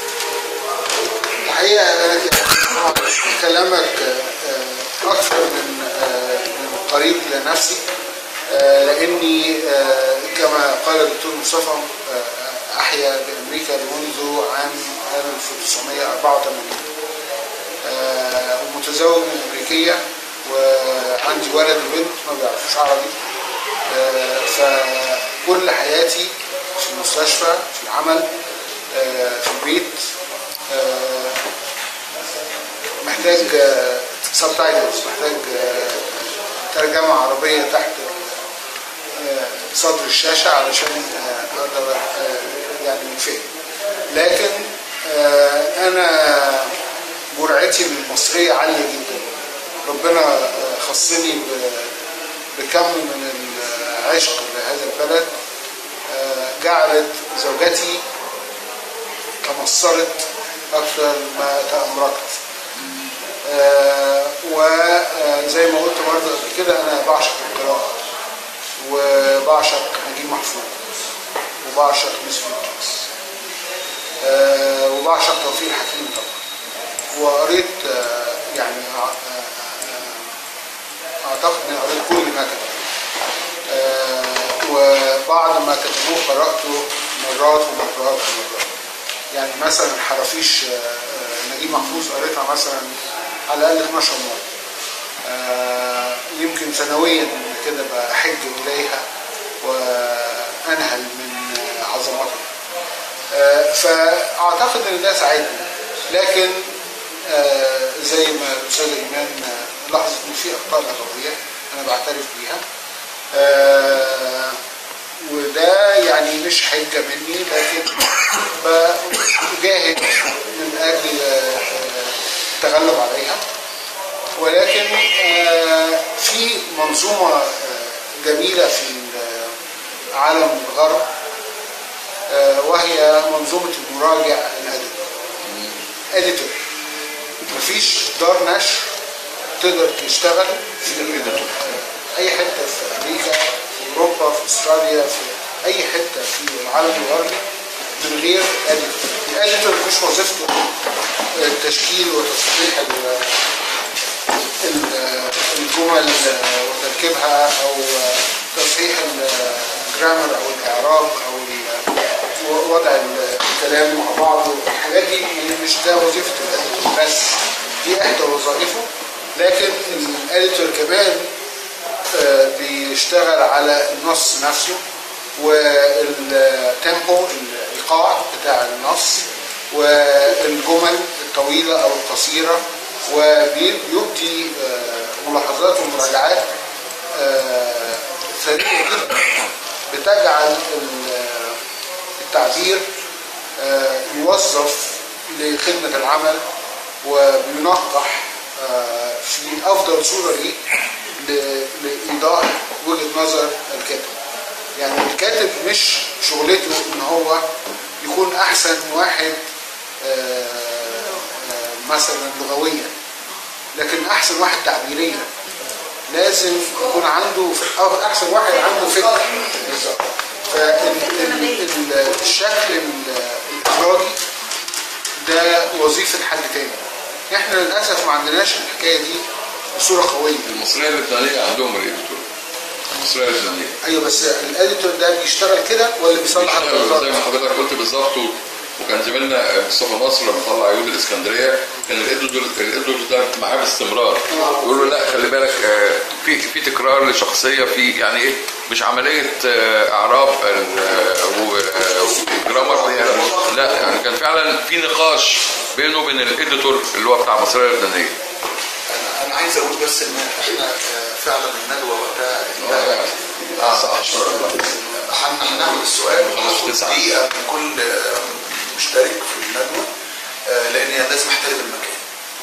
الحقيقه. كلامك اكثر من قريب لنفسي، لاني كما قال الدكتور مصطفى احيا بامريكا منذ عام 1984 ومتزوج من امريكيه، وعندي ولد وبنت ما بيعرفوش عربي. فكل حياتي في المستشفى، في العمل، في البيت، محتاج سبتايتلز، محتاج ترجمة عربية تحت صدر الشاشة علشان أقدر يعني فهم. لكن أنا جرعتي للمصرية عالية جدا. ربنا خصني بكم من العشق لهذا البلد، جعلت زوجتي تمصرت أكثر ما تأمرت. وزي ما قلت برضه قبل كده أنا بعشق القراءة، وبعشق نجيب محفوظ، وبعشق يوسف الدين، وبعشق توفيق الحكيم طبعا. وقريت يعني أعتقد إني قريت كل ما كتب، وبعد ما كتبوه قرأته مرات ومرات. يعني مثلا حرافيش نجيب محفوظ قريتها مثلا على الأقل 12 مرة، يمكن سنويا كده بحج إليها وأنهل من عظمتها. فأعتقد إن ده ساعدني. لكن زي ما الأستاذة إيمان لاحظت إن في أخطاء لغوية أنا بعترف بيها، وده يعني مش حجة مني، لكن بجاهد من أجل التغلب عليها. ولكن في منظومة جميلة في عالم الغرب، وهي منظومة المراجع الأديتور. مفيش دار نشر تقدر تشتغل في الأديتور. أي حتة في أمريكا، في أوروبا، في أستراليا، في أي حتة في العالم الغربي من غير أديتور. الأديتور مش وظيفته التشكيل وتصحيح الجمل وتركيبها، أو تصحيح الجرامر أو الإعراب أو وضع الكلام مع بعضه. الحاجات دي مش ده وظيفة الأديتور بس، دي إحدى وظائفه. لكن الأديتور كمان بيشتغل على النص نفسه والتيمبو، الإيقاع بتاع النص، والجمل الطويلة أو القصيرة، وبيبدي ملاحظات ومراجعات ثريه جدا بتجعل التعبير يوظف لخدمه العمل وبينقح في افضل صوره ليه لايضاح وجهه نظر الكاتب. يعني الكاتب مش شغلته ان هو يكون احسن واحد مثلا لغويا، لكن احسن واحد تعبيريا. لازم يكون عنده احسن واحد عنده فكر. فالشكل الاخراجي ده وظيفه حد تاني. احنا للاسف ما عندناش الحكايه دي بصوره قويه. المصريه اللبنانيه عندهم الاديتور. المصريه اللبنانيه. ايوه، بس الاديتور ده بيشتغل كده ولا بيصلح الغلطات؟ زي ما حضرتك قلت بالظبط. وكان زميلنا مصطفى نصر لما طلع عيود الاسكندريه كان الاديتور ده معاه باستمرار يقول له لا خلي بالك في تكرار لشخصيه في يعني ايه مش عمليه اعراب وجرامر لا يعني كان فعلا في نقاش بينه وبين الاديتور اللي هو بتاع المصريه اللبنانيه. انا عايز اقول بس ان احنا فعلا الندوه وقتها هنعمل السؤال دقيقه من كل مشترك في الندوه لان لازم احترم المكان.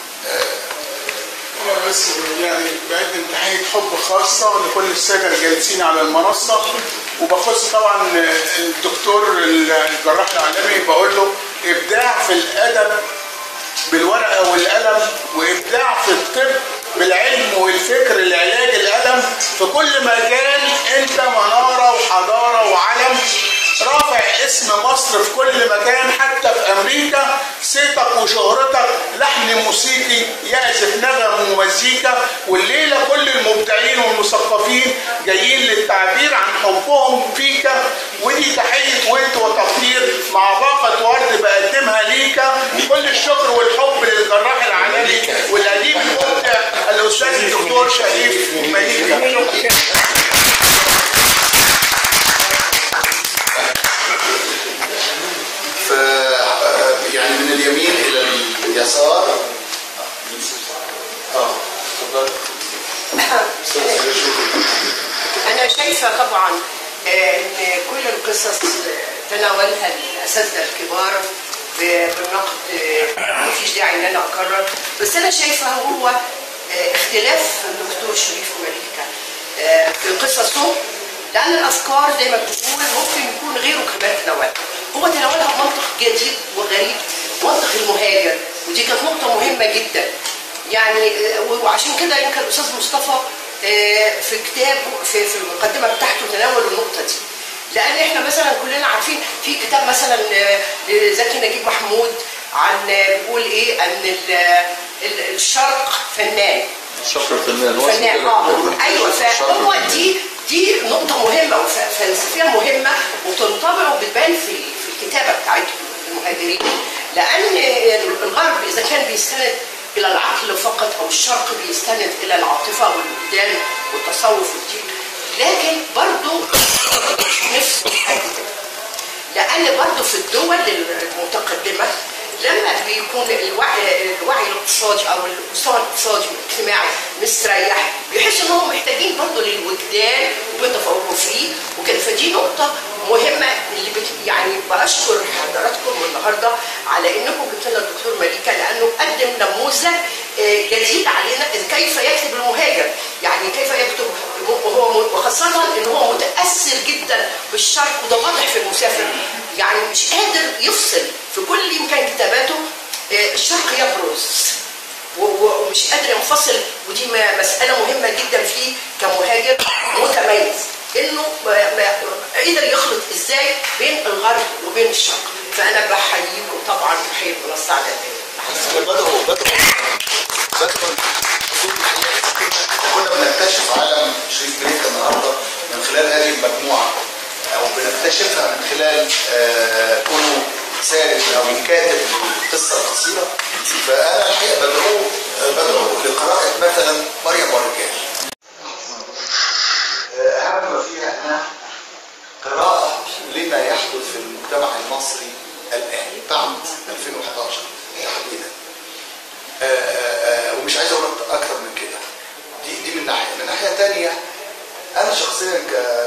بس يعني بقدم تحيه حب خاصه لكل الساده الجالسين على المنصه، وبخص طبعا الدكتور الجراح العالمي بقول له ابداع في الادب بالورقه والقلم، وابداع في الطب بالعلم والفكر لعلاج الالم. في كل مجال انت مناره وحضاره وعلم، رافع اسم مصر في كل مكان، حتى في امريكا صيتك وشهرتك لحن موسيقي يعزف نغم ومزيكا. والليله كل المبدعين والمثقفين جايين للتعبير عن حبهم فيك، ودي تحيه ود وتقدير مع باقه ورد بقدمها ليك. كل الشكر والحب للجراح العالمي والاديب المبدع الاستاذ الدكتور شريف مليكي. يعني من اليمين الى اليسار. انا شايفه طبعا ان كل القصص تناولها الاساتذه الكبار بالنقد، مفيش داعي ان انا اكرر، بس انا شايفه هو اختلاف الدكتور شريف مليكة في قصصه، لان الافكار زي ما بتقول ممكن يكون غيره كمان تناولها. هو تناولها بمنطق جديد وغريب، منطق المهاجر، ودي كانت نقطه مهمه جدا. يعني وعشان كده يمكن الاستاذ مصطفى في كتابه في المقدمه بتاعته تناول النقطه دي، لان احنا مثلا كلنا عارفين في كتاب مثلا لزكي نجيب محمود عن بيقول ايه ان الشرق فنان. الشرق فنان ايوه، فهو دي نقطه مهمه وفلسفيه مهمه وتنطبع وبتبان في الكتابه بتاعتهم المهاجرين، لان الغرب اذا كان بيستند الى العقل فقط او الشرق بيستند الى العاطفه والوجدان والتصوف والدين، لكن برضه نفسه حاجه كده، لان برضه في الدول المتقدمه لما بيكون الوعي الاقتصادي او المستوى الاقتصادي والاجتماعي مستريح بيحس ان هم محتاجين برضه للوجدان وبيتفوقوا فيه وكده. فدي نقطه مهمه اللي يعني بشكر حضراتكم النهارده على انكم جبتوا لنا الدكتور مليكة، لانه قدم نموذج جديد علينا كيف يكتب المهاجر، يعني كيف يكتب وخاصه ان هو متاثر جدا بالشرق، وده واضح في المسافر، يعني مش قادر يفصل في كل يمكن كتاباته الشرق يبرز ومش قادر ينفصل، ودي مساله مهمه جدا فيه كمهاجر متميز، انه قدر يخلط ازاي بين الغرب وبين الشرق. فانا بحييكم طبعا تحيه منصه عدد. بدأوا كنا بنكتشف عالم شريف مليكة النهارده من خلال هذه المجموعه، او بنكتشفها من خلال كونه سارد او كاتب قصه قصيره. فانا الحقيقه بدعو لقراءه مثلا مريم والرجال. اهم ما فيها انها قراءه لما يحدث في المجتمع المصري الان بعد 2011 تحديدا. ومش عايز اقول اكتر من كده. دي من ناحيه ثانيه، انا شخصيا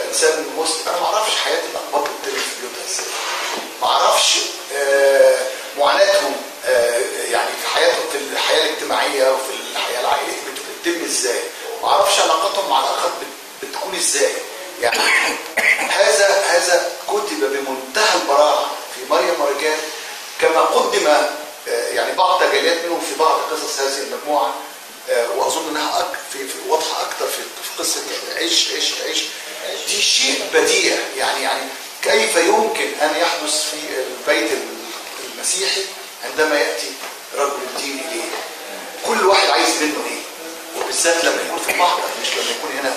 كانسان مسلم انا ما اعرفش حياه الاقباط بتتم في بيوتها ازاي. ما اعرفش معاناتهم يعني في حياتهم في الحياه الاجتماعيه وفي الحياه العائليه بتتم ازاي. ما اعرفش علاقتهم مع الاخر بتكون ازاي. يعني هذا كتب بمنتهى البراعه في مريم ورجال كما قدم يعني بعض تجليات منهم في بعض قصص هذه المجموعه، واظن انها واضحه اكثر في قصه عيش دي شيء بديع. يعني كيف يمكن ان يحدث في البيت المسيحي عندما ياتي رجل الدين اليه؟ كل واحد عايز منه ايه؟ وبالذات لما يكون في المحضر مش لما يكون هنا.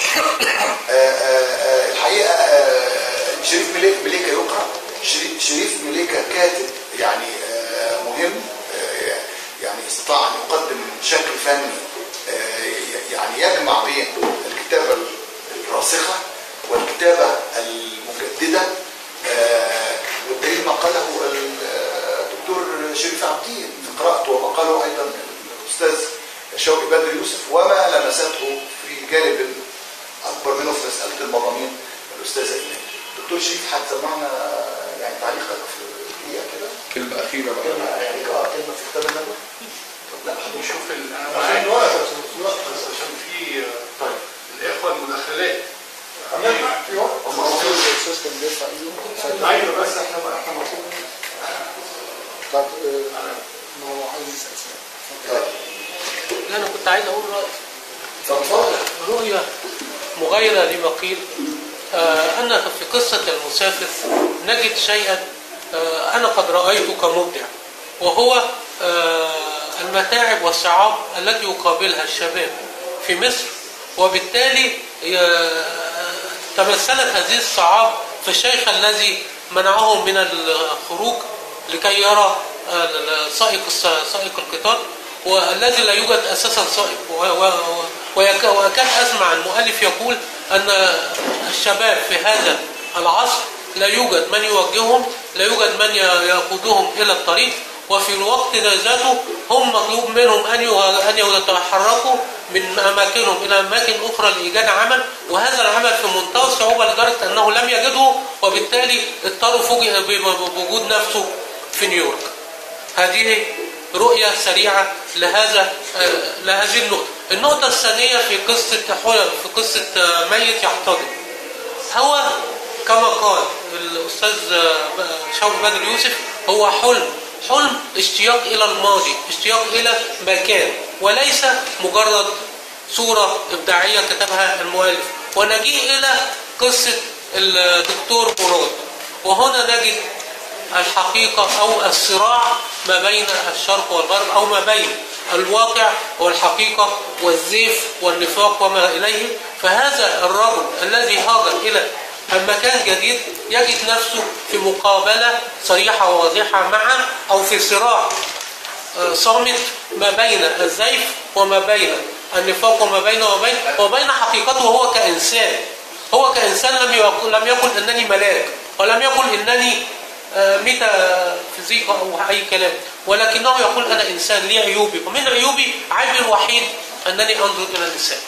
الحقيقه شريف مليكة يقرأ. شريف مليكة كاتب يعني مهم، يعني استطاع ان يقدم شكل فني يعني يجمع بين الكتابة الراسخة والكتابة المجددة، والدليل ما قاله الدكتور شريف عبدين في قراءته وما قاله ايضا الاستاذ شوقي بدر يوسف، وما لمسته في جانب اكبر منه في مساله المضامين الاستاذ ايمان. دكتور شريف هتسمعنا يعني تعليقك في دقيقه كده، كلمه اخيره بقى يعني كلمه في كتاب النبوه. طب لا نشوف عشان الوقت عشان في طيب الاخوه المداخلات في وقت هم الاستاذ كان بيرفع ايده. ايوه بس احنا مطلوب. طب ما هو عايز يسال. لا انا كنت عايز اقول رايي. اتفضل. رؤيه مغايره لما قيل. أن في قصة المسافر نجد شيئا أنا قد رأيته كمبدع، وهو المتاعب والصعاب التي يقابلها الشباب في مصر، وبالتالي تمثلت هذه الصعاب في الشيخ الذي منعهم من الخروج لكي يرى سائق القطار، والذي لا يوجد أساسا سائق. وكان أسمع المؤلف يقول أن الشباب في هذا العصر لا يوجد من يوجههم، لا يوجد من يقودهم إلى الطريق، وفي الوقت ذاته هم مطلوب منهم أن يتحركوا من أماكنهم إلى أماكن أخرى لإيجاد عمل، وهذا العمل في منتهى الصعوبة لدرجة أنه لم يجده، وبالتالي اضطروا فوجئ بوجود نفسه في نيويورك. هذه رؤية سريعة لهذه النقطة. النقطة الثانية في قصة ميت يحتضن، هو كما قال الأستاذ شوقي بدر يوسف هو حلم اشتياق إلى الماضي، اشتياق إلى مكان، وليس مجرد صورة إبداعية كتبها المؤلف. ونجي إلى قصة الدكتور مراد، وهنا نجد الحقيقة أو الصراع ما بين الشرق والغرب، أو ما بين الواقع والحقيقة والزيف والنفاق وما إليه. فهذا الرجل الذي هاجر إلى المكان جديد يجد نفسه في مقابلة صريحة وواضحة مع أو في صراع صامت ما بين الزيف وما بين النفاق وما وبين حقيقته هو كإنسان. هو كإنسان لم يقل أنني ملاك، ولم يقل أنني ميتافيزيقا أو أي كلام، ولكنه يقول أنا إنسان لي عيوبي، ومن عيوبي عيبي الوحيد أنني أنظر إلى الإنسان.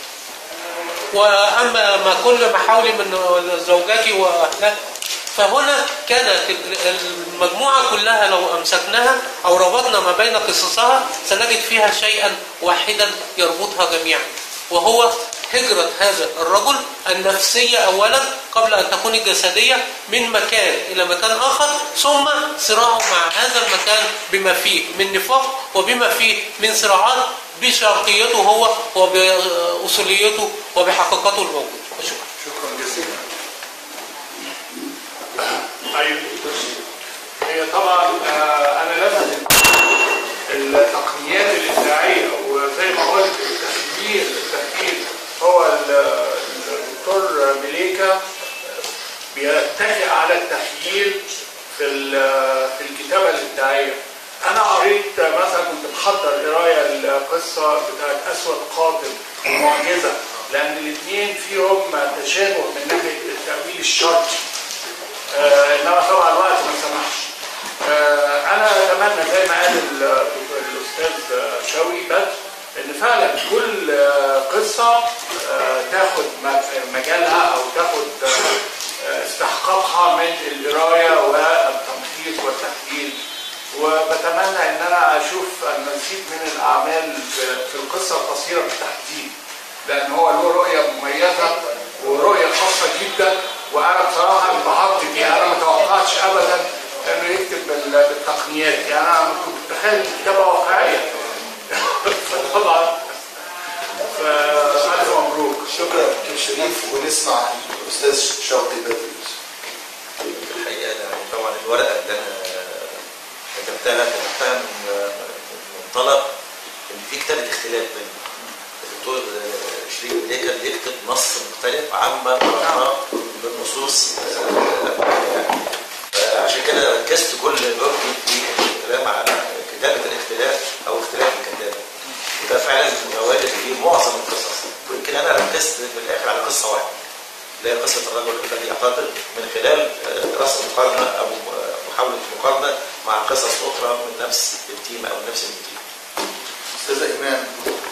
وأما ما كل محاولي من زوجاتي وأهلها، فهنا كانت المجموعة كلها لو أمسكناها أو ربطنا ما بين قصصها سنجد فيها شيئا واحدا يربطها جميعا، وهو هجرة هذا الرجل النفسية أولا قبل أن تكون الجسدية من مكان إلى مكان آخر، ثم صراعه مع هذا المكان بما فيه من نفاق وبما فيه من صراعات بشرقيته هو وبأصوليته وبحقيقته الموجودة. شكرا جزيلا. أيوة. هي طبعا أنا لازم التقنيات الإبداعية، وزي ما قلت التخييل هو الدكتور مليكة بيتفق على التخييل في الكتابة الإبداعية. أنا قريت مثلا، كنت محضر قراية القصة بتاعت أسود قاتل ومعجزة، لأن الاثنين فيهم تشابه من ناحية التأويل الشرقي، إنما طبعا الوقت ما سمحش. أنا أتمنى زي ما قال الأستاذ شوقي بدر ان فعلا كل قصه تاخد مجالها او تاخد استحقاقها من القرايه والتمحيص والتحليل. وبتمنى ان انا اشوف المزيد من الاعمال في القصه القصيره بالتحديد، لان هو له رؤيه مميزه ورؤيه خاصه جدا، وانا بصراحه انبهرت بيها. انا ما توقعتش ابدا انه يكتب بالتقنيات، يعني انا كنت متخيل الكتابه واقعيه. فطبعا فألف مبروك. شكرا دكتور شريف، ونسمع الاستاذ شوقي بدري. الحقيقه طبعا الورقه اللي انا كتبتها من منطلق ان في كتابه اختلاف بين الدكتور شريف مليكة بيكتب نص مختلف عما قرأناه بالنصوص يعني. عشان كده ركزت كل جهدي في الكلام على كتابه الاختلاف او اختلاف الكتابه، وده فعلا متواجد في معظم القصص. ويمكن انا ركزت في الاخر على قصه واحده اللي هي قصه الرجل الذي يعتقد، من خلال رسم مقارنه او محاوله مقارنه مع قصص اخرى من نفس التيمه او نفس التيمه. استاذه ايمان.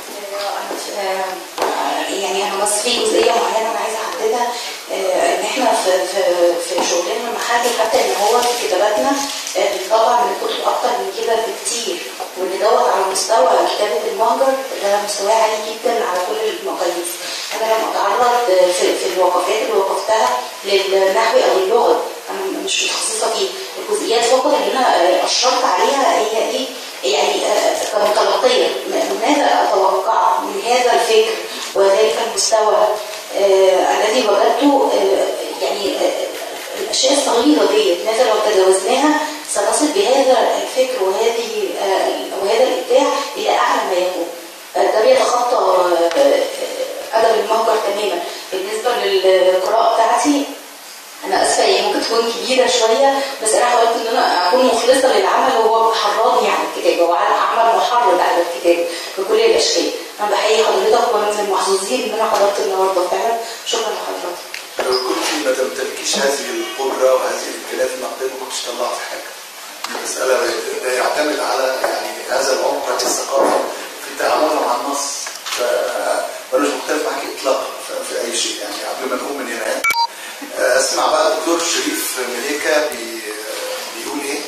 يعني انا بس في جزئيه معينه انا عايزه احددها، ان احنا في شغلنا المحلي، حتى ان هو في كتاباتنا بنطلع من الكتب اكتر من كده بكتير، وان دوت على مستوى كتابه المهجر ده مستواه عالي جدا على كل المقاييس. انا لما اتعرض في الوقفات اللي وقفتها للنحو او اللغه، انا مش متخصصه فيه، الجزئيات فقط اللي انا اشرت عليها هي ايه يعني كمتلقيه، ماذا اتوقع من هذا الفكر وذلك المستوى الذي وجدته، يعني الاشياء الصغيره ديت ماذا لو تجاوزناها سنصل بهذا الفكر وهذا الابداع الى اعلى ما يكون. ده بيتخطى ادب المهجر تماما. بالنسبه للقراءه بتاعتي انا اسفه، يعني ممكن تكون كبيره شويه، بس انا حاولت ان انا اكون مخلصه للعمل، وهو حرضني على الكتابه وعلى عمل محرض على الكتابه بكل الاشكال. انا بحيي حضرتك، وانا من المحظوظين ان انا حضرت النهارده فعلا. شكرا لحضرتك. لو كنت ما تمتلكيش هذه القدره وهذه الامكانيات النقديه ما كنتش طلعت حاجه. المساله يعتمد على يعني هذا العمق الثقافي في تعاملنا مع النص، فمالوش مختلف معاك اطلاقا في اي شيء. يعني قبل ما نقوم من هنا اسمع بقى الدكتور شريف مليكة بيقول ايه؟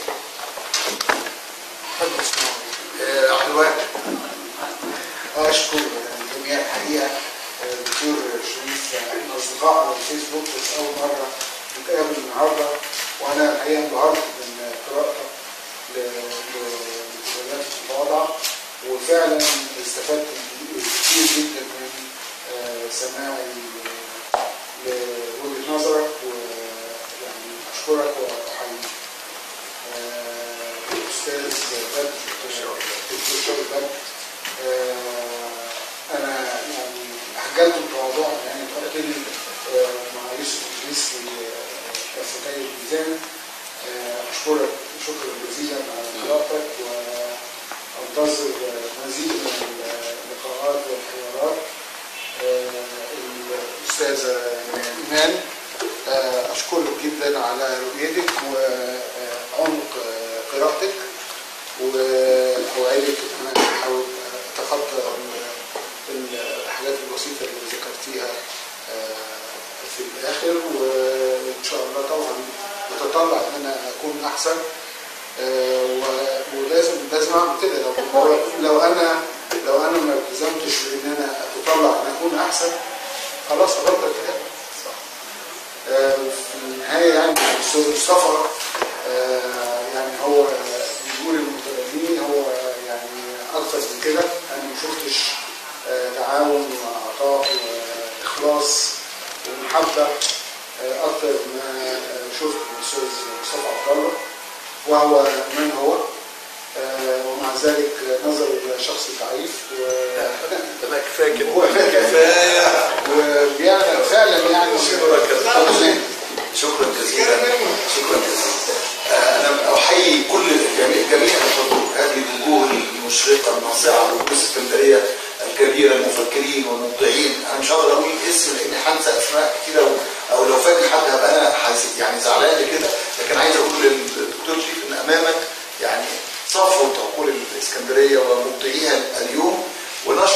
عبد الواحد. اشكر الجميع الحقيقه. الدكتور شريف احنا اصدقاء على الفيسبوك، بس اول مره نتقابل النهارده، وانا الحقيقه انبهرت من قراءتك لمجلات التواضع، وفعلا استفدت كتير جدا من سماعي لوجهة نظرك، ويعني أشكرك وأحييك. الأستاذ بدر، الدكتور شوقي بدر، أنا يعني أحجلت بتواضعا، يعني قلت لي مع يوسف إدريس في كفتي الميزان. أشكرك شكرا جزيلا على قراءتك، وأنتظر مزيد من اللقاءات والحوارات. الأستاذة إيمان، أشكرك جدا على رؤيتك وعمق قراءتك، وأوعدك أن أنا أحاول أتخطى الحاجات البسيطة اللي ذكرتيها في الآخر، وإن شاء الله طبعا أتطلع أن أنا أكون أحسن، ولازم أعمل كده. لو أنا ما التزمتش بأن أنا أتطلع أن أكون أحسن، خلاص أبطل كده. في النهاية يعني الأستاذ مصطفى يعني هو بيقول المتدربين هو يعني أكثر من كده. أنا ما شفتش تعاون وعطاء وإخلاص ومحبة أكثر ما شفت الأستاذ مصطفى عبد الله، وهو من هو، ومع ذلك نظر إلى شخص ضعيف أنا كفاية كده، هو كفاية وبيعمل فعلا يعني. شكرا جزيلا. أنا أحيي جميع الحضور، هذه الوجوه المشرقة الناصعة، وجوه اسكندرية الكبيرة، المفكرين والمبدعين. أنا مش هقدر أقول اسم لأني هنسى أسماء كتيرة، أو لو فاكر حد هبقى أنا يعني زعلان كده، لكن عايز أقول للدكتور شريف إن أمامك يعني صفوة عقول الإسكندرية ومبدعيها اليوم، ونشر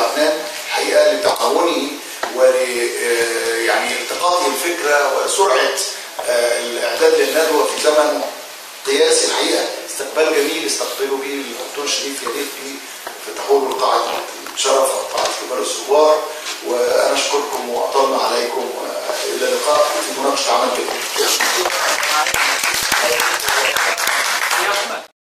عدنان حقيقه لتعاوني يعني التقاطي الفكره وسرعه الاعداد للندوه في زمن قياسي. الحقيقه استقبال جميل استقبلوا به الدكتور شريف يديف في تحول قاعه شرف قاعه كبار الثوار، وانا اشكركم واطلنا عليكم، الى اللقاء في مناقشه عمل جديد.